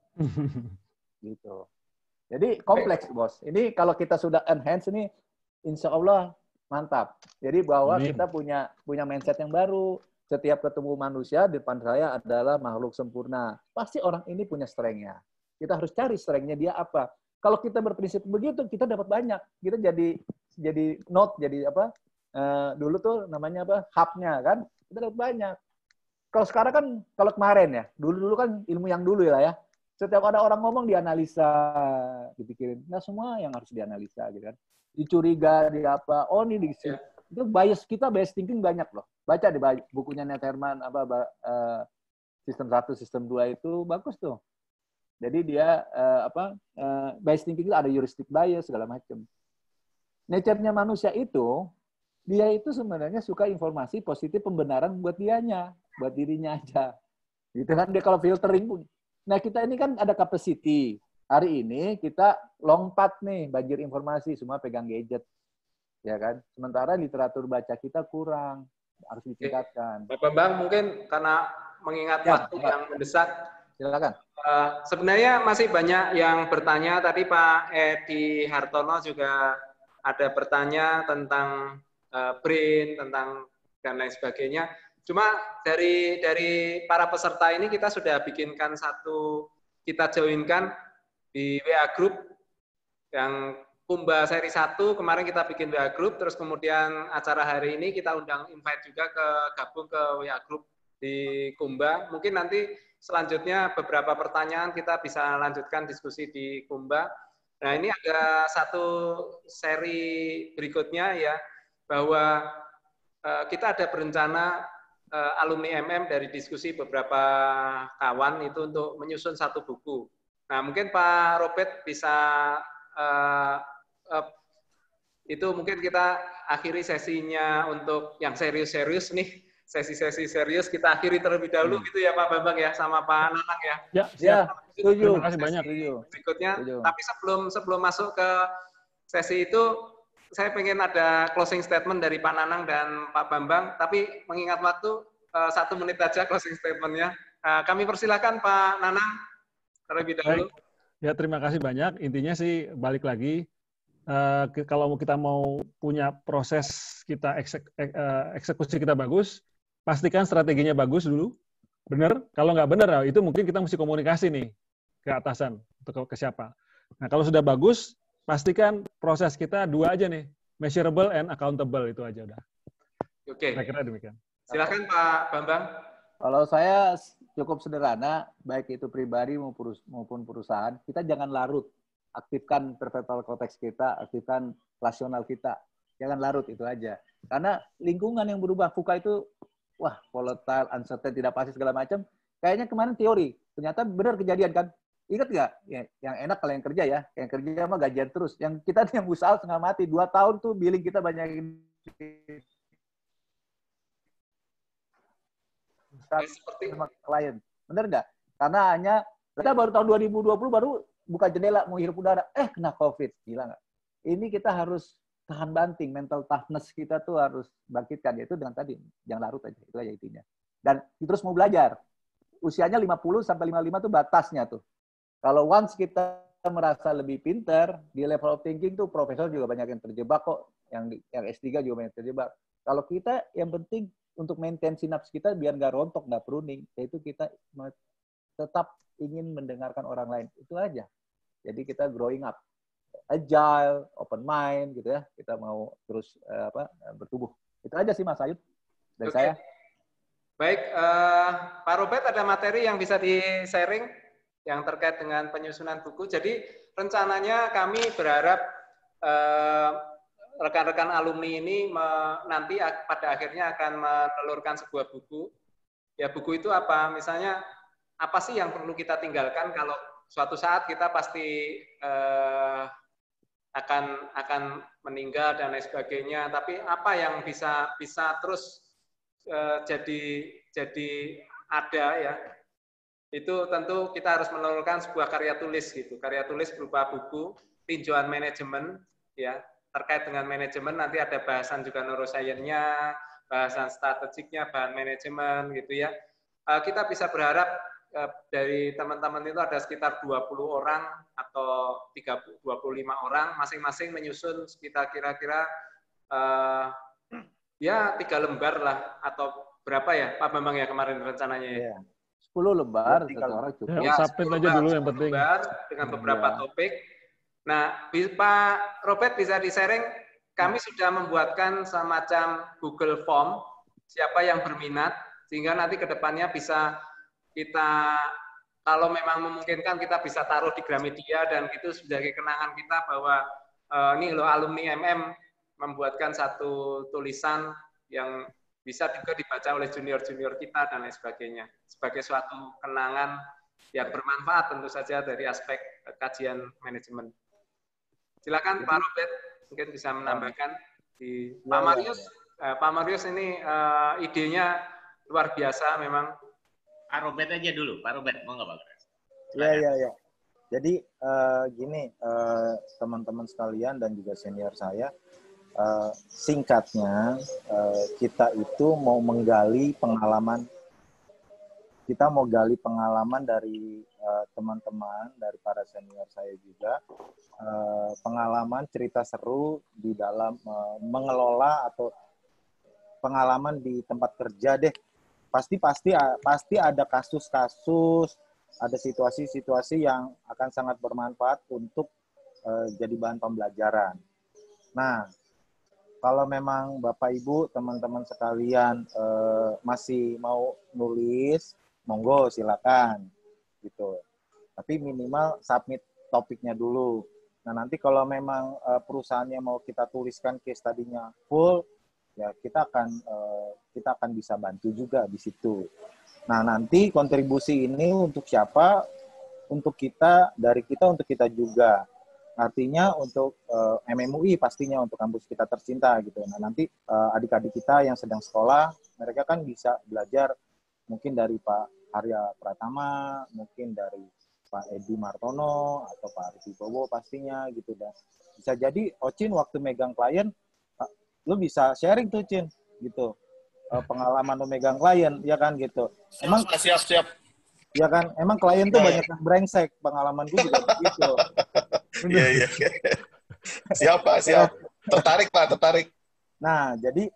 Gitu. Jadi kompleks, bos. Ini kalau kita sudah enhance ini, insya Allah mantap. Jadi bahwa Amin. Kita punya punya mindset yang baru. Setiap ketemu manusia, di depan saya adalah makhluk sempurna. Pasti orang ini punya strength-nya. Kita harus cari strength-nya dia apa. Kalau kita berprinsip begitu, kita dapat banyak. Kita jadi jadi note, jadi apa? Uh, dulu tuh namanya apa? Hub-nya kan. Kita dapat banyak. Kalau sekarang kan, kalau kemarin ya, dulu-dulu kan ilmu yang dulu ya, ya. Setiap ada orang ngomong dianalisa, dipikirin. Nggak semua yang harus dianalisa, gitu kan. Dicuriga, di apa, oh ini di itu bias kita, bias thinking banyak loh. Baca di bukunya Nat Herman, apa, uh, sistem satu, sistem dua itu bagus tuh. Jadi dia, uh, apa, uh, bias thinking itu ada heuristic bias, segala macam. nature-nya manusia itu, dia itu sebenarnya suka informasi positif pembenaran buat dianya, buat dirinya aja. Gitu kan, dia kalau filtering pun. Nah, kita ini kan ada capacity. Hari ini kita lompat nih, banjir informasi, semua pegang gadget. Ya kan? Sementara literatur baca kita kurang, harus ditingkatkan. Pak Bambang, mungkin karena mengingat ya, waktu Pak. yang mendesak, silakan. Uh, sebenarnya masih banyak yang bertanya. Tadi Pak Edi Hartono juga ada bertanya tentang uh, brain, tentang dan lain sebagainya. Cuma dari dari para peserta ini kita sudah bikinkan satu, kita joinkan di W A Group yang Kumba seri satu, kemarin kita bikin W A Group, terus kemudian acara hari ini kita undang invite juga ke gabung ke W A Group di Kumba. Mungkin nanti selanjutnya beberapa pertanyaan kita bisa lanjutkan diskusi di Kumba. Nah, ini ada satu seri berikutnya ya, bahwa uh, kita ada berencana uh, alumni M M dari diskusi beberapa kawan itu untuk menyusun satu buku. Nah, mungkin Pak Robert bisa uh, uh, itu mungkin kita akhiri sesinya untuk yang serius-serius nih. Sesi-sesi serius kita akhiri terlebih dahulu hmm. gitu ya Pak Bambang ya, sama Pak Nanang ya. Ya, siap. Setuju. Terima kasih banyak. Berikutnya, setuju. Tapi sebelum sebelum masuk ke sesi itu, saya pengen ada closing statement dari Pak Nanang dan Pak Bambang, tapi mengingat waktu, uh, satu menit aja closing statementnya. Uh, kami persilakan Pak Nanang terlebih dahulu. Baik. Ya, terima kasih banyak. Intinya sih balik lagi, uh, kalau kita mau punya proses kita eksek, uh, eksekusi kita bagus, pastikan strateginya bagus dulu, benar. Kalau nggak benar, itu mungkin kita mesti komunikasi nih ke atasan atau ke siapa. Nah, kalau sudah bagus, pastikan proses kita dua aja nih, measurable and accountable, itu aja udah. Oke. Saya kira demikian. Silakan Pak Bambang. Kalau saya cukup sederhana, baik itu pribadi maupun perusahaan, kita jangan larut. Aktifkan prefrontal cortex kita, aktifkan rasional kita. Jangan larut, itu aja. Karena lingkungan yang berubah, VUCA itu wah, volatile, uncertain, tidak pasti segala macam. Kayaknya kemarin teori, ternyata benar kejadian kan? Ingat nggak? Ya, yang enak kalau yang kerja ya, yang kerja mah gajian terus. Yang kita yang usaha setengah mati, dua tahun tuh billing kita banyak seperti sama klien. Benar nggak? Karena hanya kita baru tahun dua ribu dua puluh baru buka jendela mau hirup udara, eh kena COVID, gila nggak? Ini kita harus tahan banting, mental toughness kita tuh harus bangkitkan, yaitu dengan tadi, jangan larut aja, itu aja intinya. Dan terus mau belajar, usianya lima puluh sampai lima puluh lima tuh batasnya tuh. Kalau once kita merasa lebih pinter, di level of thinking tuh profesor juga banyak yang terjebak kok, yang yang S tiga juga banyak yang terjebak. Kalau kita, yang penting untuk maintain sinaps kita biar nggak rontok, nggak pruning, yaitu kita tetap ingin mendengarkan orang lain, itu aja. Jadi kita growing up. Agile, open mind, gitu ya. Kita mau terus uh, apa bertumbuh. Itu aja sih Mas Ayub dari okay. saya. Baik, uh, Pak Robert ada materi yang bisa di-sharing yang terkait dengan penyusunan buku. Jadi rencananya kami berharap rekan-rekan uh, alumni ini me, nanti pada akhirnya akan menelurkan sebuah buku. Ya buku itu apa? Misalnya apa sih yang perlu kita tinggalkan kalau suatu saat kita pasti uh, akan akan meninggal dan lain sebagainya, tapi apa yang bisa bisa terus uh, jadi jadi ada ya, itu tentu kita harus menelurkan sebuah karya tulis gitu, karya tulis berupa buku tinjauan manajemen ya, terkait dengan manajemen. Nanti ada bahasan juga neuroscience-nya, bahasan strategiknya, bahan manajemen gitu ya. Uh, kita bisa berharap dari teman-teman itu ada sekitar dua puluh orang atau tiga puluh, dua puluh lima orang, masing-masing menyusun sekitar kira-kira uh, ya tiga lembar lah, atau berapa ya Pak Bambang ya kemarin rencananya ya? Yeah. sepuluh lembar, satu orang cukup. Ya, sapin aja dulu yang penting. Lembar dengan beberapa yeah. topik. Nah, Pak Robert bisa di-sharing, kami sudah membuatkan semacam Google Form, siapa yang berminat, sehingga nanti ke depannya bisa kita, kalau memang memungkinkan, kita bisa taruh di Gramedia, dan itu sebagai kenangan kita bahwa uh, ini loh alumni M M membuatkan satu tulisan yang bisa juga dibaca oleh junior-junior kita dan lain sebagainya, sebagai suatu kenangan yang bermanfaat tentu saja dari aspek kajian manajemen. Silakan Pak Robert mungkin bisa menambahkan di Ya, Pak ya, Marius. ya. Uh, Pak Marius ini uh, idenya luar biasa memang. Pak Robert aja dulu, Pak Robert mau nggak Pak? Iya, iya, iya. Jadi uh, gini, uh, teman-teman sekalian dan juga senior saya, uh, singkatnya uh, kita itu mau menggali pengalaman, kita mau gali pengalaman dari uh, teman-teman, dari para senior saya juga, uh, pengalaman cerita seru di dalam uh, mengelola atau pengalaman di tempat kerja deh. Pasti pasti pasti ada kasus-kasus, ada situasi-situasi yang akan sangat bermanfaat untuk uh, jadi bahan pembelajaran. Nah, kalau memang Bapak Ibu, teman-teman sekalian uh, masih mau nulis, monggo silakan gitu. Tapi minimal submit topiknya dulu. Nah, nanti kalau memang uh, perusahaannya mau kita tuliskan case tadinya full, ya kita akan uh, kita akan bisa bantu juga di situ. Nah, nanti kontribusi ini untuk siapa? Untuk kita, dari kita untuk kita juga. Artinya untuk uh, M M U I pastinya, untuk kampus kita tercinta gitu. Nah, nanti uh, adik-adik kita yang sedang sekolah, mereka kan bisa belajar mungkin dari Pak Arya Pratama, mungkin dari Pak Edi Martono atau Pak Arif Bowo pastinya gitu. Dan bisa jadi Ocin waktu megang klien, lu bisa sharing tuh Cin gitu. Pengalaman lu megang klien, ya kan gitu. Emang siap siap. Ya kan, emang klien tuh banyak yang brengsek, pengalaman gue juga begitu. Iya iya. Siap Pak, siap. Tertarik Pak, tertarik. Nah, jadi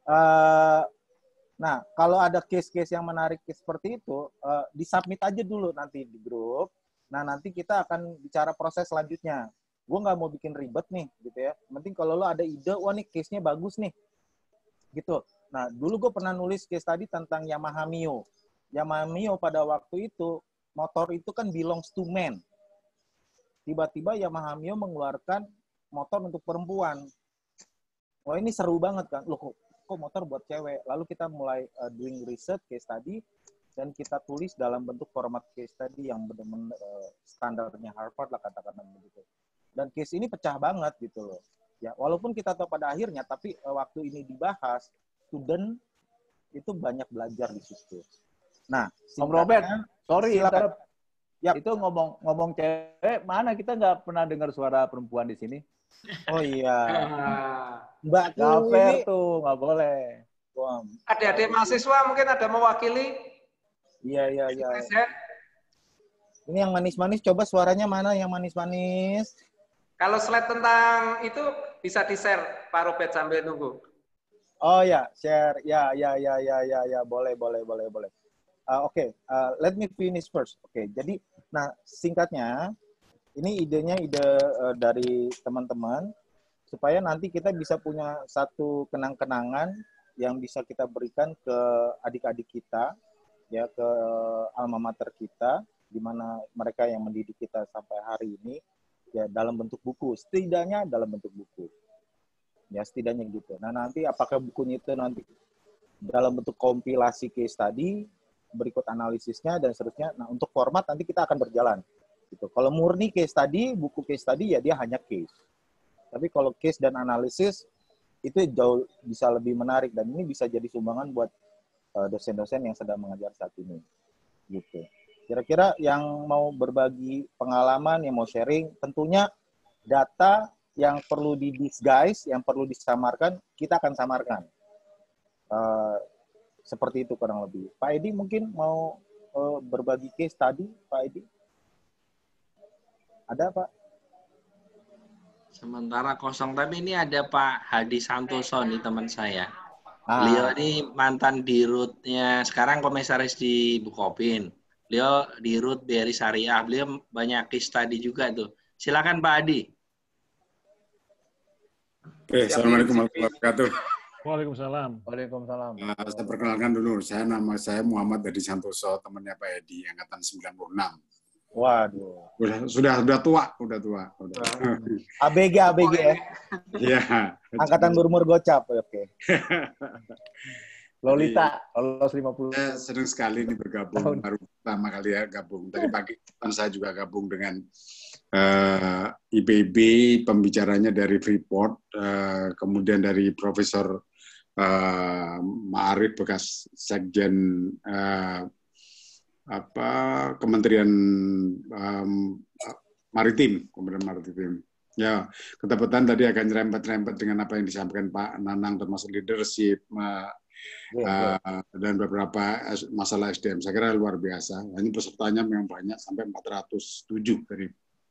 uh, nah kalau ada case-case yang menarik seperti itu, uh, disubmit aja dulu nanti di grup. Nah, nanti kita akan bicara proses selanjutnya. Gue nggak mau bikin ribet nih, gitu ya. Penting kalau lo ada ide, wah nih case-nya bagus nih, gitu. Nah, dulu gue pernah nulis case tadi tentang Yamaha Mio. Yamaha Mio pada waktu itu, motor itu kan belongs to men. Tiba-tiba Yamaha Mio mengeluarkan motor untuk perempuan. Wah, ini seru banget kan. Loh, kok, kok motor buat cewek? Lalu kita mulai uh, doing research case tadi, dan kita tulis dalam bentuk format case tadi yang benar-benar uh, standarnya Harvard lah katakan begitu. Dan case ini pecah banget gitu loh. Ya, walaupun kita tahu pada akhirnya, tapi uh, waktu ini dibahas, student itu banyak belajar di situ. Nah, Om Robert, sorry, silakan. Yap. Itu ngomong-ngomong cewek, mana kita nggak pernah dengar suara perempuan di sini? Oh iya. Mbak Nggak fair tuh, nggak boleh. Adik-adik mahasiswa mungkin ada mewakili. Iya, iya, iya. Ini yang manis-manis, coba suaranya mana yang manis-manis? Kalau slide tentang itu bisa di-share, Pak Robert, sambil nunggu. Oh ya, share. Ya, ya, ya, ya, ya, ya. Boleh, boleh, boleh, boleh. Uh, Oke, okay. uh, let me finish first. Oke, okay. Jadi, nah singkatnya, ini idenya ide uh, dari teman-teman, supaya nanti kita bisa punya satu kenang-kenangan yang bisa kita berikan ke adik-adik kita, ya, ke alma mater kita, di mana mereka yang mendidik kita sampai hari ini, ya dalam bentuk buku, setidaknya dalam bentuk buku. Ya, setidaknya gitu. Nah, nanti apakah bukunya itu nanti dalam bentuk kompilasi case tadi, berikut analisisnya, dan seterusnya. Nah, untuk format nanti kita akan berjalan. Gitu. Kalau murni case tadi, buku case tadi, ya dia hanya case. Tapi kalau case dan analisis, itu jauh bisa lebih menarik. Dan ini bisa jadi sumbangan buat uh, dosen-dosen yang sedang mengajar saat ini. Gitu. Kira-kira yang mau berbagi pengalaman, yang mau sharing, tentunya data yang perlu di-disguise, yang perlu disamarkan, kita akan samarkan. Uh, seperti itu kurang lebih. Pak Edi mungkin mau uh, berbagi case tadi, Pak Edi? Ada, Pak? Sementara kosong, tapi ini ada Pak Hadi Santoso nih teman saya. Ah. Beliau ini mantan dirutnya, sekarang komisaris di Bukopin. Beliau dirut B R I Syariah. Beliau banyak case tadi juga tuh. Silakan Pak Hadi. Oke, Assalamualaikum warahmatullahi wabarakatuh. Waalaikumsalam. Waalaikumsalam. Uh, saya perkenalkan dulu, saya nama saya Muhammad Hadi Santoso, temannya Pak Edi, angkatan sembilan puluh enam. Waduh. Sudah sudah sudah tua, sudah tua. Udah. A B G A B G ya. Iya. Angkatan berumur gocap, oke. Lolita, lolos lima puluh. Saya senang sekali ini bergabung, baru pertama kali ya gabung. Tadi pagi saya juga gabung dengan uh, I P B, pembicaranya dari Freeport, uh, kemudian dari Profesor uh, Ma'arif bekas Sekjen uh, apa Kementerian um, Maritim, Kementerian Maritim. Ya, ketepatan tadi akan nyerempet-nyerempet dengan apa yang disampaikan Pak Nanang termasuk leadership uh, uh, dan beberapa masalah S D M. Saya kira luar biasa. Ini pesertanya memang banyak sampai empat ratus tujuh dari.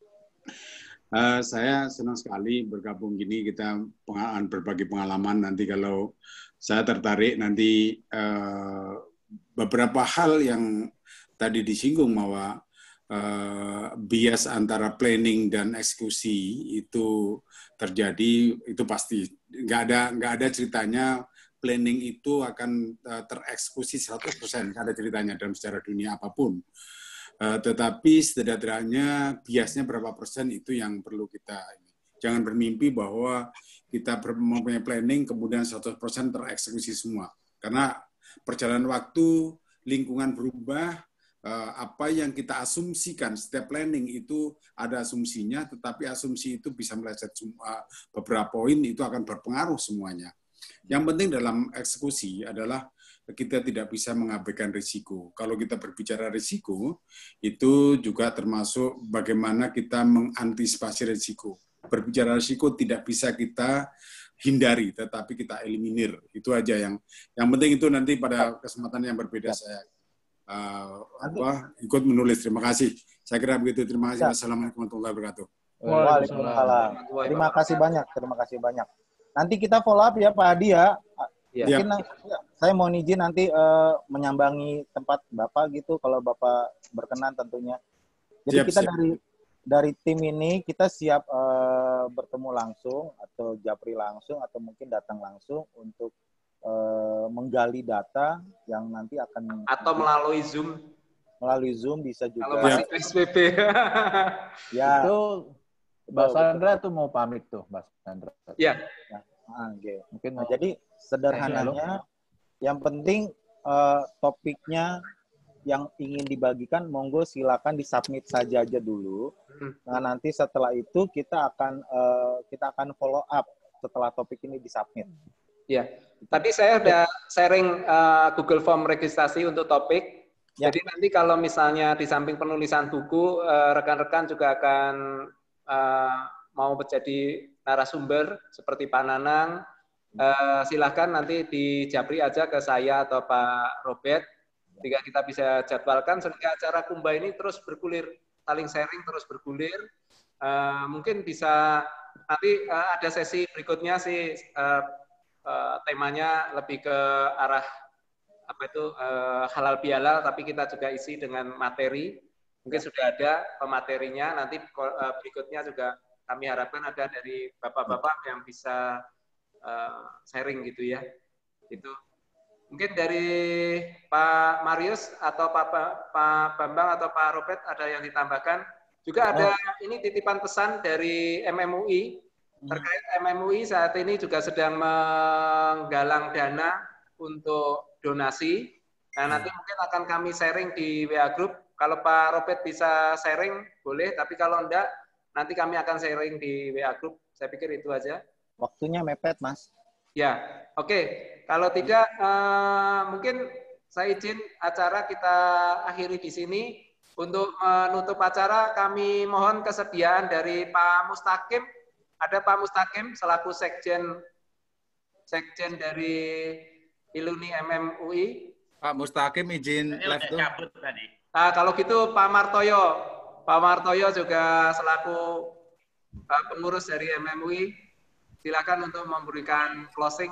Uh, saya senang sekali bergabung gini, kita pengalaman berbagi pengalaman. Nanti kalau saya tertarik nanti uh, beberapa hal yang tadi disinggung bahwa Uh, bias antara planning dan eksekusi itu terjadi, itu pasti nggak ada nggak ada ceritanya planning itu akan uh, tereksekusi seratus persen, nggak ada ceritanya dalam sejarah dunia apapun. Uh, tetapi setidaknya biasnya berapa persen itu yang perlu kita, jangan bermimpi bahwa kita mempunyai planning kemudian seratus persen tereksekusi semua, karena perjalanan waktu, lingkungan berubah. Uh, apa yang kita asumsikan setiap planning itu ada asumsinya, tetapi asumsi itu bisa meleset semua, beberapa poin itu akan berpengaruh semuanya. Yang penting dalam eksekusi adalah kita tidak bisa mengabaikan risiko. Kalau kita berbicara risiko, itu juga termasuk bagaimana kita mengantisipasi risiko. Berbicara risiko tidak bisa kita hindari, tetapi kita eliminir. Itu aja yang yang penting, itu nanti pada kesempatan yang berbeda saya Uh, apa, ikut menulis. Terima kasih. Saya kira begitu. Terima kasih. Wassalamualaikum warahmatullahi wabarakatuh. Waalaikumsalam. Terima kasih banyak. Terima kasih banyak. Nanti kita follow up ya Pak Hadi ya. Ya. Mungkin ya. Saya mau izin nanti uh, menyambangi tempat Bapak gitu kalau Bapak berkenan tentunya. Jadi siap, kita siap. dari dari tim ini kita siap uh, bertemu langsung atau japri langsung atau mungkin datang langsung untuk Uh, menggali data yang nanti akan atau melalui Zoom, melalui Zoom bisa juga. Kalau masih P S B B. Ya. Itu Mbak Sandra tuh mau pamit tuh, Mbak Sandra. Ya. Ya. Nah, okay. Mungkin nah, jadi sederhananya, yang penting uh, topiknya yang ingin dibagikan, monggo silakan disubmit saja aja dulu. Hmm. Nah nanti setelah itu kita akan uh, kita akan follow up setelah topik ini disubmit. Ya, tadi saya udah sharing uh, Google Form registrasi untuk topik. Ya. Jadi nanti kalau misalnya di samping penulisan buku, rekan-rekan uh, juga akan uh, mau menjadi narasumber seperti Pak Nanang. Uh, silahkan nanti dijapri aja ke saya atau Pak Robert, sehingga kita bisa jadwalkan sehingga acara Kumba ini terus bergulir, saling sharing terus bergulir. Uh, mungkin bisa nanti uh, ada sesi berikutnya sih. Uh, Uh, temanya lebih ke arah apa itu uh, halal bihalal, tapi kita juga isi dengan materi. Mungkin sudah ada pematerinya. Nanti uh, berikutnya juga kami harapkan ada dari bapak-bapak yang bisa uh, sharing gitu ya. Itu mungkin dari Pak Marius atau Pak, Pak Bambang atau Pak Robert ada yang ditambahkan. Juga ada oh. ini titipan pesan dari M M U I. Terkait M M U I saat ini juga sedang menggalang dana untuk donasi. Nah, nanti mungkin akan kami sharing di W A Group. Kalau Pak Robert bisa sharing, boleh. Tapi kalau enggak, nanti kami akan sharing di W A Group. Saya pikir itu aja. Waktunya mepet, Mas. Ya, oke. Okay. Kalau tidak, uh, mungkin saya izin acara kita akhiri di sini. Untuk menutup acara, kami mohon kesediaan dari Pak Mustaqim. Ada Pak Mustaqim selaku sekjen sekjen dari Iluni M M U I. Pak Mustaqim izin live tuh. Nah, kalau gitu Pak Martoyo, Pak Martoyo juga selaku uh, pengurus dari M M U I. Silakan untuk memberikan closing.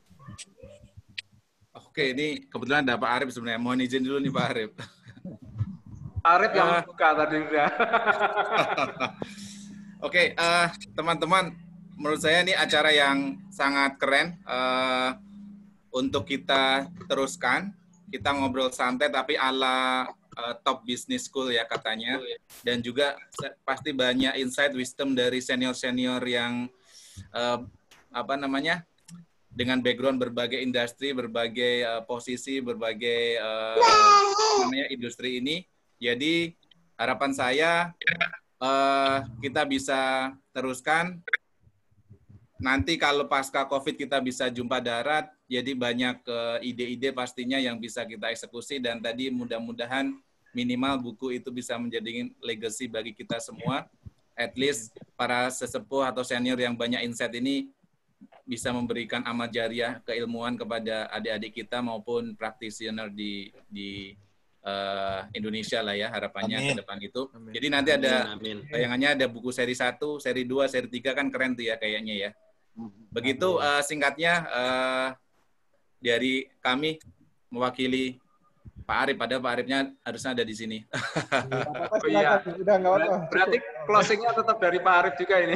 Oke, ini kebetulan ada Pak Arif sebenarnya. Mohon izin dulu nih Pak Arif. Arif yang uh, buka tadi ya. Oke, okay, uh, teman-teman, menurut saya ini acara yang sangat keren uh, untuk kita teruskan. Kita ngobrol santai tapi ala uh, top business school ya katanya. Dan juga pasti banyak insight wisdom dari senior-senior yang uh, apa namanya dengan background berbagai industri, berbagai uh, posisi, berbagai uh, namanya industri ini. Jadi harapan saya uh, kita bisa teruskan. Nanti kalau pasca COVID kita bisa jumpa darat, jadi banyak uh, ide-ide pastinya yang bisa kita eksekusi, dan tadi mudah-mudahan minimal buku itu bisa menjadi legacy bagi kita semua. At least para sesepuh atau senior yang banyak insight ini bisa memberikan amal jariah keilmuan kepada adik-adik kita maupun practitioner di di uh, Indonesia lah ya, harapannya ke depan itu. Amin. Jadi nanti ada amin, amin. Bayangannya ada buku seri satu, seri dua, seri tiga, kan keren tuh ya kayaknya ya. Begitu uh, singkatnya uh, dari kami mewakili Pak Arif, pada Pak Arifnya harusnya ada di sini. Oh iya, udah nggak apa-apa. Berarti closingnya tetap dari Pak Arif juga ini.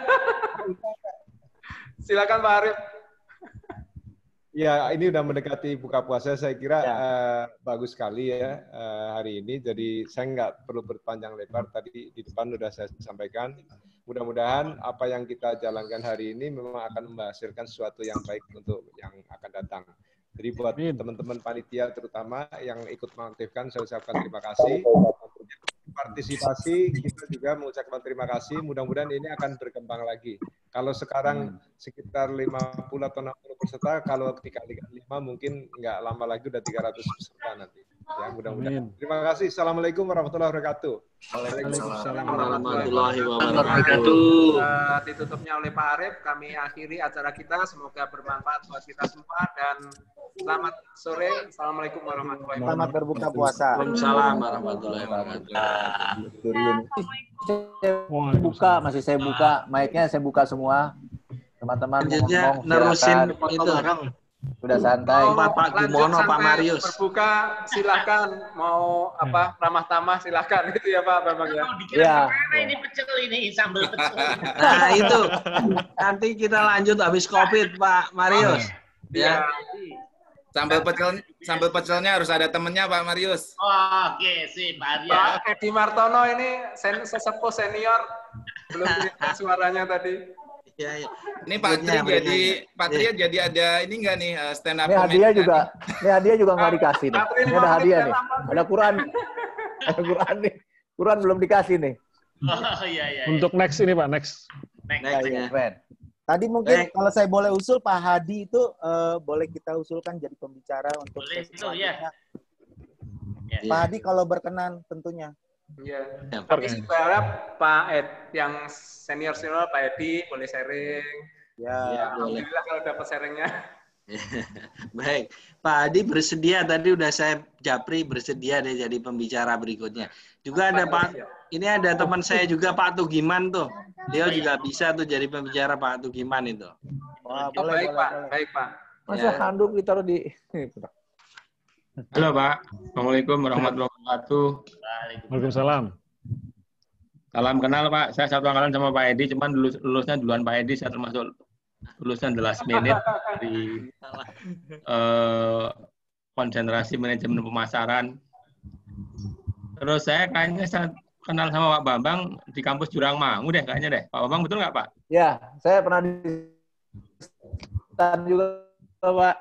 Silakan Pak Arif. Ya, ini udah mendekati buka puasa, saya kira ya. uh, bagus sekali ya uh, hari ini. Jadi saya nggak perlu berpanjang lebar, tadi di depan udah saya sampaikan. Mudah-mudahan apa yang kita jalankan hari ini memang akan menghasilkan sesuatu yang baik untuk yang akan datang. Jadi buat teman-teman panitia terutama yang ikut mengaktifkan, saya ucapkan terima kasih. Partisipasi, kita juga mengucapkan terima kasih. Mudah-mudahan ini akan berkembang lagi. Kalau sekarang sekitar lima puluh atau enam puluh peserta, kalau dikali lima mungkin nggak lama lagi udah tiga ratus peserta nanti. Ya, mudah-mudahan. Terima kasih. Assalamualaikum warahmatullahi wabarakatuh. Waalaikumsalam warahmatullahi wabarakatuh. Uh, ditutupnya oleh Pak Arif, kami akhiri acara kita. Semoga bermanfaat buat kita semua, dan selamat sore. Assalamualaikum warahmatullahi wabarakatuh. Selamat berbuka puasa. Waalaikumsalam warahmatullahi wabarakatuh. Saya buka, masih saya buka, mic-nya saya buka semua. Teman-teman ngomong, nerusin itu. Sudah santai. Pak Gumono, Pak Marius. Berbuka, silakan. Mau apa ramah tamah silakan gitu ya Pak Bambang ya. Iya. Ini pecel ini sambal pecel. Nah itu nanti kita lanjut habis COVID Pak Marius. Ya. Sambal pecel, sambal pecelnya harus ada temennya Pak Marius. Oh, oke sih Pak Arya. Pak Edi Martono ini sen sesepuh senior, belum dengar suaranya tadi. Ya, ya. Ini Pak Tri jadi Pak Tri jadi ada ini enggak nih stand up? Ini hadiah juga, ini hadiah juga nggak dikasih nih. Ini ada hadiah nih, ada Quran, ada Quran nih, Quran belum dikasih nih. Oh iya iya. Untuk next ini Pak, next. Next, next ya. next. Tadi mungkin next. Kalau saya boleh usul Pak Hadi itu uh, boleh kita usulkan jadi pembicara untuk boleh itu ya. Pak Hadi kalau berkenan tentunya. Iya. Tapi saya berharap Pak Ed yang senior senior Pak Edi boleh sharing. Ya. Ya alhamdulillah kalau dapat sharingnya. Baik, Pak Adi bersedia tadi udah saya japri bersedia deh jadi pembicara berikutnya. Juga ada Pak, ini ada teman saya juga Pak Tugiman tuh. Dia juga bisa tuh jadi pembicara Pak Tugiman itu. Wah, boleh, baik boleh, Pak, boleh. Baik Pak. Masa ya. Handuk ditaruh di. Halo Pak, Assalamualaikum warahmatullahi wabarakatuh. Waalaikumsalam. Salam kenal Pak, saya satu angkatan sama Pak Edi, cuman lulus, lulusnya duluan Pak Edi, saya termasuk lulusnya the last minute di uh, konsentrasi manajemen pemasaran. Terus saya kayaknya saya kenal sama Pak Bambang di kampus Jurang Mangu deh, kayaknya deh. Pak Bambang betul nggak Pak? Ya, saya pernah di stan juga Pak.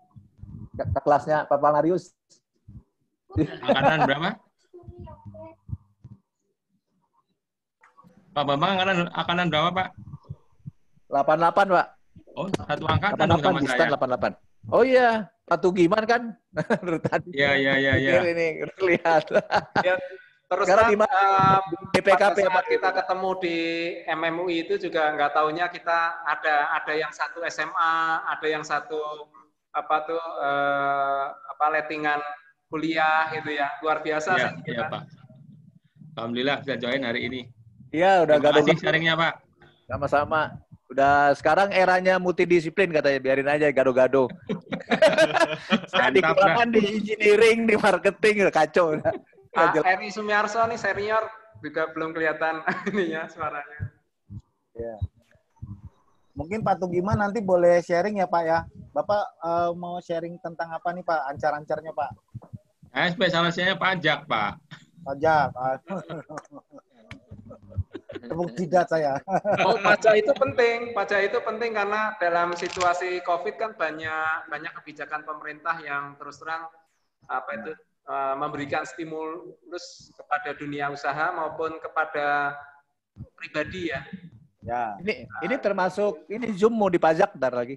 Ke kelasnya Pak Marius. Angkatan berapa? Pak Bambang angkatan, angkatan berapa Pak? delapan puluh delapan Pak. Oh, satu angkatan sama saya. delapan puluh delapan. Oh iya, Pak Tugiman kan? Tadi. Iya, iya, iya. Ya. Ini lihat. Ya, terus kan, uh, B P K P saat kita ketemu di M M U I itu juga nggak taunya kita ada ada yang satu S M A, ada yang satu apa tuh eh, apa lettingan kuliah gitu ya, luar biasa. Iya, iya Pak. Alhamdulillah bisa join hari ini. Iya udah gado. Terima kasih sharingnya Pak. Sama-sama. Udah sekarang eranya multidisiplin katanya, biarin aja gado-gado. Saya di keuangan, di engineering, di marketing, kacau. Pak Eri Sumiarso nih senior juga belum kelihatan ininya suaranya. Ya. Mungkin Pak Tugiman nanti boleh sharing ya Pak ya. Bapak uh, mau sharing tentang apa nih Pak? Ancar-ancarnya Pak? Eh, spesialisnya pajak Pak. Pajak. Ngomong tidak saya. Oh, pajak itu penting. Pajak itu penting karena dalam situasi COVID kan banyak banyak kebijakan pemerintah yang terus terang apa itu uh, memberikan stimulus kepada dunia usaha maupun kepada pribadi ya. Ya. Ini ini termasuk ini Zoom mau dipajak ntar lagi.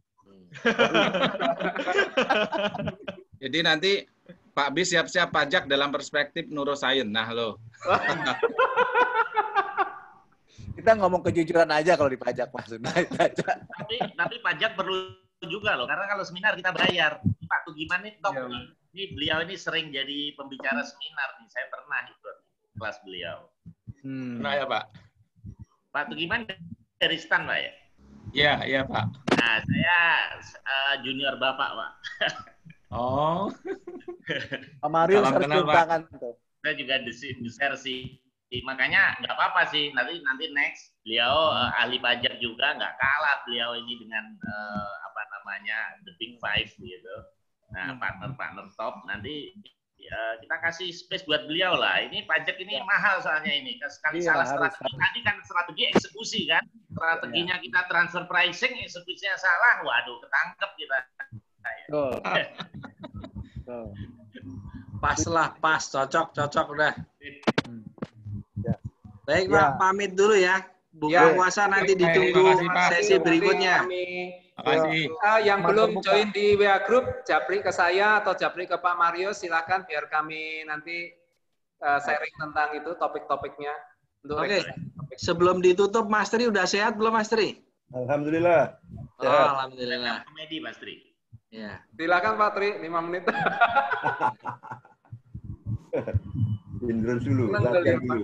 Jadi nanti Pak Bis siap-siap pajak dalam perspektif neuroscience. Nah, lo. Kita ngomong kejujuran aja kalau dipajak maksudnya. tapi tapi pajak perlu juga loh, karena kalau seminar kita bayar. Pak Tugiman ini top nih. Ini beliau ini sering jadi pembicara seminar nih. Saya pernah ikut kelas beliau. Hmm. Nah ya Pak. Pak Tugiman dari STAN Pak ya? Iya, iya Pak. Nah saya uh, junior Bapak Pak. Oh. Pak Mario kenal tangan tuh. Saya juga desain sih. Makanya nggak apa-apa sih, nanti nanti next beliau uh, ahli pajak juga, nggak kalah beliau ini dengan uh, apa namanya the big five gitu. Nah partner-partner top nanti uh, kita kasih space buat beliau lah. Ini pajak ini ya. Mahal soalnya ini. Sekali iya, salah strategi tadi kan strategi eksekusi kan, strateginya ya. Kita transfer pricing, eksekusinya salah, waduh ketangkep kita. Oh. Oh. Pas lah, pas, cocok, cocok udah. Baik Pak, ya. Pamit dulu ya. Buka ya. Puasa nanti ditunggu kasih, sesi berikutnya. Kami, uh, yang belum join di W A Group, japri ke saya atau japri ke Pak Mario, silakan biar kami nanti uh, sharing tentang itu topik-topiknya. Oke, okay. Sebelum ditutup, Mas Tri udah sehat belum Mas Tri? Alhamdulillah. Oh, alhamdulillah. Komedi Mas Tri. Ya. Silakan Pak Tri, lima menit. Indra dulu, latihan dulu.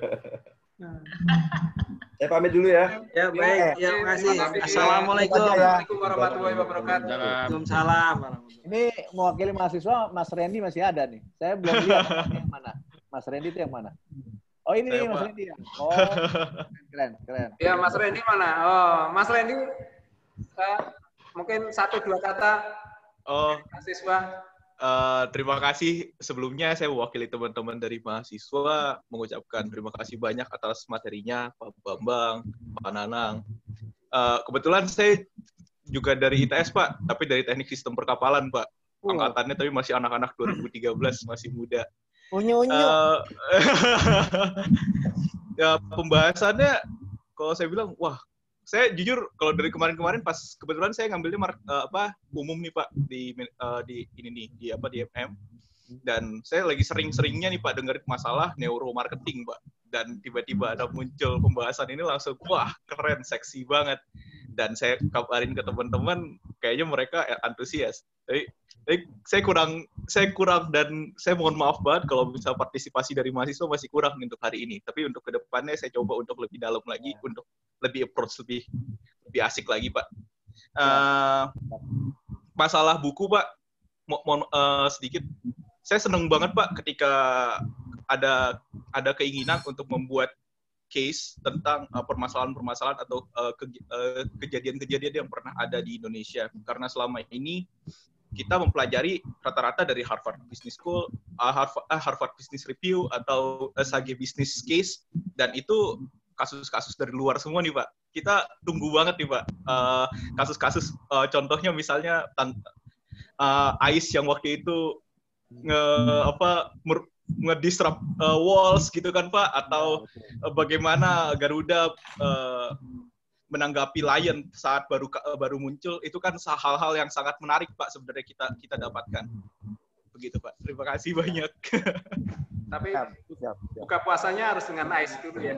Saya pamit dulu ya. Ya baik, ya, terima kasih. Assalamualaikum. Assalamualaikum warahmatullahi wabarakatuh. Waalaikumsalam. Ini mewakili mahasiswa, Mas Randy masih ada nih. Saya belum lihat yang mana. Mas Randy itu yang mana? Oh ini nih, Mas Randy. Oh keren, keren. Ya Mas Randy mana? Oh Mas Randy, uh, mungkin satu dua kata. Oh mahasiswa. Uh, terima kasih sebelumnya saya mewakili teman-teman dari mahasiswa mengucapkan terima kasih banyak atas materinya Pak Bambang, Pak Nanang. Uh, kebetulan saya juga dari I T S Pak, tapi dari Teknik Sistem Perkapalan Pak. Angkatannya tapi masih anak-anak dua ribu tiga belas, masih muda. Unyu-unyu. Uh, ya pembahasannya kalau saya bilang wah, saya jujur kalau dari kemarin-kemarin pas kebetulan saya ngambilnya mark, uh, apa umum nih Pak di uh, di ini nih di apa di M M dan saya lagi sering-seringnya nih Pak dengerin masalah neuromarketing Pak dan tiba-tiba ada muncul pembahasan ini langsung wah keren seksi banget dan saya kabarin ke teman-teman kayaknya mereka antusias. Tapi, tapi saya kurang saya kurang dan saya mohon maaf banget kalau bisa partisipasi dari mahasiswa masih kurang untuk hari ini. Tapi untuk kedepannya saya coba untuk lebih dalam lagi, untuk lebih approach lebih lebih asik lagi Pak. Uh, masalah buku Pak, mohon uh, sedikit. Saya senang banget Pak ketika ada ada keinginan untuk membuat case tentang uh, permasalahan-permasalahan atau uh, ke, uh, kejadian-kejadian yang pernah ada di Indonesia. Karena selama ini kita mempelajari rata-rata dari Harvard Business School, uh, Harvard, uh, Harvard Business Review atau S H G Business Case, dan itu kasus-kasus dari luar semua nih Pak. Kita tunggu banget nih Pak uh, kasus-kasus. Uh, contohnya misalnya uh, I C E yang waktu itu nge apa mer, ngedisrupt uh, walls gitu kan Pak, atau uh, bagaimana Garuda uh, menanggapi Lion saat baru uh, baru muncul, itu kan hal-hal yang sangat menarik Pak sebenarnya kita kita dapatkan. Begitu Pak. Terima kasih banyak. Tapi buka puasanya harus dengan ice dulu ya.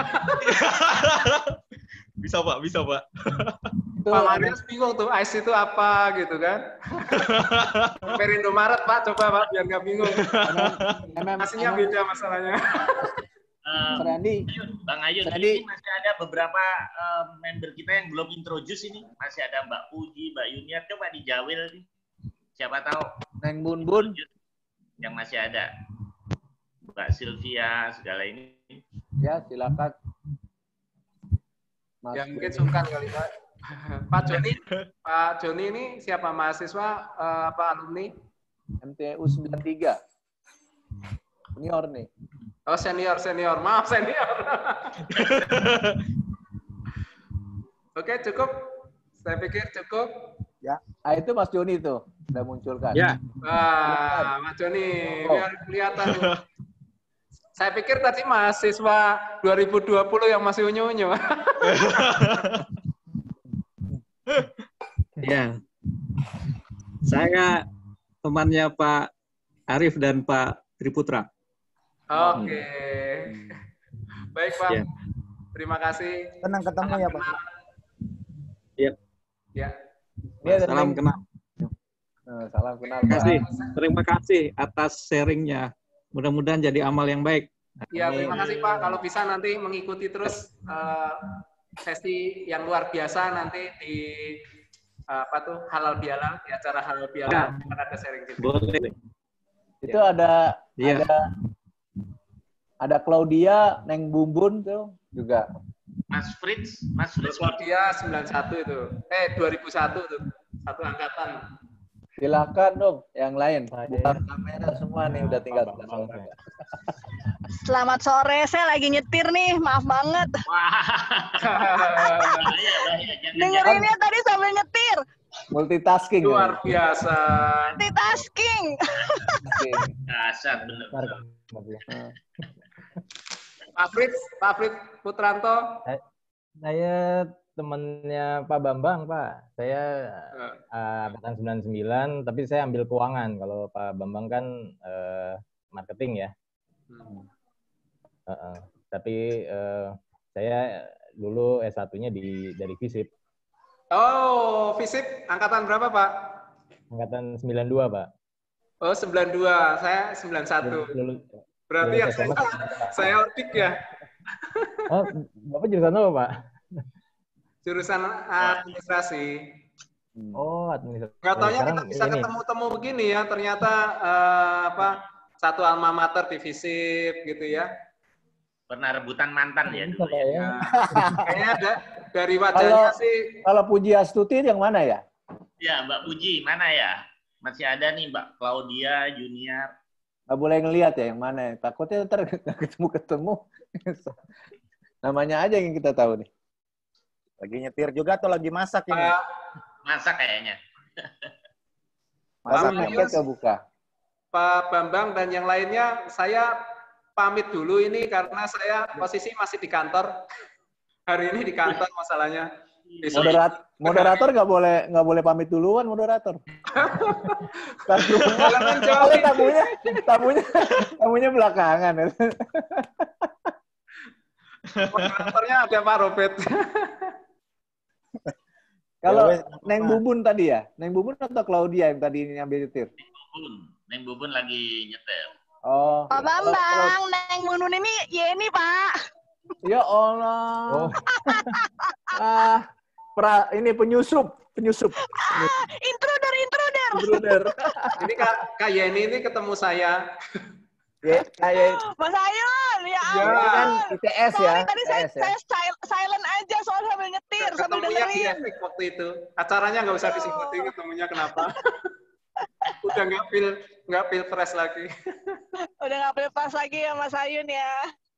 Bisa Pak, bisa Pak. Pak Marius bingung tuh ice itu apa gitu kan. Perindo Maret Pak, coba Pak biar nggak bingung. Nasinya beda masalahnya. Um, Randy, Bang Ayun, ini masih ada beberapa um, member kita yang belum introduce ini. Masih ada Mbak Puji, Mbak Yuniat, coba dijawil nih. Siapa tahu. Neng Bun Bun. Yang masih ada. Mbak Sylvia, segala ini. Ya, silakan. Mas ya mungkin sungkan kali Pak. Pak Joni, Pak Joni ini siapa mahasiswa uh, apa alumni? M T U sembilan tiga. Senior nih. Oh senior senior, maaf senior. Oke cukup, saya pikir cukup. Ya, ah, itu Mas Joni tuh udah munculkan. Ya. Wah, Mas Joni, biar kelihatan. Saya pikir tadi mahasiswa dua ribu dua puluh yang masih unyu-unyu. Ya, saya temannya Pak Arif dan Pak Triputra. Oke, baik Pak. Ya. Terima kasih. Senang ketemu ya Pak. Ya. Ya. Salam kenal. Salam kenal. Terima kasih. Terima kasih atas sharingnya. Mudah-mudahan jadi amal yang baik. Ya, terima kasih Pak. Kalau bisa nanti mengikuti terus uh, sesi yang luar biasa nanti di uh, apa tuh halal bihalal, di acara halal bihalal ya. Ada sharing gitu. Boleh. Itu ada ya. ada ada Claudia, Neng Bumbun tuh juga. Mas Fritz, Mas Fritz. Claudia sembilan satu itu. Eh dua ribu satu tuh. Satu angkatan. Silakan dong yang lain. Buka kamera semua nih udah tinggal. Selamat sore, saya lagi nyetir nih, maaf banget. Dengerinnya tadi sambil nyetir. Multitasking. Luar biasa. Multitasking. Dasar bener. Pak Fritz, Pak Fritz Putranto. Saya temannya Pak Bambang, Pak. Saya uh, angkatan sembilan puluh sembilan, tapi saya ambil keuangan. Kalau Pak Bambang kan uh, marketing ya. Hmm. Uh, uh. Tapi uh, saya dulu S satu-nya di dari FISIP. Oh, FISIP angkatan berapa, Pak? Angkatan sembilan puluh dua, Pak. Oh, sembilan puluh dua. Saya sembilan puluh satu. Lulus, Berarti lulus yang saya, saya otik ya. Oh, Bapak jurusan apa, Pak? Jurusan administrasi. Oh, administrasi. Nggak taunya kita bisa ketemu-temu begini ya. Ternyata uh, apa satu alma mater di FISIP gitu ya. Pernah rebutan mantan ya dulu ya. ya. Kayaknya ada dari wajahnya kalau, sih. Kalau Puji Astuti yang mana ya? Ya, Mbak Puji mana ya? Masih ada nih Mbak Claudia Junior. Nggak boleh ngelihat ya yang mana. Takutnya ntar ketemu-ketemu. Namanya aja yang kita tahu nih. Lagi nyetir juga atau lagi masak ini? Uh, masak kayaknya. Masak paket kebuka. Pak Bambang dan yang lainnya, saya pamit dulu ini karena saya posisi masih di kantor. Hari ini di kantor masalahnya. Moderat, moderator nggak boleh nggak boleh pamit duluan moderator. tamunya tamunya tamunya belakangan. Moderatornya ada Pak Robert. Kalau Neng Bubun tadi ya, Neng Bubun atau Claudia yang tadi nyambil nyetir? Neng Bubun, Neng Bubun lagi nyetir. Oh. Pak Bambang, Neng Bunun ini Yeni, Pak. Ya Allah. Oh. ah, pra, ini penyusup, penyusup. Ah, intruder, intruder. Intruder. Ini Kak, Kak Yeni ini ketemu saya. Ya, kayak Mas Ayun, ya ampun. Ya, kan I T S ya. Sorry, tadi saya, ya. saya silent aja soalnya sambil nyetir, sambil dengerin. Waktu itu. Acaranya nggak usah disinggung, ketemunya kenapa? Udah nggak pil nggak pilpres lagi. Udah nggak pilpres lagi ya Mas Ayun ya.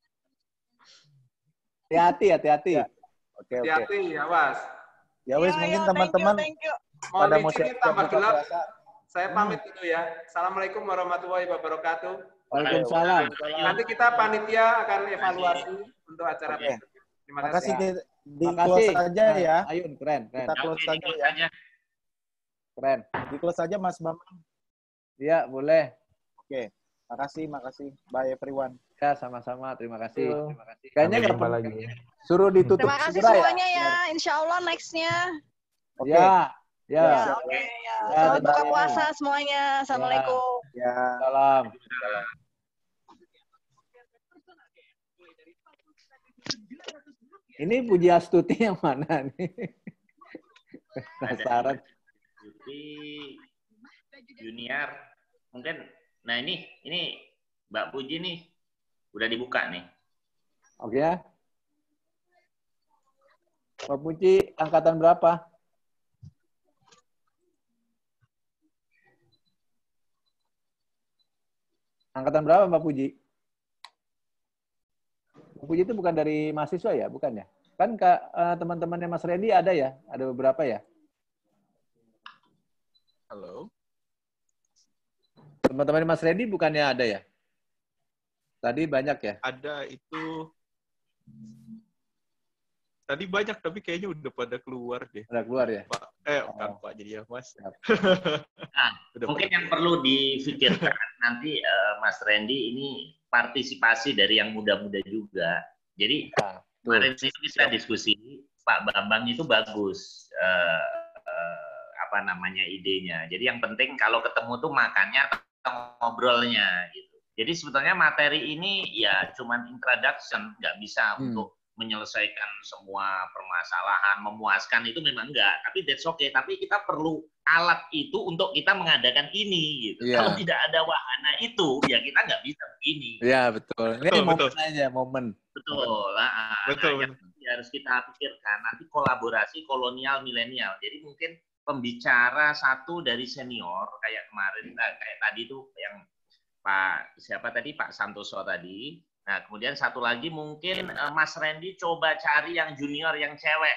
Hati-hati, hati-hati. Ya. Oke, oke. Hati-hati ya, Mas. Ya wes, mungkin teman-teman pada mau siap tambah gelap. Saya pamit dulu ya. Assalamualaikum warahmatullahi wabarakatuh. Waalaikumsalam. Nanti kita panitia akan evaluasi untuk acara okay. berikut. Terima kasih. kasih. Di, di close saja ya. Ayun, keren, keren. Kita close saja ya. Keren. Di close saja Mas Bambang. Iya, boleh. Oke. Makasih, makasih. Bye everyone. Ya, sama-sama. Terima kasih. Halo. Terima kasih. Kayaknya jumpa lagi. Suruh ditutup Terima kasih segera, semuanya ya. ya. Insya Allah next-nya. Oke. Ya. Ya. Ya, oke okay, ya. Selamat buka puasa semuanya. Assalamualaikum. Ya. Salam. Ini Puji Astuti yang mana nih? Penasaran. Astuti Junior. Mungkin, nah ini, ini Mbak Puji nih udah dibuka nih. Oke ya. Mbak Puji angkatan berapa? Angkatan berapa Mbak Puji? Puji itu bukan dari mahasiswa ya, bukan ya? Kan Kak, uh, teman-temannya Mas Randy ada ya? Ada beberapa ya? Halo? Teman-teman Mas Randy bukannya ada ya? Tadi banyak ya? Ada itu... Tadi banyak, tapi kayaknya udah pada keluar deh. Udah keluar ya? Pak. Eh, bukan oh. Pak, jadi ya Mas. Nah, mungkin yang perlu difikirkan nanti uh, Mas Randy ini partisipasi dari yang muda-muda juga. Jadi nah, kemarin itu kita diskusi, Pak Bambang itu bagus uh, uh, apa namanya idenya. Jadi yang penting kalau ketemu tuh makannya atau ngobrolnya gitu. Jadi sebetulnya materi ini ya cuman introduction, nggak bisa hmm. untuk menyelesaikan semua permasalahan, memuaskan itu memang enggak. Tapi that's okay. Tapi kita perlu alat itu untuk kita mengadakan ini. Gitu. Yeah. Kalau tidak ada wahana itu, ya kita nggak bisa begini. Iya, yeah, betul. Ini betul, momen betul. aja, momen. Betul. Nah, betul. Nah, yang harus kita pikirkan, nanti kolaborasi kolonial milenial. Jadi mungkin pembicara satu dari senior, kayak kemarin, kayak tadi tuh yang Pak, siapa tadi? Pak Santoso tadi. Nah, kemudian satu lagi mungkin uh, Mas Randy coba cari yang junior, yang cewek.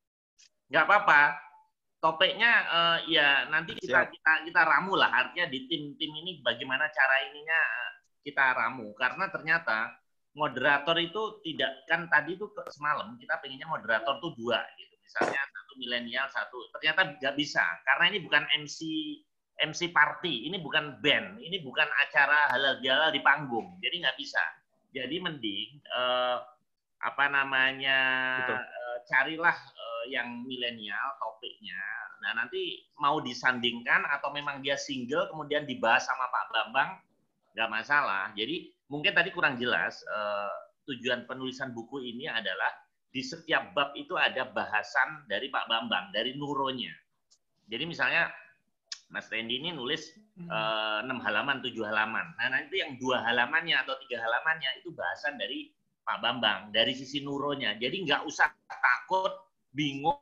Nggak apa-apa. Topiknya uh, ya nanti kita, kita kita ramu lah. Artinya di tim-tim ini bagaimana cara ininya uh, kita ramu. Karena ternyata moderator itu tidak, kan tadi tuh semalam kita pengennya moderator tuh dua. Gitu. Misalnya satu milenial, satu. Ternyata nggak bisa. Karena ini bukan M C M C party. Ini bukan band. Ini bukan acara halal-bihalal di panggung. Jadi nggak bisa. Jadi mending uh, apa namanya uh, carilah uh, yang milenial topiknya. Nah nanti mau disandingkan atau memang dia single kemudian dibahas sama Pak Bambang nggak masalah. Jadi mungkin tadi kurang jelas uh, tujuan penulisan buku ini adalah di setiap bab itu ada bahasan dari Pak Bambang, dari nuronya. Jadi misalnya Mas Randy ini nulis uh, enam halaman, tujuh halaman. Nah, nanti yang dua halamannya atau tiga halamannya itu bahasan dari Pak Bambang, dari sisi nuronya. Jadi nggak usah takut, bingung,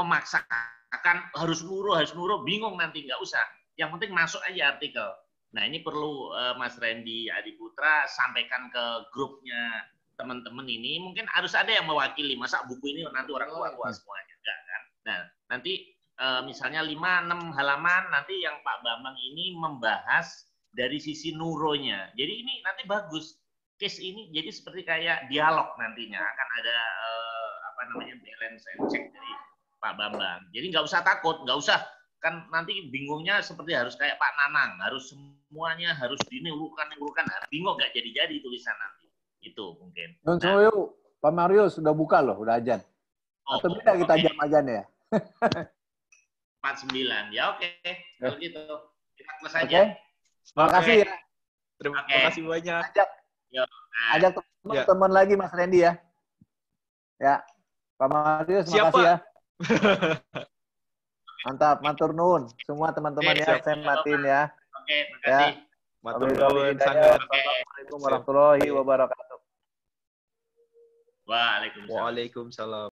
memaksakan harus nuro, harus nuro, bingung nanti, nggak usah. Yang penting masuk aja artikel. Nah, ini perlu uh, Mas Randy Adiputra sampaikan ke grupnya teman-teman ini. Mungkin harus ada yang mewakili. Masa buku ini nanti orang tua-tua semuanya, enggak kan? Nah, nanti Uh, misalnya lima enam halaman, nanti yang Pak Bambang ini membahas dari sisi nuronya. Jadi ini nanti bagus. Case ini jadi seperti kayak dialog nantinya. Akan ada uh, apa namanya balance and check dari Pak Bambang. Jadi nggak usah takut, nggak usah. Kan nanti bingungnya seperti harus kayak Pak Nanang. Harus semuanya harus diurukan, diurukan. Nah, bingung nggak jadi-jadi tulisan nanti. Itu mungkin. Nah, so, Pak Mario sudah buka loh, udah ajan. Atau oh, beda kita okay. jam ajan ya? empat puluh sembilan. Ya oke. Okay. Kalau gitu. Kita close aja. Okay. Terima kasih ya. Terima okay. kasih banyak. Ajak, Yo, nah. ajak teman-teman ya. lagi Mas Randy ya. Ya. Pak Mario, terima Siapa? kasih ya. Mantap, matur nuwun. Semua teman-teman okay, ya, saya matiin ya. Oke, okay, terima kasih. Ya. Matur nuwun sangat. Assalamualaikum warahmatullahi wabarakatuh. Waalaikumsalam. Waalaikumsalam.